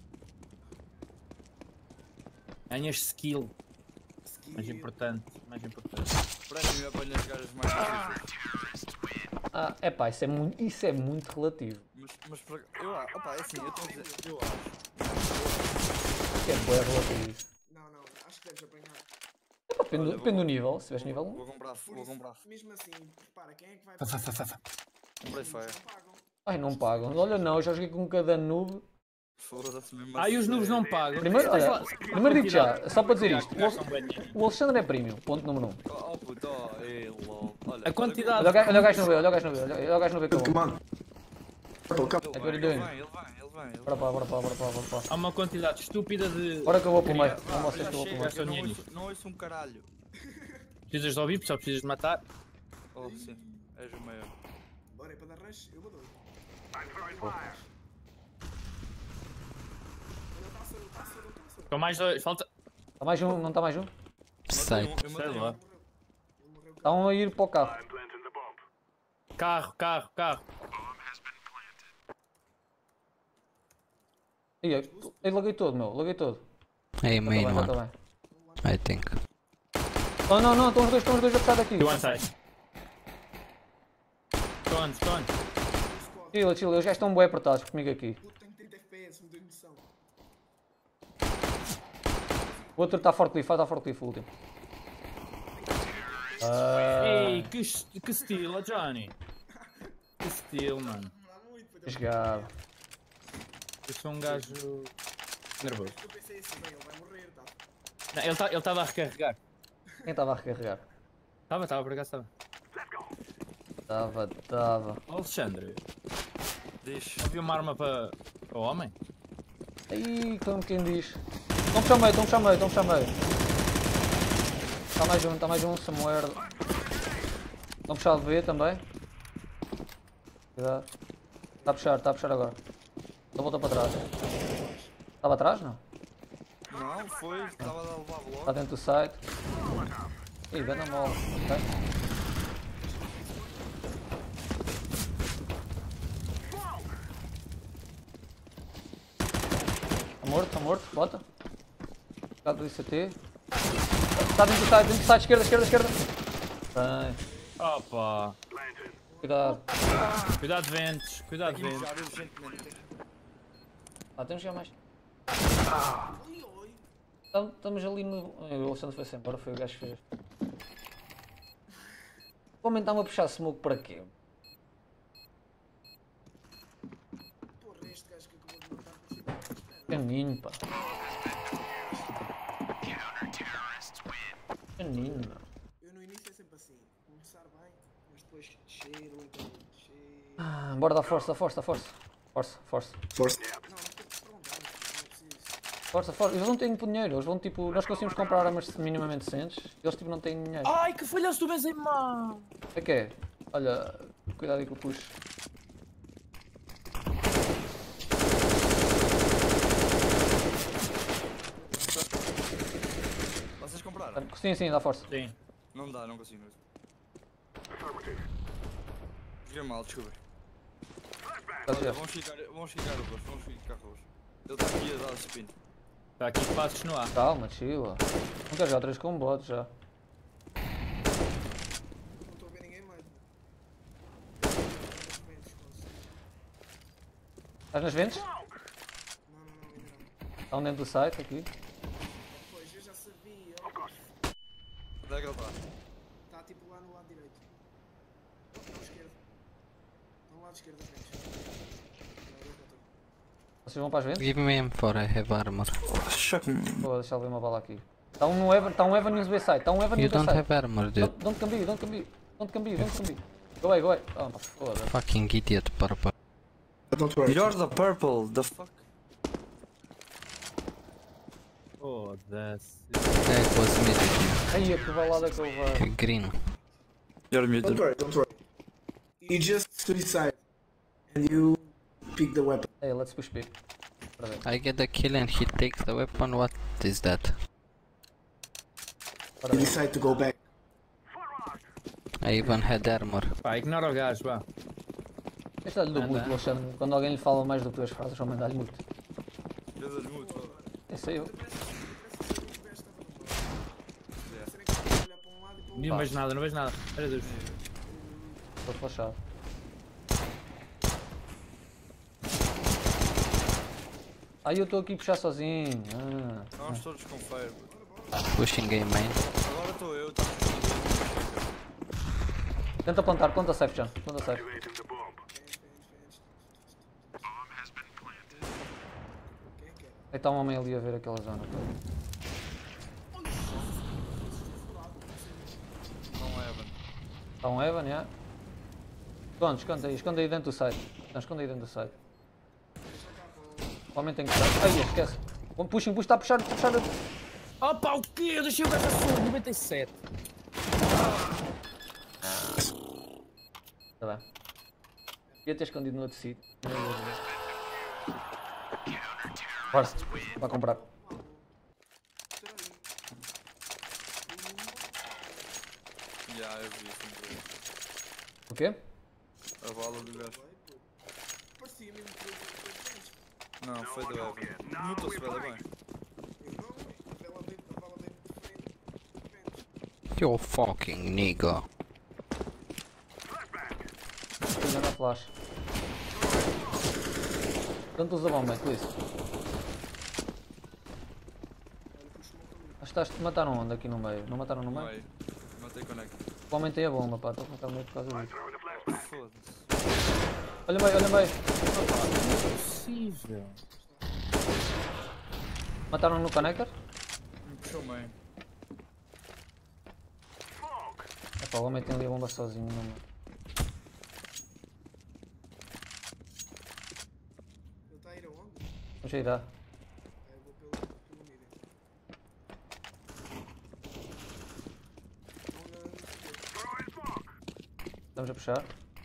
Ganhas skill. Skill. Mais importante, mais importante. Para mim, apanhas as gajas mais difíceis. Ah, é pá, isso é muito, isso é muito relativo. Mas, mas para. Eu acho. Opa, é assim, eu estou a dizer. Eu acho. Isso é bué relativo. Não, não, acho que deves apanhar. Epá, depende, Olha, depende do vou- nível, se tiveres nível um. Vou comprar, Por vou isso, comprar. mesmo assim, repara, quem é que vai Fa, fa, fa, fa, fa. Comprei Os feia. não pagam. Ai, não pagam. Olha não, já joguei com cada noob. Foda-se mesmo. Ah, e os assim. nubes não pagam. Primeiro, olha, primeiro digo já, só para dizer isto. Já são bem. O Alexandre é premium, ponto número um. Oh, oh puto, oh, ei, lol. Olha, A quantidade- Olha o gajo- olha o gajo no B, olha o gajo no B, olha olha o gajo no B que eu vou. Come on. Purple, come. Ele É que vem, ele ele vem. vem, ele vem, ele vem. ele Bora pá, bora pá, bora pá, bora pá. Há uma quantidade estúpida de. Bora que eu vou para o meio. vem. Não Ah, vocês já que eu vou para o chega, meio. Só eu não dinheiro ouço, não ouço um caralho. Precisas de ouvir, só precisas de matar. Oh, sim, és o maior. Bora, é para dar rush? Eu vou dar. Olha o Tássaro, o Tássaro, o Tássaro. Estão mais dois. Falta. Está mais um, não está mais um? Matei um, eu Sei matei lá. um. Ele morreu. Estão a ir para o carro. Carro, carro, carro. Ih, eu, eu laguei todo, meu, laguei todo. Hey, Está main bem, está one, bem. I think. Oh não, não, estão os dois, estão os dois a puxar daqui. Do one side. Stone, stone. Chill, chill, eles já estão bem apertados comigo aqui. Puto, tenho trinta F P S, não tenho noção. O outro está forklift, faz a forklift o último. Ah, Ei, que, est- que estilo, Johnny. Que estilo, mano. Não dá muito, foi Jogado. Eu sou um gajo nervoso. Eu pensei assim, bem, ele vai morrer, tá? Não, ele tá- ele estava a recarregar. Quem estava a recarregar? Estava, estava, por acaso estava. Estava, estava. Alexandre, Diz. havia uma arma para para o homem? Aí, como quem diz. Estão a puxar meio, estão a puxar meio, estão a puxar meio. Está mais um, está mais um, somewhere. Estão a puxar de B também. Cuidado. Está a puxar, está a puxar agora. Ele voltou para trás. Estava atrás, não? Não, foi, estava a levar bloco. Está dentro do site. Ih, ganda mole. Ok. Está morto, está morto, bota. Cuidado do I C T. Está dentro do site, dentro do site, esquerda, esquerda, esquerda. Bem, Opa. cuidado. Cuidado ventos, cuidado Aqui ventos. mijar urgentemente. Ah, temos já mais. Oi, oi. Tam- Estamos ali no. Ai, o Alexandre foi-se embora, foi o gajo que fez. Vou aumentar-me a puxar smoke para quê? Porra, este gajo que acabou de matar com cinco espera. Caninho, pá. Caninho, meu. Eu no início é sempre assim. Começar bem, mas depois cheiro, então cheiro. Ah, bora dar força, dá força, dá força. Força, força. Força. Não, não tem que perguntar, não é preciso. Força, força. Eles não têm dinheiro, eles vão tipo. Nós conseguimos comprar armas minimamente decentes, eles tipo não têm dinheiro. Ai, que falhaço do Benzema! É que é? Olha, cuidado aí com o push. Vocês compraram? Sim, sim, dá força. Sim. Não dá, não consigo. Joguei mal, desculpa. Tá Olha, certo. vamos ficar, vamos ficar roxos, vamos ficar roxos. Ele está aqui a dar spin. Está aqui passos no ar. Calma, chila. Não quero jogar três com bots já. Não estou a ver ninguém mais. Estás nas ventas? Não, não, não, ainda não. Estão dentro do site aqui. Pois, eu já sabia. Onde é que ele está? Está tipo lá no lado direito. Não, esquerdo. No lado esquerdo das ventas. Vocês vão para as ventas? Give me M four, I have armor. Vou deixar ali uma bala aqui. Está um no Evan, está um Evan no B side. Está um Evan You no B don't side. have armor, dude. Don't, don't cambie, don't cambie. Don't cambie, don't cambie. Go away, go away. Oh, foda-se. Fucking idiot, purple. Don't worry. You're the purple, the fuck? Foda-se. Yeah, it was mid. Ai, que balada que eu vou. Green. You're Don't muted. worry, don't worry. You just suicide and you pick the weapon. Hey, let's push B. Para ver. I get the kill and he takes the weapon. What is that? Para You ver. decide to go back. I even had armor. Pá, ignora o gajo, vá. Este dá-lhe do Anda. mute, Alexandre. Quando alguém lhe fala mais do que duas frases, só mandar-lhe mute. Eu dou-lhe mute, foda. Isso aí eu. Não vejo nada, não vejo nada. Olha Deus. Estou flashado. Ai, eu estou aqui a puxar sozinho. Ah. Nós todos com fire. puto. Pushing game main. Agora estou eu, tá. Tenta plantar, planta safe, John. Planta safe. Aí está um homem ali a ver aquela zona. Não é, Evan. Está um Evan, já. Esconde, esconde aí, esconde aí dentro do site. Não, esconde aí dentro do site. O homem tem que estar. Ai, esquece. Puxem, puxa, está a puxar, está a puxar. Opa, o quê? Eu deixei o gajo a surdo, noventa e sete. Está bem. Devia ter escondido no outro sítio. Bora, vai comprar. Já, eu vi isso. O quê? A bala do gajo. Parecia mesmo que eu Não, foi do Evan. Mutou-se bem, bem. não, a bala veio, a bala veio de frente. You fucking nigga. Estou na flash. Tanto usa bomba, please. Acho que estás- mataram onde aqui no meio? Não mataram no meio? Vai. Matei connect. Aumentei a bomba, pá. Estou a ficar meio por causa disso. Foda-se. Olha meio, olha meio. Possível. Mataram no connector? Me puxou meio. Epá, o homem tem ali a bomba sozinho. Não. Ele está a ir aonde? Vamos já irá. Ah, eu vou pelo, pelo mídia. Estamos a puxar.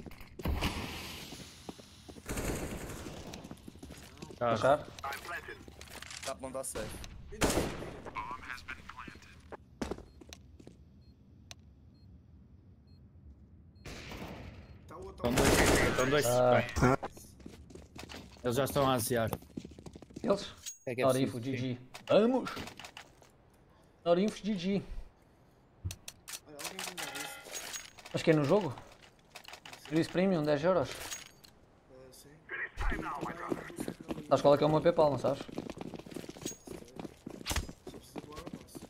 Tá. Puxar. Tá, não dá certo. Está o outro. Estão dois. Estão dois. Ah. Bem. Eles já estão a ansiar. Eles? É que é Orifo, preciso, G G. Vamos! Norinfos G G. Olha, alguém vendeu isso? Mas que é no jogo? Serviço Premium, dez euros. Ah, sim. E também do Fernando Sabes qual é que é o meu PayPal, não sabes? Só precisa do aeropasso.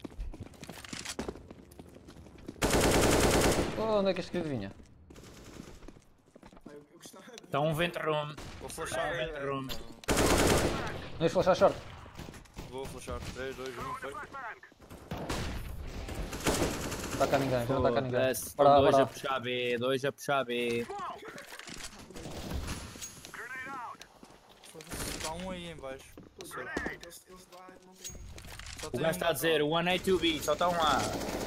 Oh, onde é que este querido vinha? Ah, eu, eu gostava de... Está um vent room. Vou flashar. Vent é, room. Não ias flashar short? Vou flashar. três, dois, um, foi. Não está cá ninguém, já não está cá ninguém. Foda-se, Bora, estão dois bora. a puxar B, dois a puxar B. Foda-se, está um aí em baixo. Pois Passou. é, porque eles, eles lá não têm... Só O tem gajo um está a dizer, botão. one A, two B, só estão lá.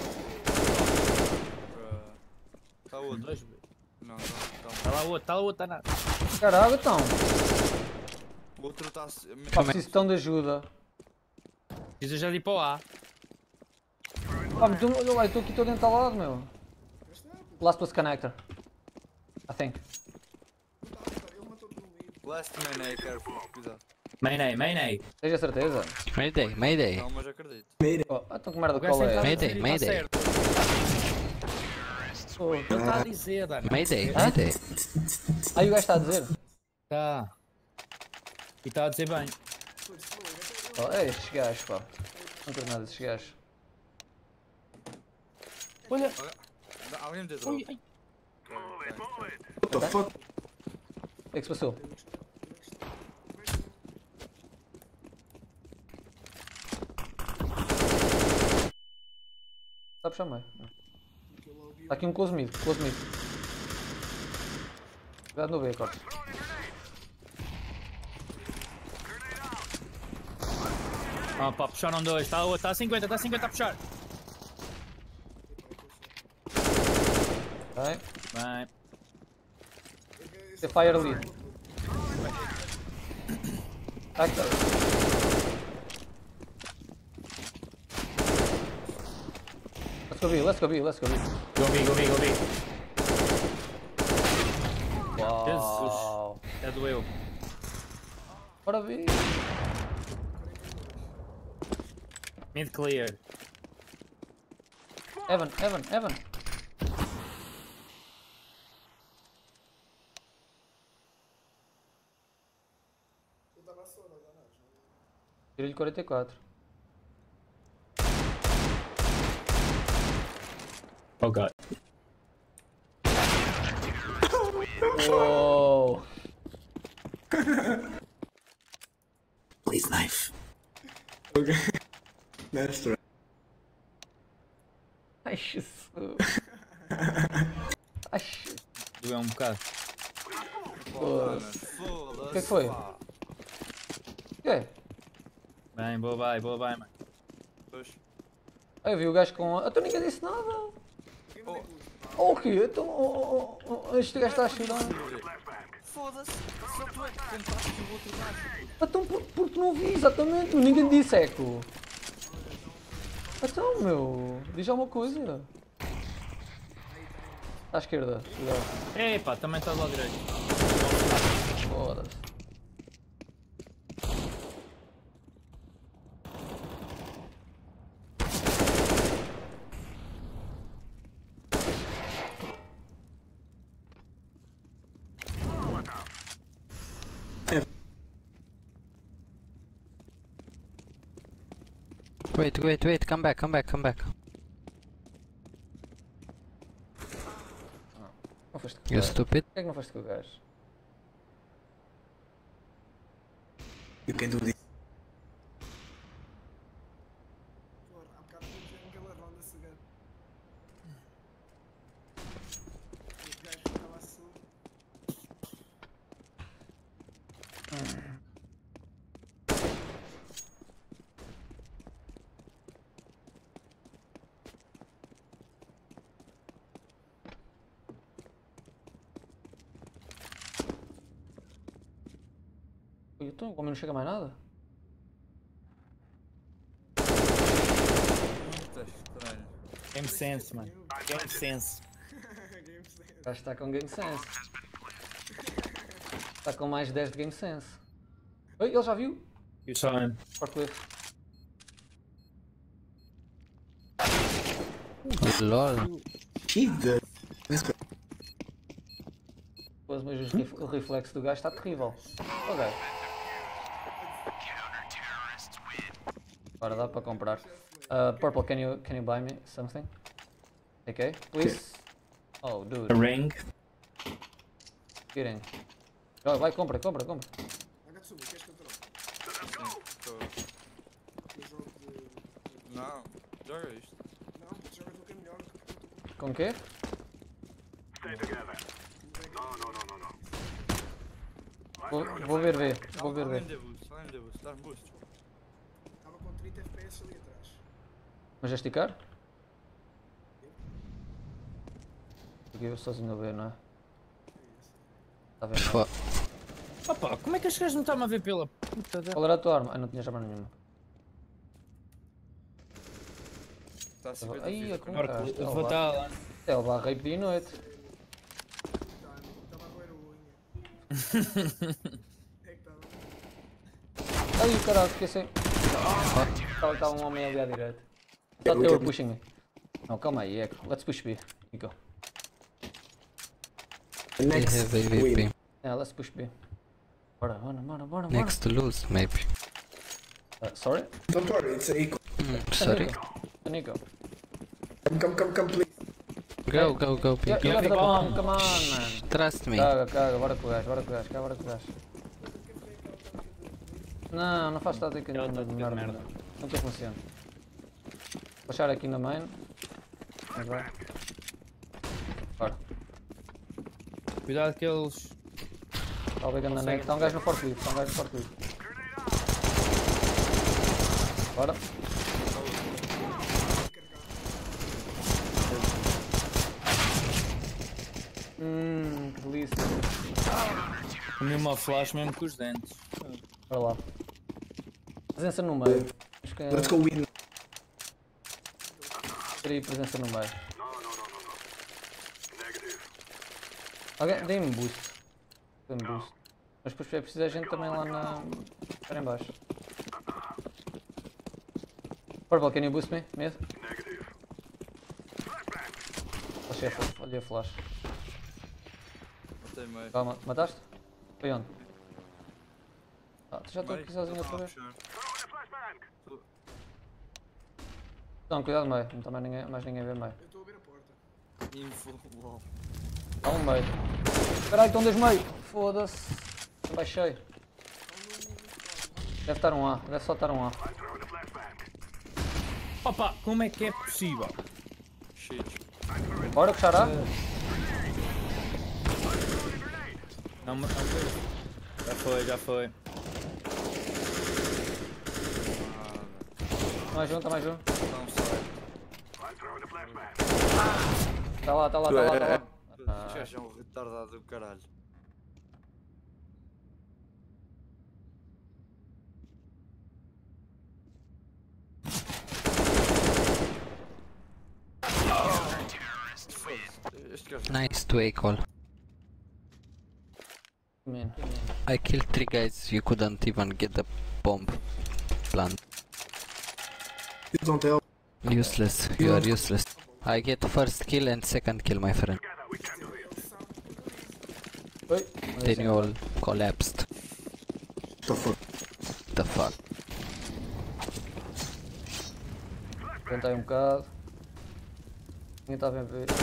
Está outro. Dois B. Não, não, está Está lá outro, está lá outro, está nada. Caralho, então. O outro está. Pá, preciso tão de ajuda. Precisas já de ir para o A. Pá, mas tu- olha lá, eu estou aqui todo entalado, meu. Mas está, puto. Last plus connector. I think. Não está, não está. Ele matou por um meio. Last man aí, careful. Cuidado. Main A, main A. Tens a certeza? Mayday, mayday. Não, mas acredito. Oh, então que merda O gajo qual tem é? que estar a Mayday, dizer e está mayday. certo. Pô, ele está a dizer, Dana. Mayday, Hã? mayday. Aí o gajo está a dizer. Está. E está a dizer bem. Foi slow. Oh, é estes gajos, pá. Não quero nada desses gajos. Olha, Dá- Alguém me deu drop. Ui, ai. What the fuck? o que é que se passou? Está a puxar meio. Está aqui um close mid, close mid. Cuidado no B, corte. Ah pá, puxaram dois, está outro, está a cinquenta, está a cinquenta a puxar. Bem, Bem. tem fire ali. Tá aqui. Let's go B, let's go B, let's go B. Go B, go B, go B. Uau. É doeu. Bora B. Mid clear. Evan, Evan, Evan. Eu estava a sola, danado. Tirei-lhe quarenta e quatro. Ok. Uou. Please knife. Okay. That's right. Ai, Jesus. Ai, Jesus. Doeu um bocado. Foda-se. O que é que foi? pá. O que é? Bem, boa vai, boa vai, mano. Pois. Ah, eu vi o gajo com. Então ninguém disse nada. Oh, o quê? Então. Oh, oh, oh, este gajo está a chorar. Foda-se. Só tu é que tentaste que o outro gajo. Então por, porque não vi exatamente. Ninguém disse eco. Então, meu. Diz alguma coisa. À esquerda. Cuidado. Epá, também estás ao direito. Foda-se. Wait, wait, wait, come back, come back, come back. Não foste com o You gajo. stupid. Porquê é que não foste com o gajo? You can do this. Porra, há bocado fomos ver aquela ronda cegada. O gajo estava a sola. Ui, então, como não chega mais nada? Muito estranho. Game sense, mano. Game sense. Game sense. O gajo está com Game Sense. Está com mais dez de Game Sense. Oi, ele já viu? You saw him. Forklift. Lol. Jesus. Let's go. Pois, mas os rif- o reflexo do gajo está terrível. Ok. Agora dá para comprar. Uh, Purple, can you, can you buy me something? Ok, please. Oh, dude. A ring. Kidding. Oh, vai, compra, compra, compra. Nagatsumi, queres que eu troque? Tô- Eu jogo de. Não, joga isto. Não, porque joga do que é melhor do que eu estou Com quê? Vou, vou ver ver, vou ver Alguém ver. dê boost, alguém dê boost, dá boost. Estava com trinta F P S ali atrás. Mas a esticar? Porque eu sozinho a ver, não é? Está bem. Fo- Opa, como é que as gajos não estão a ver pela puta da... Qual era a tua arma? Ah, não tinhas arma nenhuma. Está a cinquenta Ai, vida. a com- Agora Ah, que está eu a vou levar. estar lá. É, ele vai rape dia e noite. Estava a roer a unha. É que estava. Ai, caralho, fiquei sem. Estava estava um homem ali à direita. Thought they were pushing me. Não, calma aí, é. Let's push B. Nico. The They next have A V win. P. Yeah, let's push B. Bora, bora, bora, bora, bora. Next to lose, maybe. Uh, sorry? Don't worry, it's equal. Mm, sorry. Nico. Nico. Come, come, come, come, please. Go, go, go, Yeah, P. you got the bomb, come on, man. Trust me. Caga, caga, bora com o gajo, bora com o gajo, caga, bora com o gajo. Não, não faz tática Ela nenhuma tá de com merda. merda. Nunca funciona. Vou achar aqui na main. Agora. Bora. Cuidado que eles... Está ligando na net. Está um gajo no forklift, está um gajo no forklift. Bora. Hum, que delícia. Comi uma flash mesmo com os dentes. Bora lá. Presença no meio. Acho que é... Let's go win. Queria presença no meio. Alguém, dê-me boost. Dê-me boost. Mas depois é preciso a gente também lá na... Espera em baixo. Purple, can you boost me? Medo? Achei a flash. Olha a flash. Matei meio. Calma, mataste? Foi onde? Ah, tu já estou aqui sozinho outra vez. Não, cuidado meio. Não está mais ninguém, mais ninguém a ver meio. Eu estou a ver a porta. Info, lol. Há um meio. Caralho, estão dois meio. Foda-se. Baixei. Deve estar um A. Deve só estar um A. Opa, como é que é possível? Shit. Bora puxar A? Não, mas não foi. Já foi, já foi. Ah, Mais um, está mais um. não sai. Está lá, está lá, está lá, está lá. Os gajos é um retardado do caralho. Este gajo Nice to A call. Man. I killed three guys, you couldn't even get the bomb plant. You don't help. Useless, you are useless. I get first kill and second kill, my friend. Oi. Then you all collapsed. The fuck? The fuck? Tentei um bocado. Ninguém está bem a ver. Bem.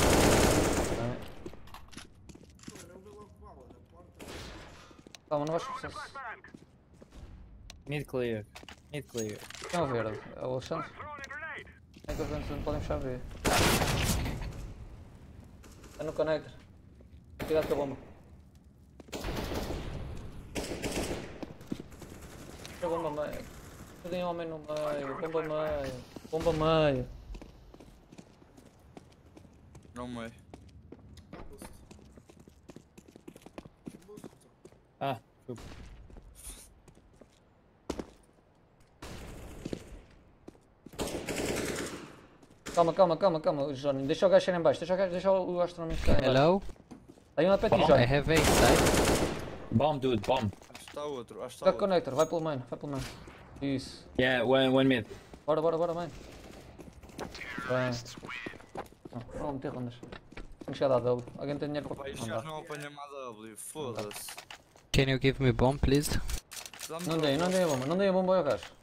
Não vê logo bala na porta. Calma, não vais precisar. Mid clear. Mid clear. Quem é o verde? É o Alexandre? É que os verdes não podem fechar B. É no connector. Cuidado com a bomba. A bomba meio. Tem um homem no meio. Bomba meio. Bomba meio. não meio. Dá boost. Boost, então. Ah, desculpa. Calma, calma, calma, calma, Johnny. Deixa o gajo chegar em baixo. Deixa o gajo, deixa o astronômico chegar em baixo. Hello? Aí um a pé de ti, I Johnny. have A side. Bomb, dude, bomb. Acho que está outro, acho que está Joga outro. connector, vai pelo main, vai pelo main. Isso. Yeah, one, one mid. Bora, bora, bora, main. Bem. Não, vamos meter rondas. Tenho chegado à W. Alguém tem dinheiro para Pai, os não gajos dá. não apanham mais a W, foda-se. Can you give me bomb, please? Dá-me Não drop, dei, não dei a bomba, não dei a bomba ao gajo.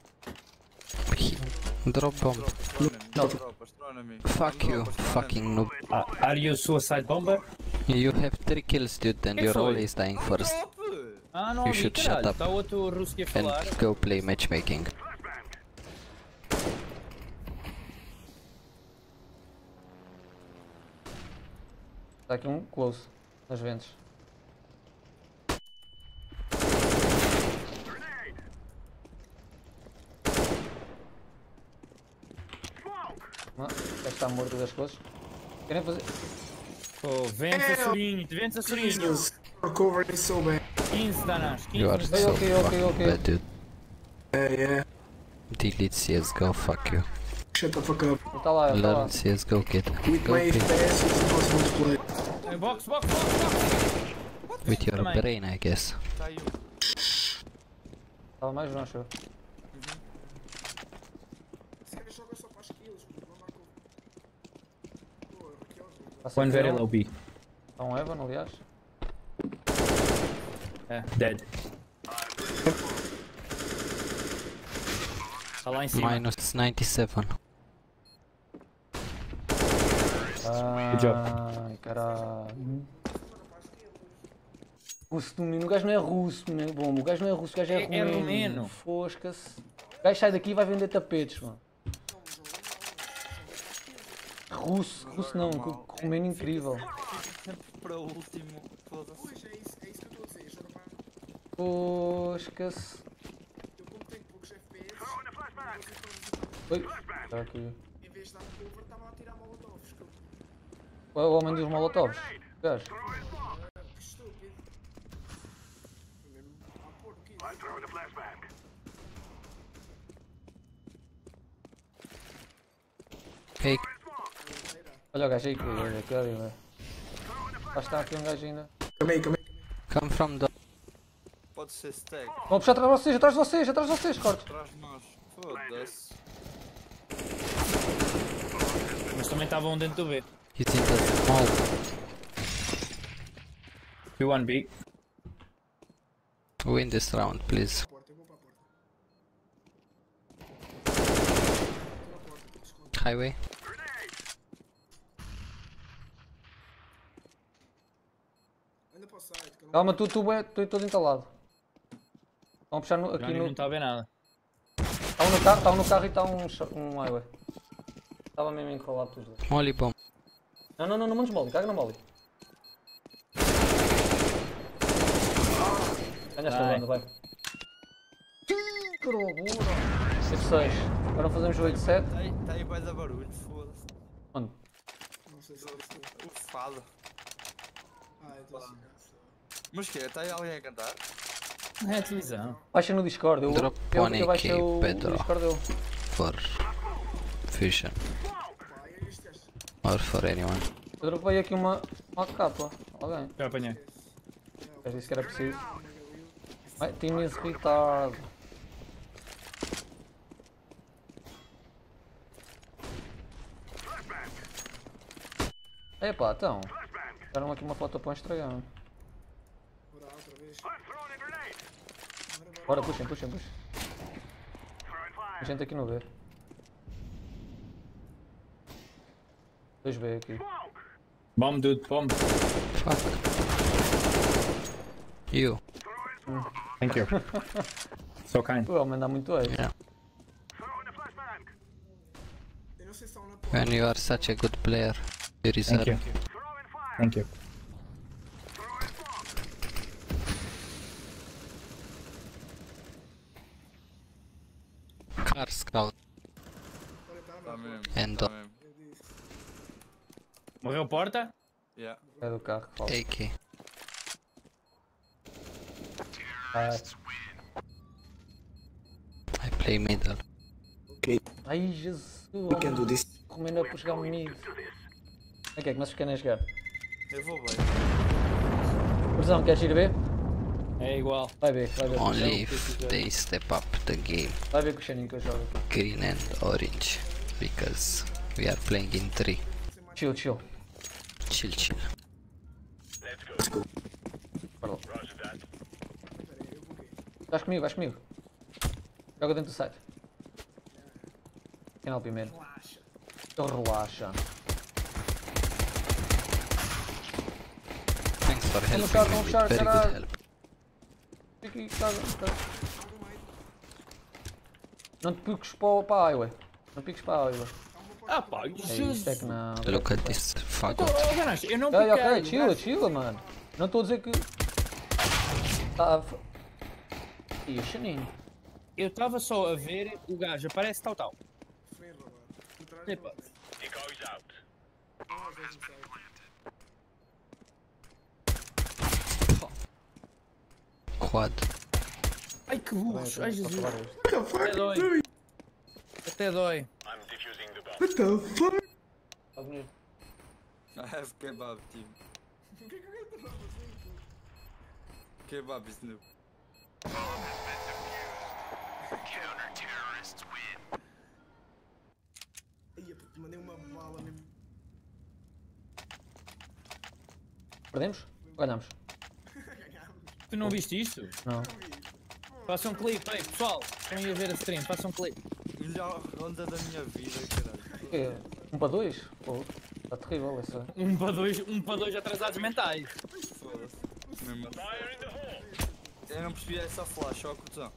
Drop bomb. drop, astrónimo, Não. drop, astrónimo. Fuck Dá-me you, drop, astrónimo. fucking noob. Ah, are you suicide bomber? You have three kills, dude, and Quem you're foi? always dying first. Drop! Ah, não You ouvi, should shut caralho. up. Está outro russo a falar. And go play matchmaking. Está aqui um close. Nas ventas. Ah, já está morto das coisas. Querem fazer. Oh, vence a Sorinho, vence a Sorinho. Jesus, recovery is so bad. quinze danas, You are quinze. so okay, okay, fucking okay. bad, dude. Yeah, yeah. Delete C S G O, fuck you. Shut the fuck up. Ele está lá, ele está lá. Learn C S G O, kid. With Go my play F P S, it's impossible to play. Eh, Box, box, box, box. with your Também. brain, I guess. Tá aí um. Estava mais não, show. Esse cara joga só para as kills, puto, não dá com. Pô, Raquel, Passa One aqui, very ó. low B. Está um Evan, aliás. É, dead. Está lá em cima. Minus ninety-seven. Ai, job. caralho. Russo domínio. O gajo não é russo, meu bom. O gajo não é russo, o gajo é, É- é romeno. Fosca-se. O gajo sai daqui e vai vender tapetes, mano. Russo, russo não, normal. que romeno incrível. Sempre para o último, foda-se. pois é isso, é isso que eu estou a dizer. Joga para. Fosca-se. Eu, como tenho poucos F P S, Oi, está aqui. em vez de dar cover, estava a tirar molotovs. Que eu- Qual é o homem dos molotovs? O gajo. Ah, que estúpido. Foi mesmo a pôr o quê? Hey, Olha o gajo aí, que olha, que olha, velho. Lá está aqui um gajo ainda. Come aí, come aí. come from the... Pode ser stag. Vão puxar atrás de vocês, atrás de vocês, atrás de vocês, corte. Atrás de nós. Foda-se. Mas também estavam dentro do B. He's in the small. B one B. Win this round, please. Porta, eu vou para a porta. Highway. Anda para o site, que eu não. Calma, tu, tu, é, tu é todo entalado. Estão a puxar no, aqui Johnny no. não está a ver nada. Está um no carro, está um no carro e está um, cho- um highway. Estava mesmo enrolado todos dois. Molly bomb. Não, não, não, não mandes molly, caga no molly. Ganhaste a Vai. banda, vai. Que carogura. oito seis. Agora fazemos o oito sete. Tá aí, tá aí vai dar barulho, foda-se. Onde? Não sei se é isso. O fado. Ah, eu estou a chegar. Mas que é? Tá aí alguém a cantar? É a televisão. Baixa no Discord, eu, Drop eu, one eu baixei aqui, o, o Pedro. Discord dele. For fusion. Pá, e este gajo. Or for anyone. Eu dropei aqui uma, uma capa. Alguém. Já apanhei. O gajo disse que era preciso. Ai, time is retard. Epá, então. Deram aqui uma foto para um estragão. Bora, outra vez. Bora, puxem, puxem, puxem. Tem gente aqui no B. dois B aqui. Bomb, dude, bomb. Fuck. You. Thank you. So kind. O homem dá muito ex. Yeah. Eu não sei se estão na porta. When you are such a good player, you Thank deserve. you. Thank you. Car scout. Olha, tá, Tá meu. mesmo. And Tá dog. mesmo. Eu disse. Morreu porta? Yeah. É do carro que falta. A K. Ai, I play middle. Okay, ai Jesus. we can do this. Comendo para jogar comigo. Ok, começa os pequenos a jogar. Eu vou bem. Versão, queres ir ver? É igual. Vai ver, vai ver. com o Only Xaninho. if they step up the game. Vai ver com o Xaninho que eu jogo. Green and orange. Because We are playing in three. Chill, chill. Chill, chill. Bora lá. Vais comigo, vais comigo. Joga dentro do site. Quem é o primeiro? Relaxa. Ele relaxa. Thanks for Vamos helping fechar, me vamos with fechar, very good caralho. help. Fica aí, caga, caga. Não te piques para, para a highway. Não piques para a highway. Ah pá, É Jesus. isto é que não. Look at this Oh, faggot. oh, Ganas, eu não Ok, piquei. ok, o chila, gajo- chila, mano. Não estou a dizer que. Tá. E o Chaninho. Eu estava só a ver o gajo, aparece tal tal. Foi enrolado. Tu traz Epa. uma vez. Não, às vezes não sai. Quad. Ai que burros, ai Jesus. Vou acabar isto. What the fuck? Até dói. Até dói. What the fuck? Tá bonito. I have kebab team. O que é que eu estou a fazer? Kebab is noob. Ai, puto, mandei uma bala mesmo. Perdemos? Ganhamos. Ganhámos. Tu não viste isto? Não. Faça um clipe, ei pessoal, estão aí a ver a stream, faça um clipe. Melhor ronda da minha vida, caralho. É, um para dois? Pô, está terrível essa. Um para dois, um para dois atrasados mentais. Foda-se. Mesmo assim. Eu não percebi essa flash, ó, cuzão.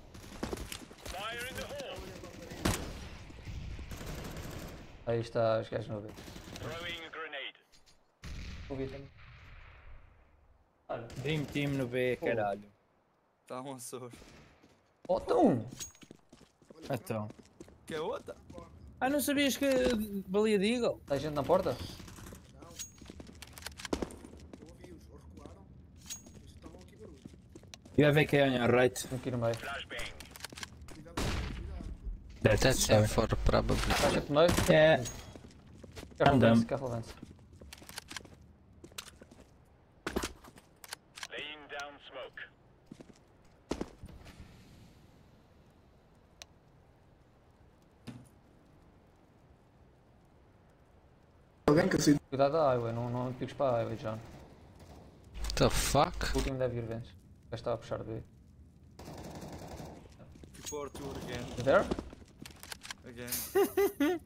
Aí está os gajos no ver. Ouvi também. Olha. Dream Team no B, caralho. Tá um açor. Oh, então! Então. Que é outra? Ah, não sabias que balia de Eagle? Está gente na porta? Não. Eu ouvi-os, ou recularam, eles estavam aqui barulho. You have A K on your right. Tenho que ir no meio. Cuidado, cuidado. That's M four probably. Está gente no meio? Yeah. Careful Andam. Vance, careful Vance. Alguém que assim. Cuidado da highway, não, não piques para a highway, John. What the fuck? O último deve ir Vance. O gajo está a puxar B. Report to again. You there? Again.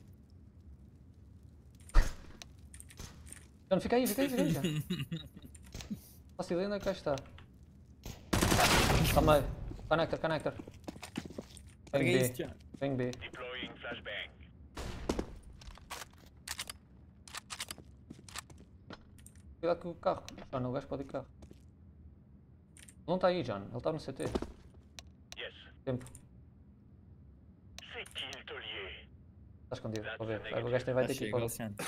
John, fica aí, fica aí, fica aí, John. Faço ideia onde é que o gajo está. Está meio. Connector, connector. Vem Larga isso, B. John. Vem B. Cuidado com o carro. John, o gajo pode ir de carro. Ele não está aí, John. Ele está no C T. Tempo. Está escondido. Vou ver. Vai, o gajo tem- vai ter que ir para o... Chega,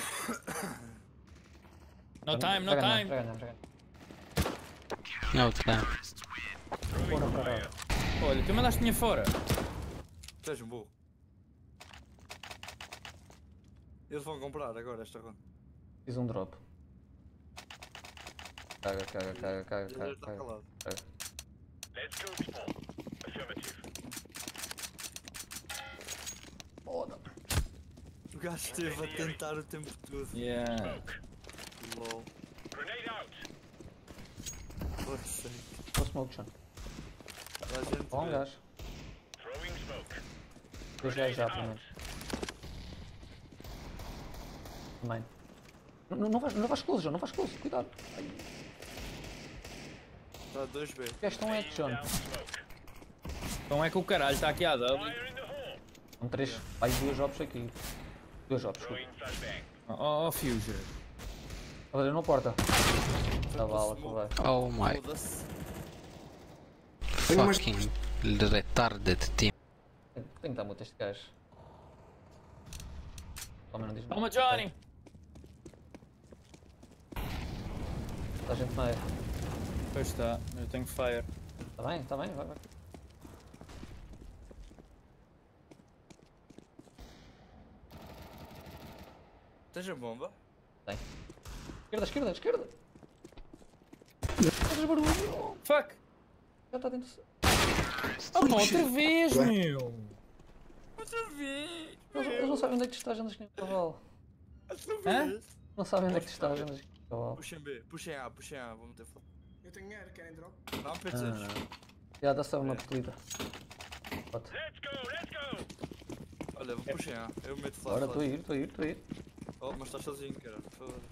No time, no Já ganhamos, time. já ganhamos, já ganhamos. No time. Bora, caralho. Olha, tu mandaste-me fora. Tu és um burro. Eles vão comprar agora esta ronda. Fiz um drop. Caga, caga, caga, caga, Ele caga, está caga. calado. Foda. O gajo esteve a tentar o tempo todo. Yeah. LOL. Fuck's sake. Vou smoke, John. Toda a gente Bom vê. gajo. Dois gajos já primeiro. Também. Não, não, não vais, não vais close, John, não vais close, cuidado. Ai, Está dois B. os gajos estão hack, John. Então é que o caralho está aqui à W. São três, vai duas jobs aqui. Duas jobs, desculpa. Oh, oh Fuser. Olha, não porta. Tá bala que vai. Oh my Foda-se. fucking retarded team. Tem tem que dar muito este gajo. Toma, não diz nada. Toma, Johnny. Está a gente meio. Pois está, eu tenho fire. Está bem, está bem, vai, vai. Tens a bomba? Esquerda, esquerda, esquerda! Fazes barulho! Fuck! Já está dentro. Oh, pá, outra vez, meu! Outra vez! Eles, eles não sabem onde é que tu estás, andas que nem um cavalo. Hã? Não sabem onde é que tu estás, mas... Oh. Puxem B, puxem A, puxem A, vou meter foto. Eu tenho dinheiro, querem drop? Dá um P Ah, duzentos. já dá só uma partida. Pode. Olha, vou puxem A, eu meto Bora, flash. estou a ir, estou a ir, estou a ir. Oh, mas estás sozinho, cara. Foda-se.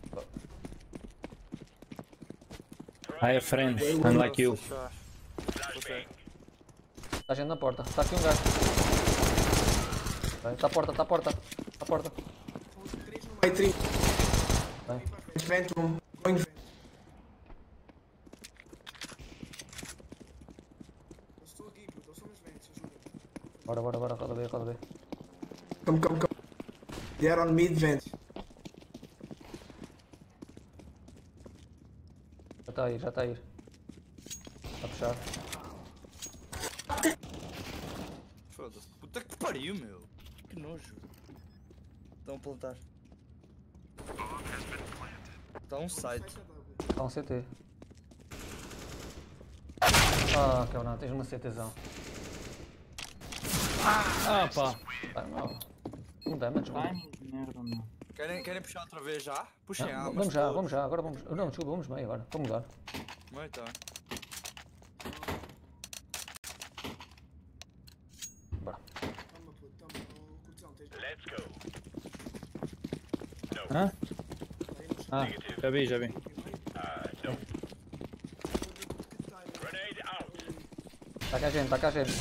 I have friends, unlike you. Você. Está gente na porta, está aqui um gajo. Está à porta, está à porta, está à porta. três no Vai tri. Vai. Vent room. Going vent. Eu estou aqui, puto, eu sou nos ventos, ajuda. Bora, bora, bora, roda B, roda B. Come, come, come. They are on mid vent. Já está a ir, já está a ir. Está a puxar. Foda-se. Puta que pariu, meu. Que nojo. Estão a plantar. Está um site. Está um C T. Ah, cabrão, tens uma CTzão. Ah pá. Ah, não. Um damage, mano. Ai, merda, meu. Querem, querem puxar outra vez já? Puxem A, Não, mas vamos já, todos. vamos já, agora vamos. Não, desculpa, vamos meio agora. Vamos mudar. Muito bem. Bora. Toma, puto, toma. Oh, cuzão, tens drop. Hã? Aí no chão. Ah, já vi, já vi. Está cá a gente, está cá a gente.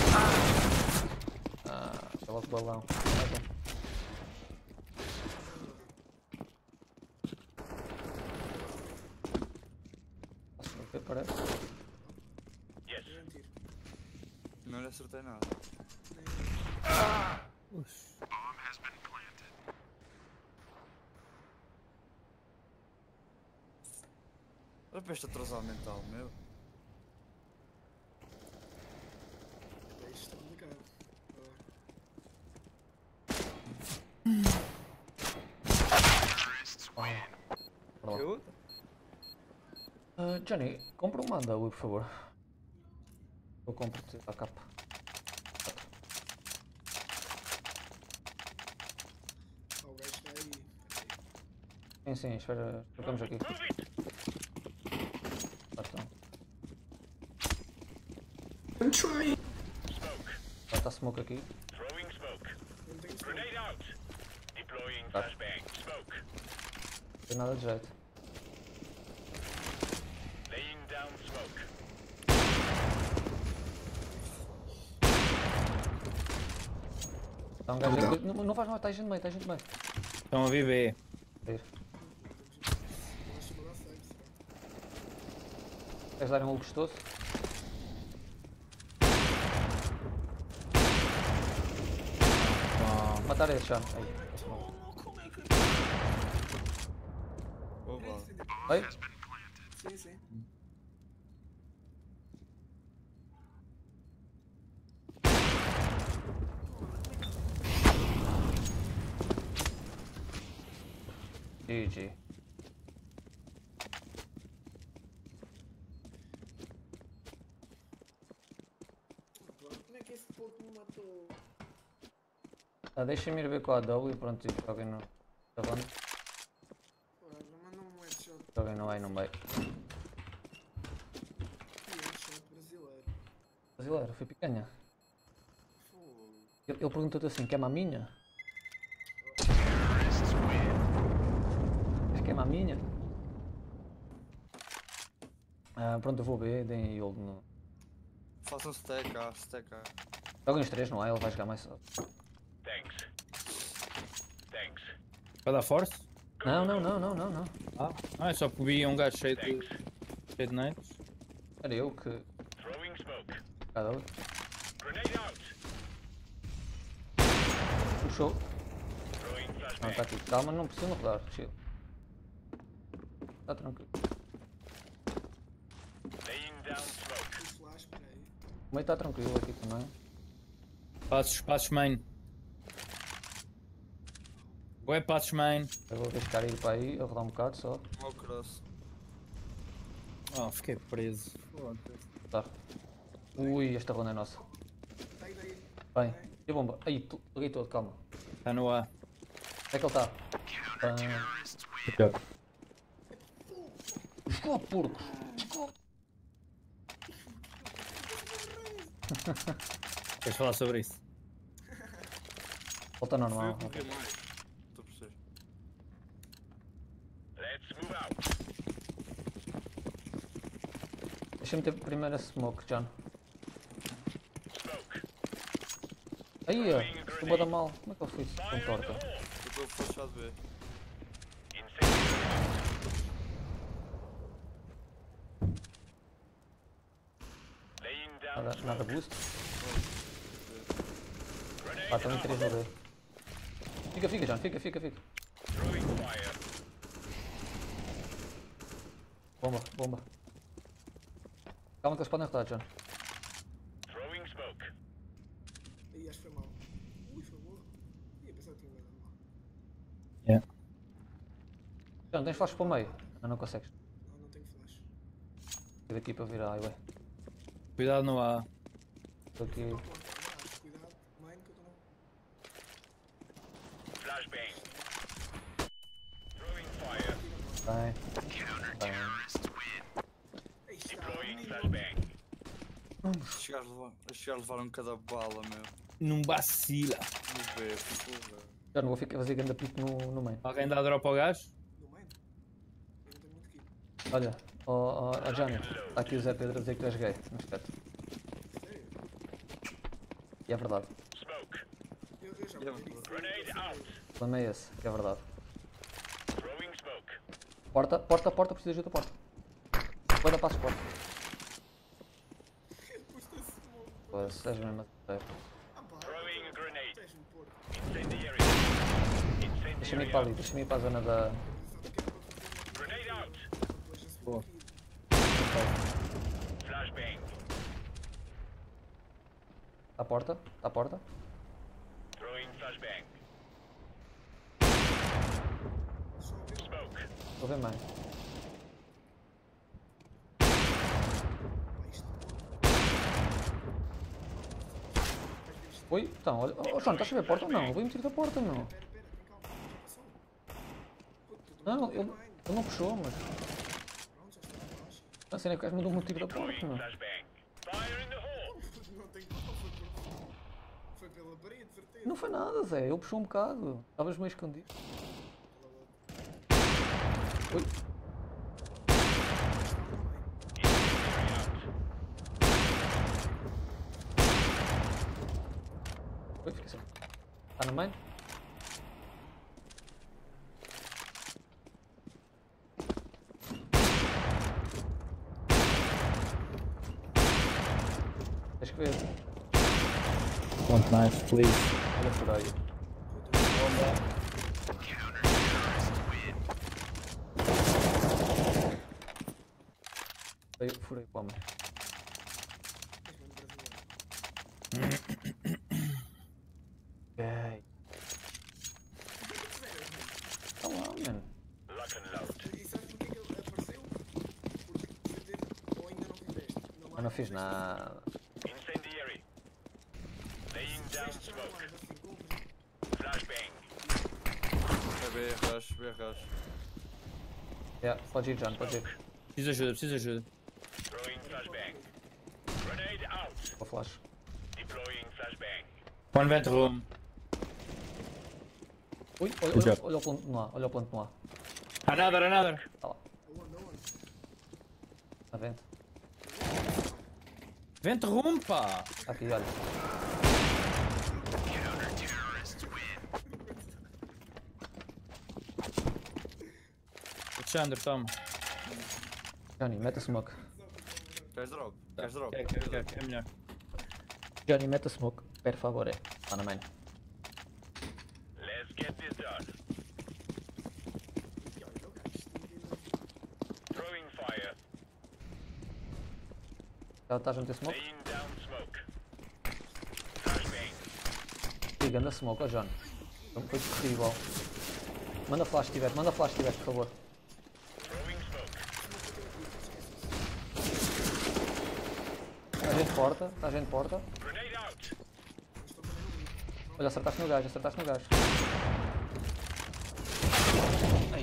Ah, está logo o balão. Mais um. Posso ver, parece. Dei um tiro. Não lhe acertei nada. Olha para este atrasado mental, meu. Isto está complicado. Bora lá. Eu? Ah, Johnny, compra uma W, por favor. Eu compro-te a capa. Ah, o gajo está aí. Sim, sim, espera, ficamos aqui. Lá estão. I'm trying. Já está smoke aqui. Eu não tenho smoke. Tá. Não tem nada de jeito. Está um gajo aqui. Não, não faz mal, está gente meio, está gente meio. Estão a viver. Ir. Ela chegou lá safe, será? Queres dar um gostoso? Ah, Matar esse já. Aí, esse não. Opa. Oi? Sim, sim. G G. Como é que esse porco me matou? Ah, deixa-me ir ver com a W, pronto, e joguem no. Tá bom? Ora, manda um headshot. Joguem no A e no meio. Que headshot brasileiro. Brasileiro, foi picanha. Fogo. Ele, ele perguntou-te assim: quer maminha? Quer maminha? Ah, pronto, eu vou B, deem hold no. Façam stack A, stack A. Joguem os três no A, ele vai jogar mais só. Para dar force? Não, não, não, não, não, não. Ah, ah é só porque vi um gajo cheio de. cheio de nets. Era eu que. Cada um. Puxou. Não, está aqui. Calma, não precisa rodar. Chill. Está tranquilo. Fui flash, peraí. O meio está tranquilo aqui também. Passos, passos main. Ué, passos main. Eu vou deixar ir para aí, a rodar um bocado só. Mau cross. Oh, fiquei preso. Tá. Ui, esta ronda é nossa. Daí, daí. Bem, e a bomba? Aí, tu- peguei todo, calma. Está no A. Onde é que ele está? Ah, Escola, porco! Escola! Queres falar sobre isso? Volta normal. Foi eu que me mais. Estou a perceber. Deixa-me ter primeiro a smoke, John. Aí, ó. Estou da mal. Como é que eu fui com torta? Eu estou fechado B. Nada, nada boost. Ah, também três no B. Fica, fica, John. Fica, fica, fica. Bomba, bomba. Calma que eles podem rodar, John. Aí acho que foi mal. Ui, foi boa. Ia pensar que tinha medo mal. John, tens flash para o meio? Não, não consegues. Não, não tenho flash. Estive aqui para virar a highway. Cuidado no A. Estou aqui. Porta, acho, cuidado. Mine que eu estou no... Bem. Bem. Aí está. Os gajos levaram- os gajos levaram cada bala, meu. Não vacila. No B, porra. Já não vou ficar fazer grande pico no, no meio. Alguém dá drop ao gajo? No mine? Eu não tenho muito kill. Olha, ó oh, oh, Johnny, está aqui o Zé Pedro a dizer que tu és gay no espeto. Sério? E é verdade. Eu, eu já Yeah, vou bro. dizer isso. O problema é esse, que é verdade. Porta, porta, porta, preciso de ajuda, porta. Porta, passo, porta. Depois tem smoke. Pois, és mesmo a sério. Ah pá. Tens um porco. Deixa-me ir para ali, deixa-me ir para a zona da... Sabe que era para fazer uma coisa. Depois a Boa. smoke kill. À porta, à porta. Só ver. Estou a ver mais. Pá, isto. Oi, então, olha... Oh, João, estás a ver a porta ou não? Eu vou meter da porta, meu. Pera, pera, tem calma. Já passou. Puto, tu Não, não ele, ele não puxou, mas... Pronto, já está abaixo. A cena é que o gajo mandou-me um tiro da porta, meu. Não tem como, foi por... Foi pela parede, de certeza. Não foi nada, Zé, ele puxou um bocado. Estavas meio escondido. Oi, oi, fica assim. Está na main? Tens que ver. Want knife, please. Olha por aí. Furei, furei o homem. Ok. Tá lá, mano. E sabes porque é que ele apareceu? Porque, certeza, ou ainda não fizeste. Eu não fiz nada. Fizeste já live assim, compras. É B, rush, B, rush. Yeah, pode ir, John, pode ir. Preciso de ajuda, preciso de ajuda. Vou flash. One vent room. Ui, olha, Good olha, job. olha o ponto no ar, olha o ponto no ar. Another, another. Tá lá, Aonde, aonde? na vente. Vent room, pá. Tá aqui, olha. Alexandre, toma. Johnny, mete a smoke. Queres drop? Queres drop? Quer, quer, quer, é melhor. Johnny, mete a smoke. Per favore. Tá na main. Já estás a meter smoke? Liga, anda smoke, ó John. Não foi terrível. Manda flash se tiver, manda flash se tiver, por favor. Está gente porta, está gente porta. Olha, acertaste no gajo, acertaste no gajo. Ai.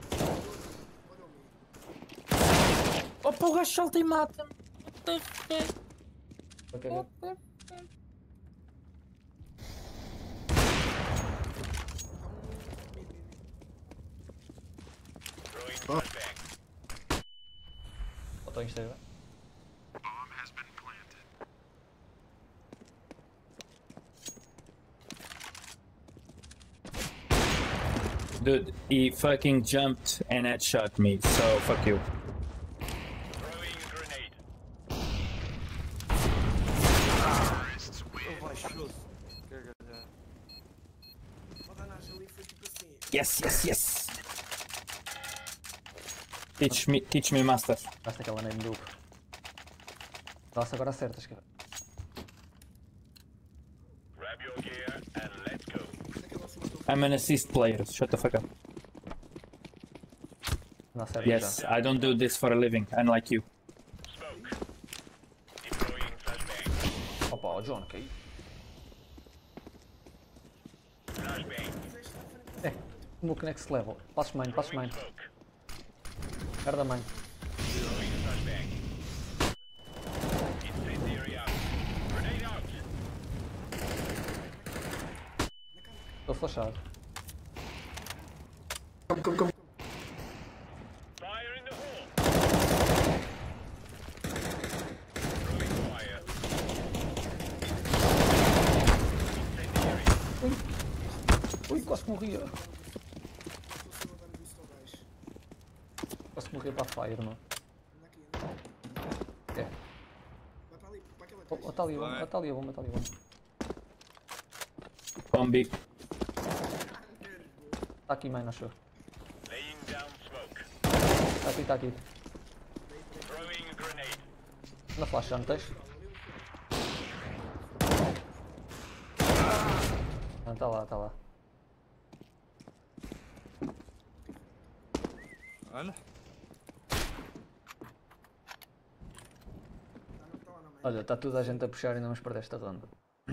Opa, o gajo salta e mata-me. What the fuck? Ok, ok. Botou isto aí, vai. Dude, he fucking jumped and headshot me, so fuck you. Oh, vai, chulo. Caga já. O Danage ali foi tipo assim. Yes, yes, yes. Teach me, teach me, master. Basta aquela name duplo. Nossa, agora acertas, cara. I'm an assist player. Shut the fuck up. Não acertas Yes, já. I don't do this for a living, unlike you. Opa, o John, que é isso? É, smoke next level. Passos mine, passos mine. Guarda mine. Estou flashado. Come, come, come. Ui, quase que morria. Quase que morria para a fire, mano. É. Vai para ali, para aquela Oh, caixa. oh, tá ali, oh, tá ali, a bomba, tá ali, a bomba. Combi. Tá aqui, mine, achou. Tá aqui, tá aqui. Na flash, já não tens? Não, tá lá, tá lá. Olha. Olha, está toda a gente a puxar e não vamos perder esta ronda.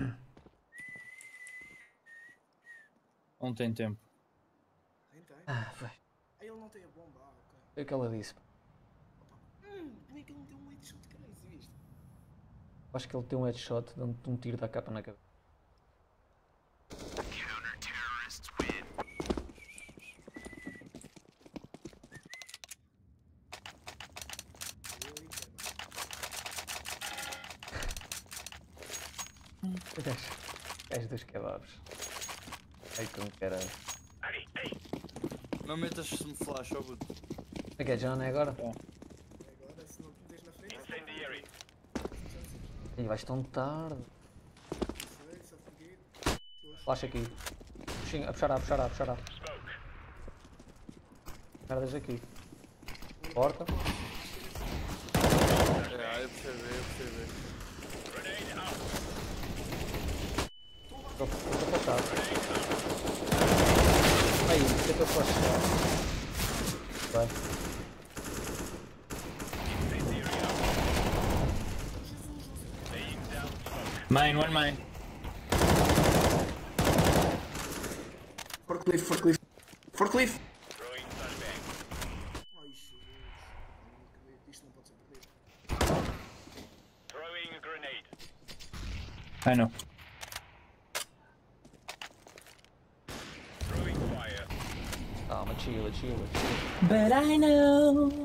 Não tem tempo. Tem, tem. Ah, foi. Aí ele não tem a bomba, ah, ok. Foi o que ela disse. Hum, como é que ele não tem um headshot, caralho, se viste? Acho que ele tem um headshot, dando-te um tiro da capa na cabeça. És dos kebabs. Ai, como caralho. Não metas-me flash, ó puto. É que é John, é agora? Agora, se não te metes na frente... Ih, vais tão tarde. Sei, só foguete. Flash aqui. Puxinho, a puxar A, a puxar A, a puxar A. Merdas aqui. Porta. É, eu percebi, eu percebi. Estou flashado. Aí, por que eu estou flashado? Vai. Mine, one mine. Forklift, forklift. Forklift! Ai, Jesus. Isto não pode ser perdido. I know. Calma, chila, chila, chila. But I know.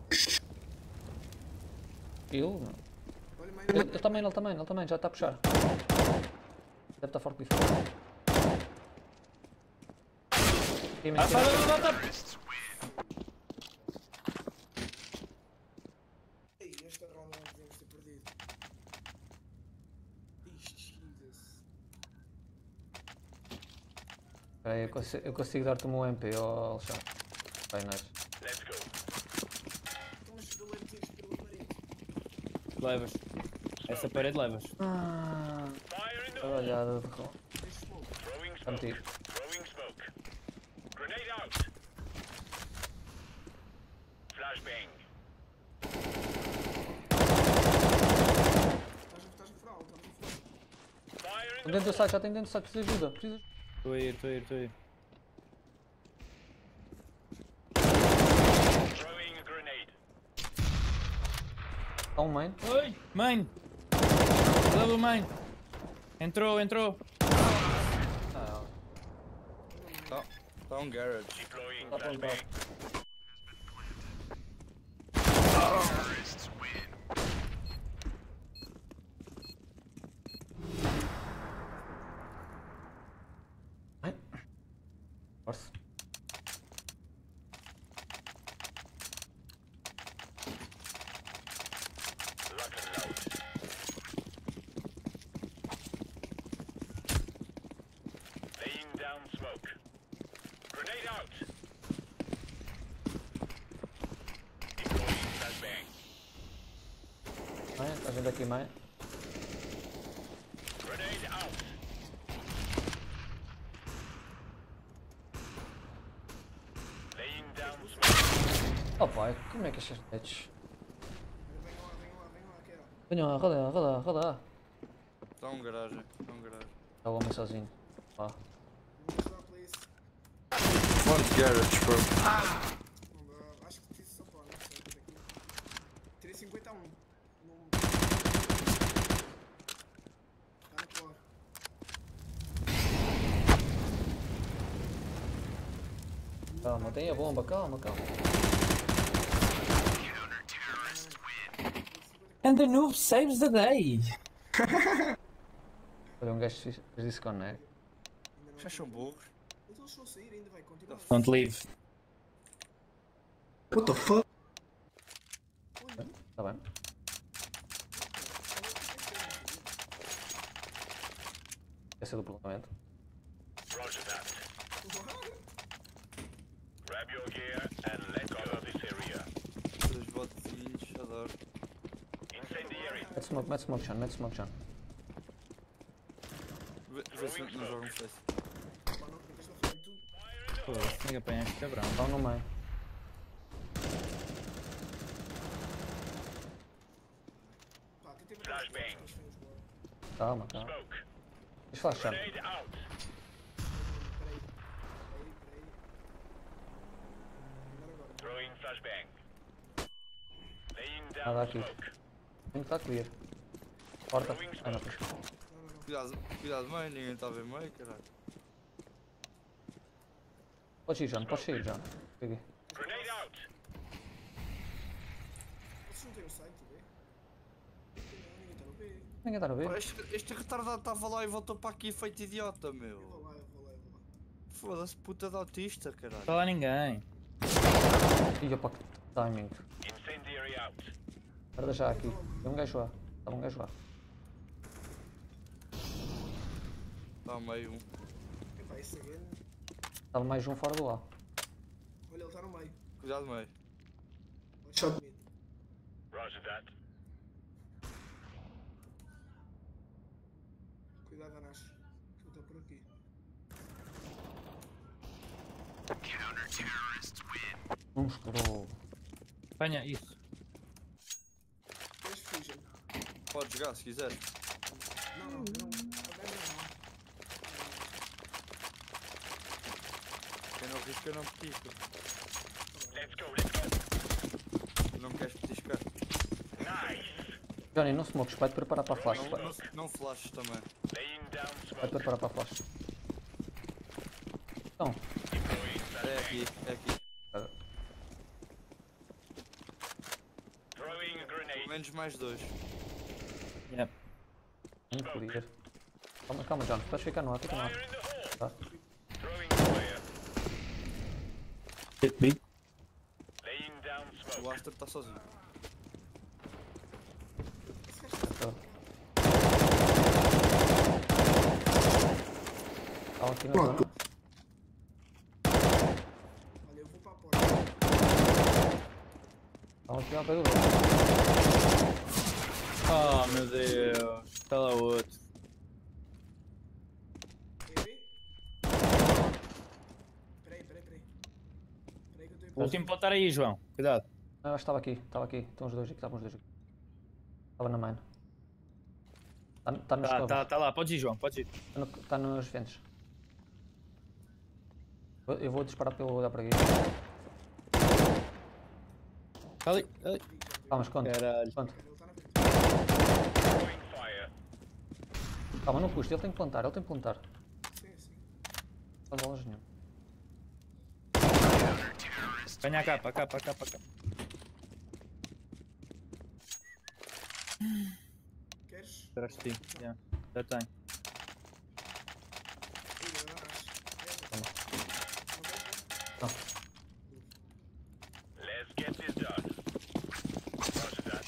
Chill, não. Olha, mãe, Ele, ele também, ele também, ele também, já está a puxar. Deve estar forte de fora. Queima, Ah, queima, para, queima. para, para. ei, esta ronda não podemos ter perdido. Ixi, Jesus. Peraí, eu consigo, eu consigo dar-te um M P, ó Alexandre. Vai, nice. Então os doleiros pela parede. Levas. Essa parede levas. Ah, olhada de rom. Tem smoke. Dá-me tiro. Estás a estás a furar, estás a furar. Estou dentro do site, já tenho dentro do site, preciso de ajuda. Preciso de Estou a ir, estou a ir, estou a ir. Há um main. Oi, main! Leva o main! Entrou, entrou! Ah, Tá, tá um garage. tá plantado. Ai. Força. Main, tá vindo aqui, main. Oh pai, como é que estas netes? Venham lá, venham lá, venham lá, que era. Venham lá, roda, roda, roda. Tá um garagem. Tá um garagem. Está o homem sozinho. Pá. Vamos lá, please. One garage, bro. Não dá, acho que preciso só para, não sei, daqui. três cinquenta e um. Não... Tá no core. Calma, tem a bomba, calma, calma. And the noob saves the day. Olha, um gajo fez fez isso com o Neg. Já são burros. Mas eles vão sair, ainda vai continuar. Don't leave. What the fuck? Tá bem. Esse é do parlamento. Dois botezinhos, adoro. Mete smoke, mete smoke, John, mete smoke, John. Vê vê se não jogam face. Pá, não ficas na frente, tu. Pô, tem que apanhar este cabrão. Estão no meio. Pá, tentei matar os blocos, mas foi os blocos. Calma, calma. Deixa flash, John. Peraí, peraí, peraí, peraí. Agora, agora. Nada aqui. Tem que estar clear. Porta. Ah, não, pois. Não, não, não. Cuidado, cuidado, mãe, ninguém está a ver meio, caralho. Podes ir, John, podes ir, John. Fica aqui. Vocês não têm o site, vê? Não, ninguém está no B. Ninguém está no Pá, B. Este, este retardado estava lá e voltou para aqui feito idiota, Eu meu. vou lá, eu vou lá, eu vou lá. Foda-se, puta de autista, caralho. Está lá ninguém. Ih, opa, que timing. Guarda já aqui. Tem um gajo lá. Estava um gajo lá. Está meio um. Epá, esse again. Estava mais um fora do A. Olha, ele está no meio. Cuidado, meio. Shot mid. Cuidado, Anash. Que eu estou por aqui. Um escurou. Apanha isso. Tens fusion. Podes jogar se quiseres. Não, não, não. Agora não. Quem não risca não petisca. Não queres petiscar. Johnny, não smokes, vai-te preparar para a flash. Não, Vai- não, não flashes também. Vai-te preparar para a flash. Então, É aqui, é aqui. espera. Pelo menos mais dois. Yep. Muito clear. Calma, calma, John. Estás a ficar no ar, fica no ar. Tá. Hit B. O Aster está sozinho. Tá. Calma aqui na zona. Olha, eu vou para a porta. Calma aqui ao pé do outro. Oh meu Deus. Está lá outro. E B? Peraí, peraí, peraí. Peraí que eu estou O último pode estar aí, João. Cuidado. Ah, eu estava aqui, estava aqui. Estão os dois aqui, estavam os dois aqui. Estava na mine. Está tá nos Tá, covers. tá, tá lá. Podes ir, João. Podes ir. Está no, tá nos ventos. Eu- Eu vou disparar pelo olhar para aqui. Tá ali. Ali. Calma, esconde. Caralho. Esconde. Ele está na Calma, não custa, ele tem que plantar, ele tem que plantar. Sim, sim. Não faz loja nenhuma. Venha a capa, a capa, a capa, a capa. Queres? Atrás de ti. Yeah. Já tem. Let's get this done. Roger that.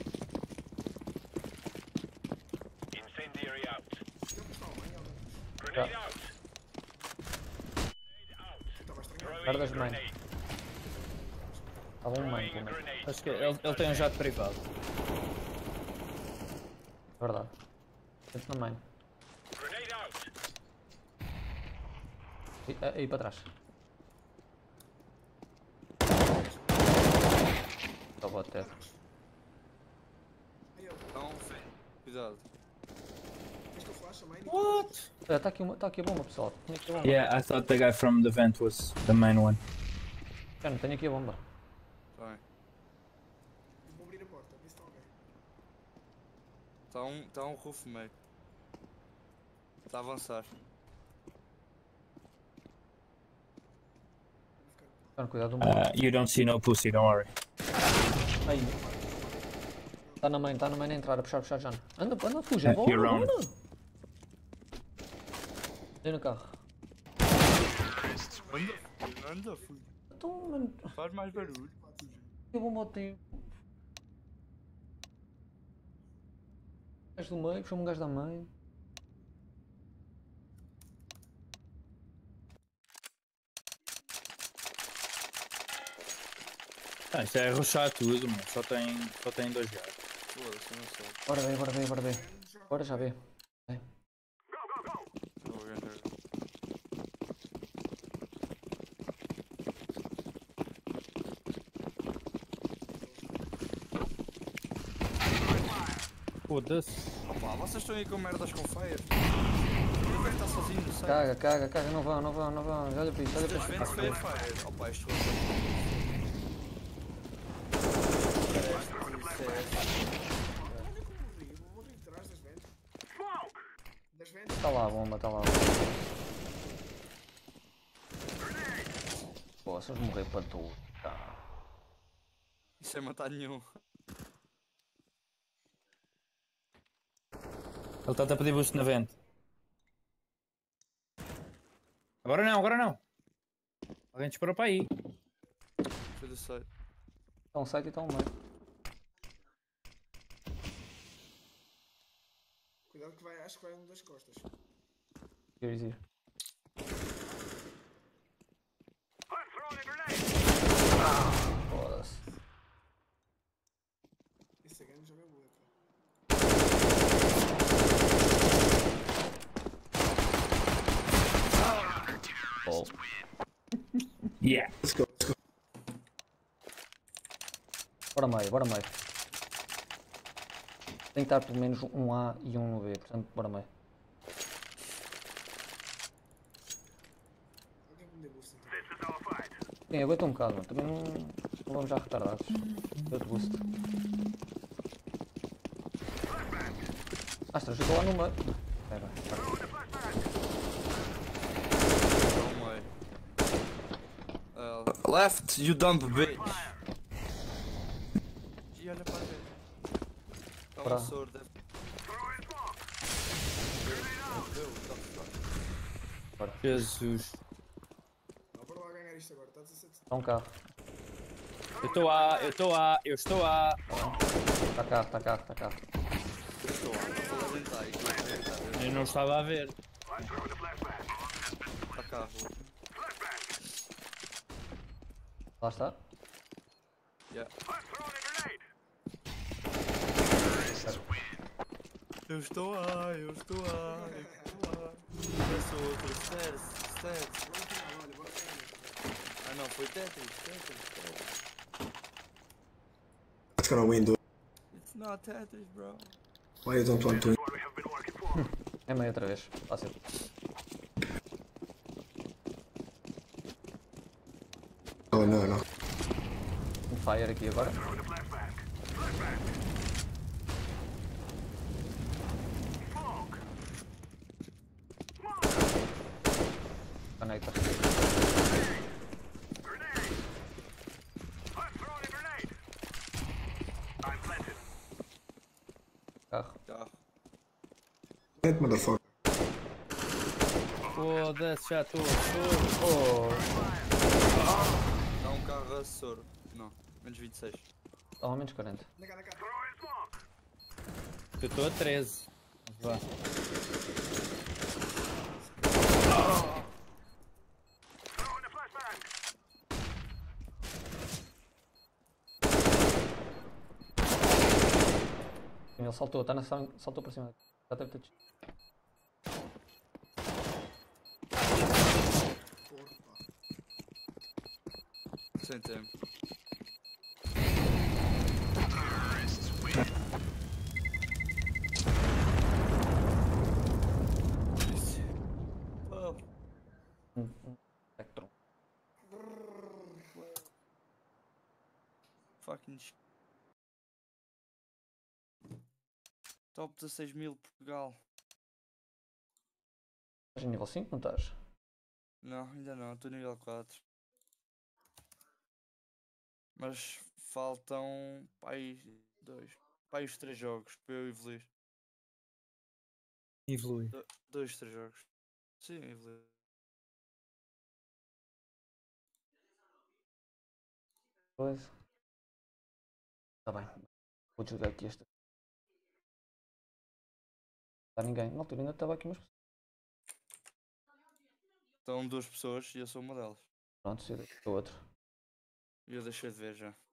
Incendiary out. Grenade out. Grenade out. Guardas de main. Estava um main, pelo menos. Acho que ele, ele tem um jato privado. Verdade. Dentro na main. Grenade out. Aí, aí para trás. Só vou até. Não, cuidado. Queres que eu flash a main? What? Está aqui, uma- tá aqui a bomba, pessoal. Tenho aqui a bomba. Yeah, I thought the guy from the vent was the main one. Já não tenho aqui a bomba. Tá bem. Eu vou abrir a porta, vê se está alguém. Está um, tá um roof meio. Está a avançar. Já, cuidado do Uh, you don't see no pussy, don't worry. Aí. Está na main, está na main a entrar, a puxar, a puxar já. Anda, anda, fuja, É, bora, you're wrong. bora. Vem no carro. Anda, anda, fui. Então, mano, Faz mais barulho. eu vou moter. Gajo do meio, puxa-me um gajo da meio. Ah, isto é rushar tudo, mano. Só tem, só tem dois jatos. Foda-se, eu não sei. Bora ver, bora ver, bora ver. Bora já ver. Vou ganhar. Foda-se. Opa, vocês estão aí com merdas com feias. O velho está sozinho no centro. Caga, caga, caga, não vão, não vão, não vão. Olha para isso, olha para Das isso. ventas feia feias. Opa, isto foi. Eu vou morrer atrás das ventas. Das ventas. Está lá a bomba, está lá a bomba. Pô, se eles morrer para tudo. Tá. Isso é matar nenhum. Ele está a pedir boost na vente. Agora não, agora não. Alguém disparou para aí. Foi do site. Está um site e está um meio. Cuidado que vai, acho que vai um das costas. Here, here. Foda-se. Esse game joga boa, cara. Oh. Yeah. Let's go, let's go. Bora meio, bora meio. Tem que estar pelo menos um A e um no B, portanto, bora meio. Alguém que me dê boost então. Sim, aguenta um bocado, mano. Também não, não vamos já retardados. Deu-te boost. Astras, eu estou lá no meio. Vai, vai, vai. Não, mãe. Uh, left, you dumb bitch. E olha para ver. É Pra. um sword. deve- Jesus. Não, bora lá ganhar isto agora. Está dezassete. Está um carro. Eu estou a, eu estou a, eu estou a. Está carro, está carro, está carro. Estou a estou a tentar, estou a tentar. Eu não estava a ver. Está cá. Lá está. Yeah. Eu estou a, eu estou a, eu estou a. Peço outro, stairs, stairs. Bora no final, olha, bora ganhar. Ah não, foi Tetris, Tetris, Tetris. That's gonna win, dude. It's not Tetris, bro. Why you don't want to win? É meio outra vez. Fácil. Oh, no, no. Um fire aqui agora. Conecta. Carro. Carro. That motherfucker. Foda-se, já estou. Oh, Dá um carro a soro. Não, menos vinte e seis. ao menos quarenta. Na cá, na cá. Eu estou a treze. Vá. Ele saltou, está na sala, saltou para cima. Já deve ter descido. Sem tempo. Oh. Hum, hum. Spectrum. Fucking sh... Top dezasseis mil Portugal. Estás em nível cinco, não estás? Não, ainda não, estou nível quatro. Mas faltam pai dois. Pai os três jogos para eu evoluir. Evolui. Do, dois, três jogos. Sim, evoluir. Coisa. Está bem. Vou desligar aqui esta. Não está ninguém. Na altura ainda estava aqui umas pessoas. Estão duas pessoas e eu sou uma delas. Pronto, sei daqui para outro. E eu deixei de ver já.